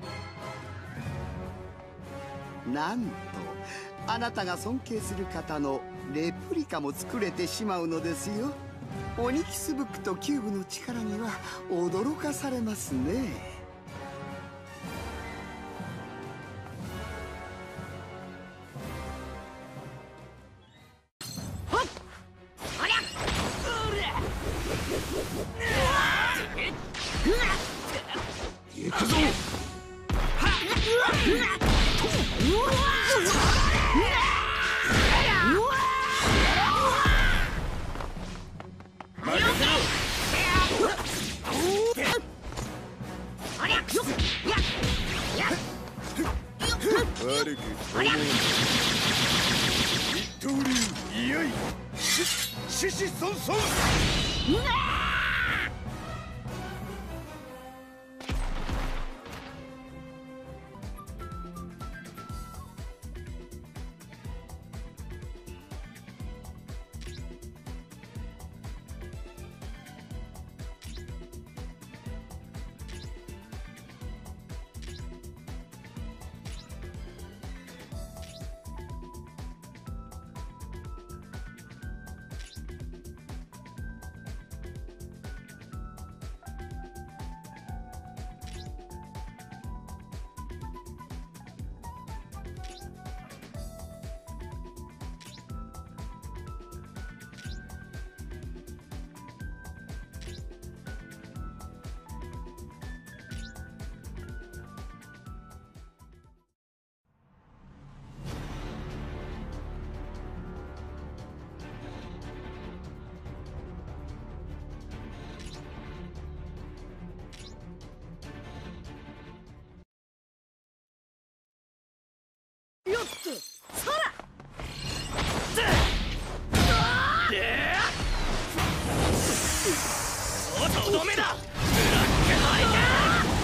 S2: う。なんとあなたが尊敬する方のレプリカも作れてしまうのですよ。オニキスブックとキューブの力には驚かされますね。
S14: ほっ、おりゃ、
S10: 行くぞ。
S13: 悪く思うな。一刀流、いやい、し、ししそんそん。
S6: よっとそら
S14: とどめだ。ブラックハイカ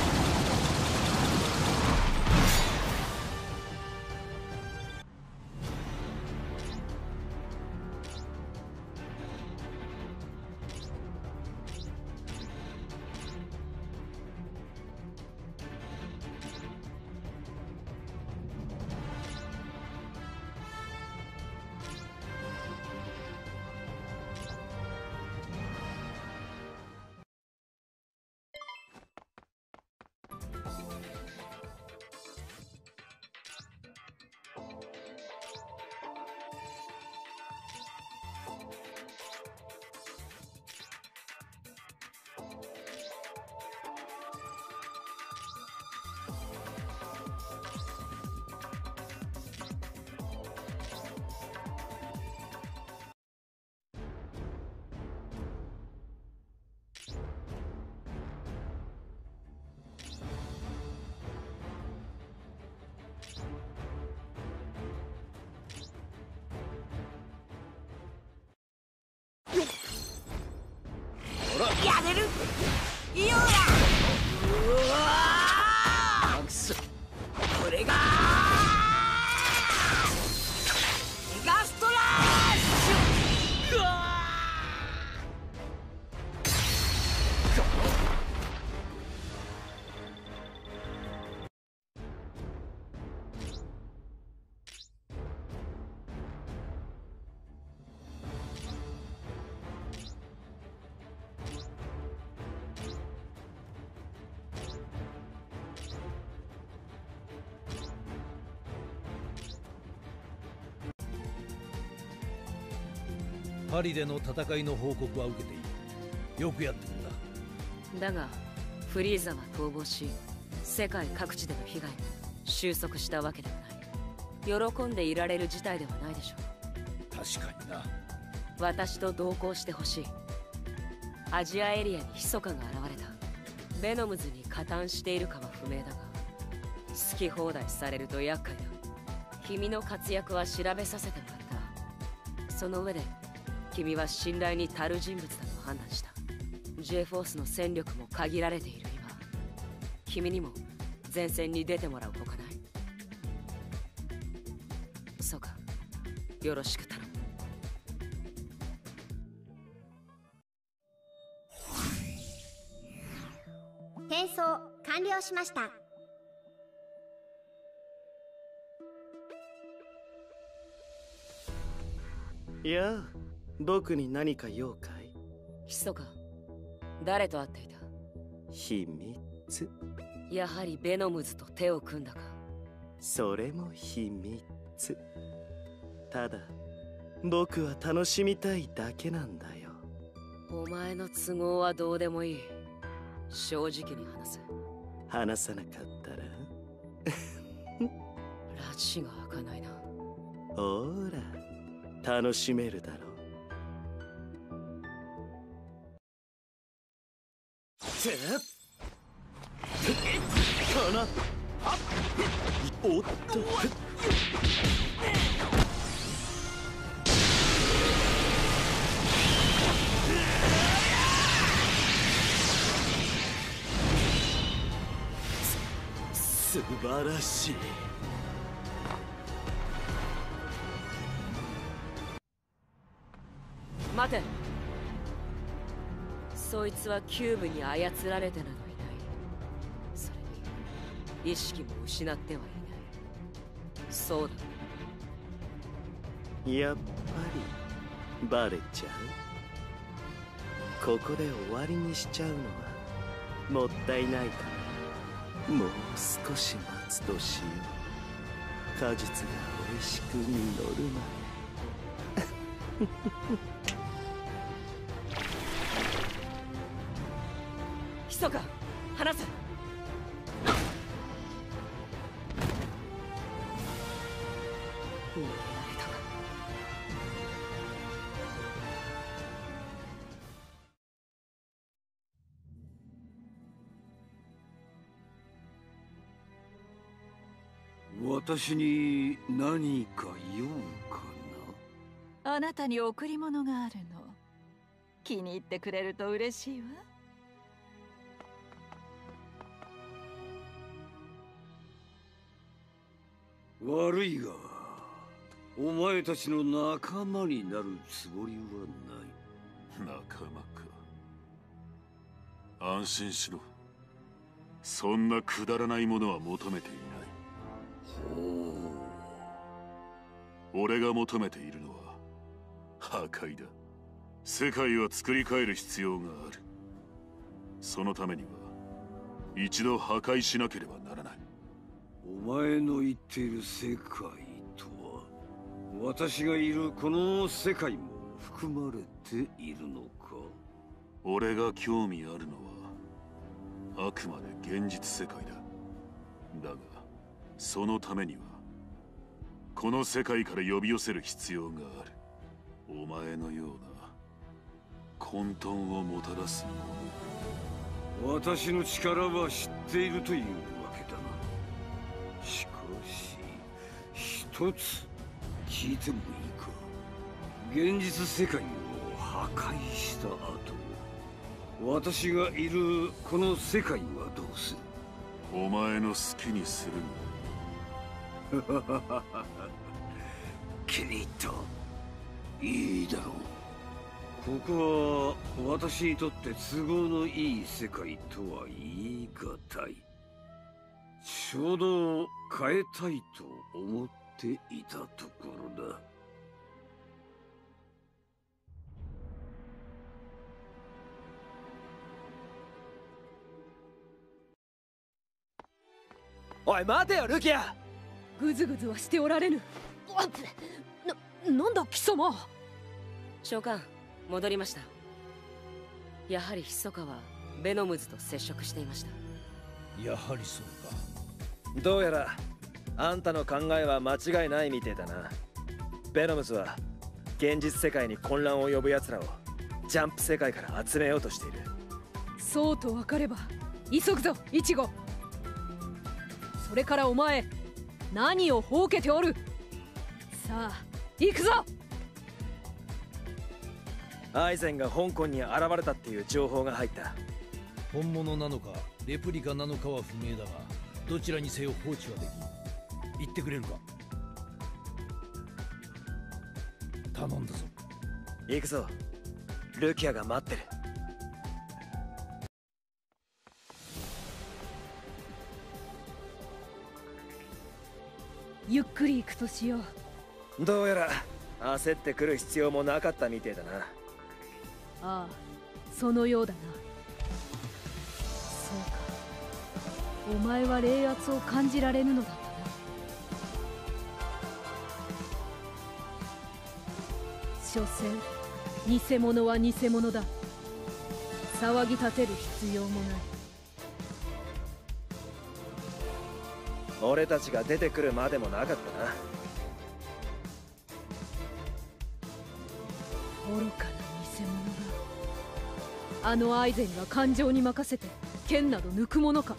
S6: やれるいようや。うわーくそ、これがメガストラッシュ。うわ
S1: パリでの戦いの報告は受けている。よくやってるんだ。
S7: だがフリーザは逃亡し、世界各地での被害も収束したわけではない。喜んでいられる事態ではないでしょう。
S1: 確かにな。
S7: 私と同行してほしい。アジアエリアに密かが現れた。ベノムズに加担しているかは不明だが、好き放題されると厄介だ。君の活躍は調べさせてもらった。その上で君は信頼に足る人物だと判断した。 J フォースの戦力も限られている今、君にも前線に出てもらうほかない。そうか、よろしく頼む。
S5: 転送完了しました。
S20: いや、僕に何か用かい？
S7: 密か、誰と会っていた？
S20: 秘密。
S7: やはりベノムズと手を組んだか？
S20: それも秘密。ただ僕は楽しみたいだけなんだよ。
S7: お前の都合はどうでもいい。正直に話せ。
S20: 話さなかったら
S7: 拉致が開かないな。
S20: ほら、楽しめるだろう。てっかな。おっと素晴らしい。
S7: 待て。そいつはキューブに操られてなどいない。それに意識も失ってはいない。そうだ。
S20: やっぱりバレちゃう。ここで終わりにしちゃうのはもったいないから。もう少し待つとしよう。果実が美味しく実るまで。
S7: 密か、話せ。逃げられたか。
S14: 私に何か用か
S9: な。あなたに贈り物があるの。気に入ってくれると嬉しい
S14: わ。悪いが、お前たちの仲間になるつもりはない。
S8: 仲間か。安心しろ。そんなくだらないものは求めていない。ほう。俺が求めているのは破壊だ。世界は作り変える必要がある。そのためには一度破壊しなければならない。
S14: お前の言っている世界とは、私がいるこの世界も含まれているのか？
S8: 俺が興味あるのはあくまで現実世界だ。だがそのためにはこの世界から呼び寄せる必要がある。お前のような混沌をもたらすもの。
S14: 私の力は知っているというわけだな。しかし一つ聞いてもいいか？現実世界を破壊した後、私がいるこの世界はどうする？
S8: お前の好きにするの。
S14: キリッといいだろう。ここは私にとって都合のいい世界とは言い難い。ちょうど変えたいと思っていたところだ。
S11: おい待てよルキア。
S21: ぐずぐずはしておられぬ。な、なんだ貴様。
S4: 召喚戻りました。やはり密かはベノムズと接触していました。
S1: やはりそう
S11: か。どうやらあんたの考えは間違いないみてえだな。ベノムズは現実世界に混乱を呼ぶ奴らをジャンプ世界から集めようとしている。
S21: そうと分かれば急ぐぞイチゴ。それからお前何をほうけておる。さあ行くぞ。
S11: アイゼンが香港に現れたっていう情報が入った。
S1: 本物なのかレプリカなのかは不明だが、どちらにせよ放置はできん。言ってくれるか？頼んだぞ。
S11: 行くぞ。ルキアが待ってる。
S21: ゆっくり行くとしよ
S11: う。どうやら焦ってくる必要もなかったみてえだな。
S21: ああ、そのようだな。そうか、お前は冷圧を感じられぬのだったな。所詮偽物は偽物だ。騒ぎ立てる必要もない。
S11: 俺たちが出てくるまでもなかったな。
S21: 愚かな偽物だ。あのアイゼンが感情に任せて剣など抜くものか。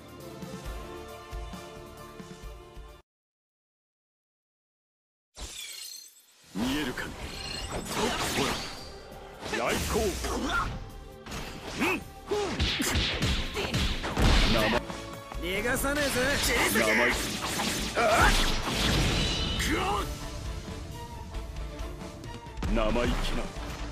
S8: 見えるか？ほら、来航。
S11: 逃がさねえぜ。
S8: 生意気。生意気な。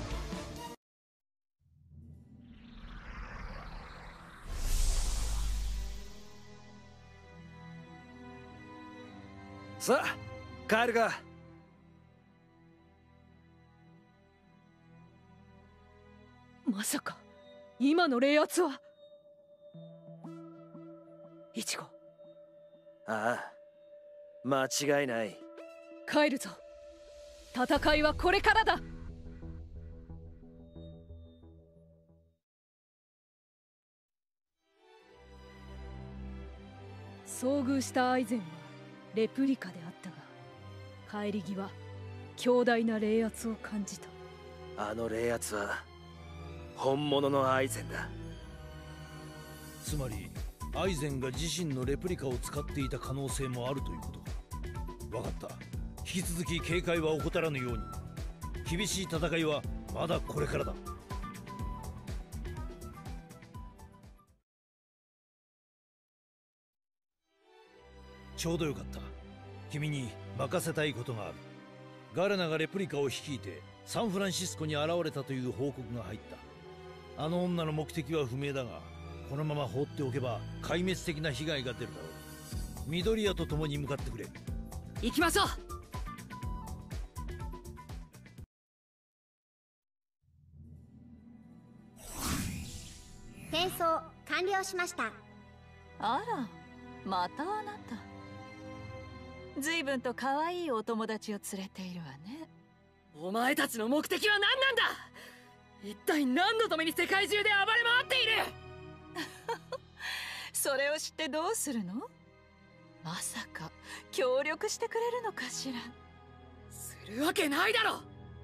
S11: さあ帰るか。
S21: まさか今の冷圧は。イチゴ。
S11: ああ、間違いない。
S21: 帰るぞ。戦いはこれからだ。遭遇したアイゼンはレプリカであったが、帰り際強大な冷圧を感じた。
S11: あの冷圧は本物のアイゼンだ。
S1: つまりアイゼンが自身のレプリカを使っていた可能性もあるということか。 分かった。引き続き警戒は怠らぬように。厳しい戦いはまだこれからだ。ちょうどよかった。君に任せたいことがある。ガレナがレプリカを率いてサンフランシスコに現れたという報告が入った。あの女の目的は不明だが、このまま放っておけば壊滅的な被害が出るだろう。緑谷と共に向かってくれ。
S21: 行きましょう。
S5: 転送完了しました。
S9: あら、またあなた。随分と可愛いお友達を連れているわね。
S21: お前たちの目的は何なんだ。一体何のために世界中で暴れ回っている。
S9: それを知ってどうするの？まさか協力してくれるのかしら。
S21: するわけないだろ。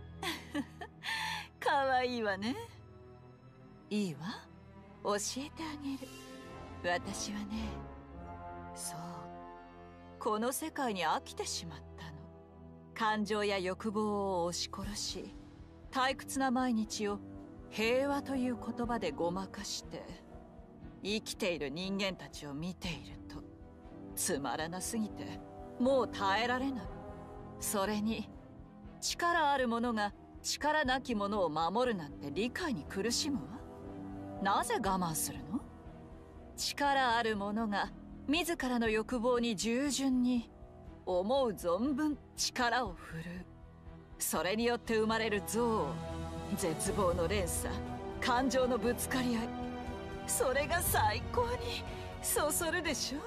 S9: 可愛いわね。いいわ、教えてあげる。私はね、そう、この世界に飽きてしまったの。感情や欲望を押し殺し、退屈な毎日を平和という言葉でごまかして生きている人間たちを見ていると、つまらなすぎてもう耐えられない。それに力ある者が力なき者を守るなんて理解に苦しむわ。なぜ我慢するの？力ある者が自らの欲望に従順に思う存分力を振るう。それによって生まれる憎悪、絶望の連鎖、感情のぶつかり合い、それが最高にそそるでしょ。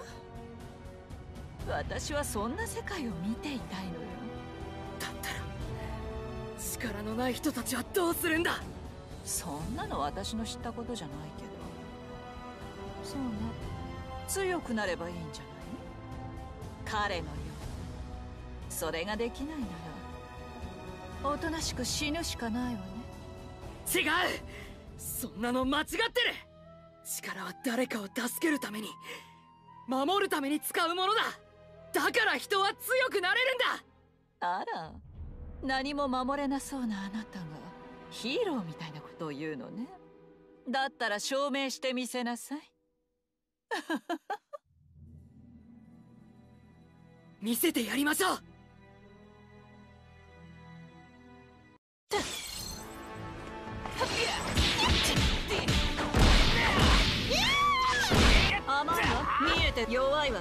S9: 私はそんな世界を見ていたいのよ。
S21: だったら力のない人たちはどうするんだ。
S9: そんなの私の知ったことじゃないけど。そうね、強くなればいいんじゃない？彼のように。それができないならおとなしく死ぬしかないわね。
S21: 違う、そんなの間違ってる。力は誰かを助けるために、守るために使うものだ。だから人は強くなれるんだ。
S9: あら、何も守れなそうなあなたがヒーローみたいなことを言うのね。だったら証明してみせなさい。
S21: 見せてやりましょう。
S9: 甘いわ、見えて弱いわ。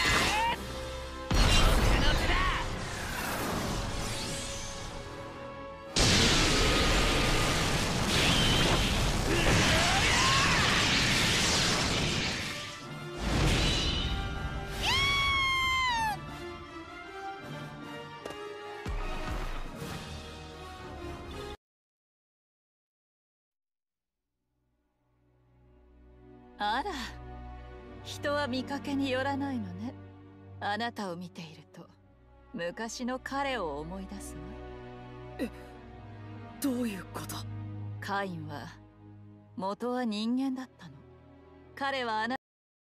S9: あら、人は見かけによらないのね。あなたを見ていると昔の彼を思い出すわ。
S21: え、どういうこと？
S9: カインは元は人間だったの。彼はあなた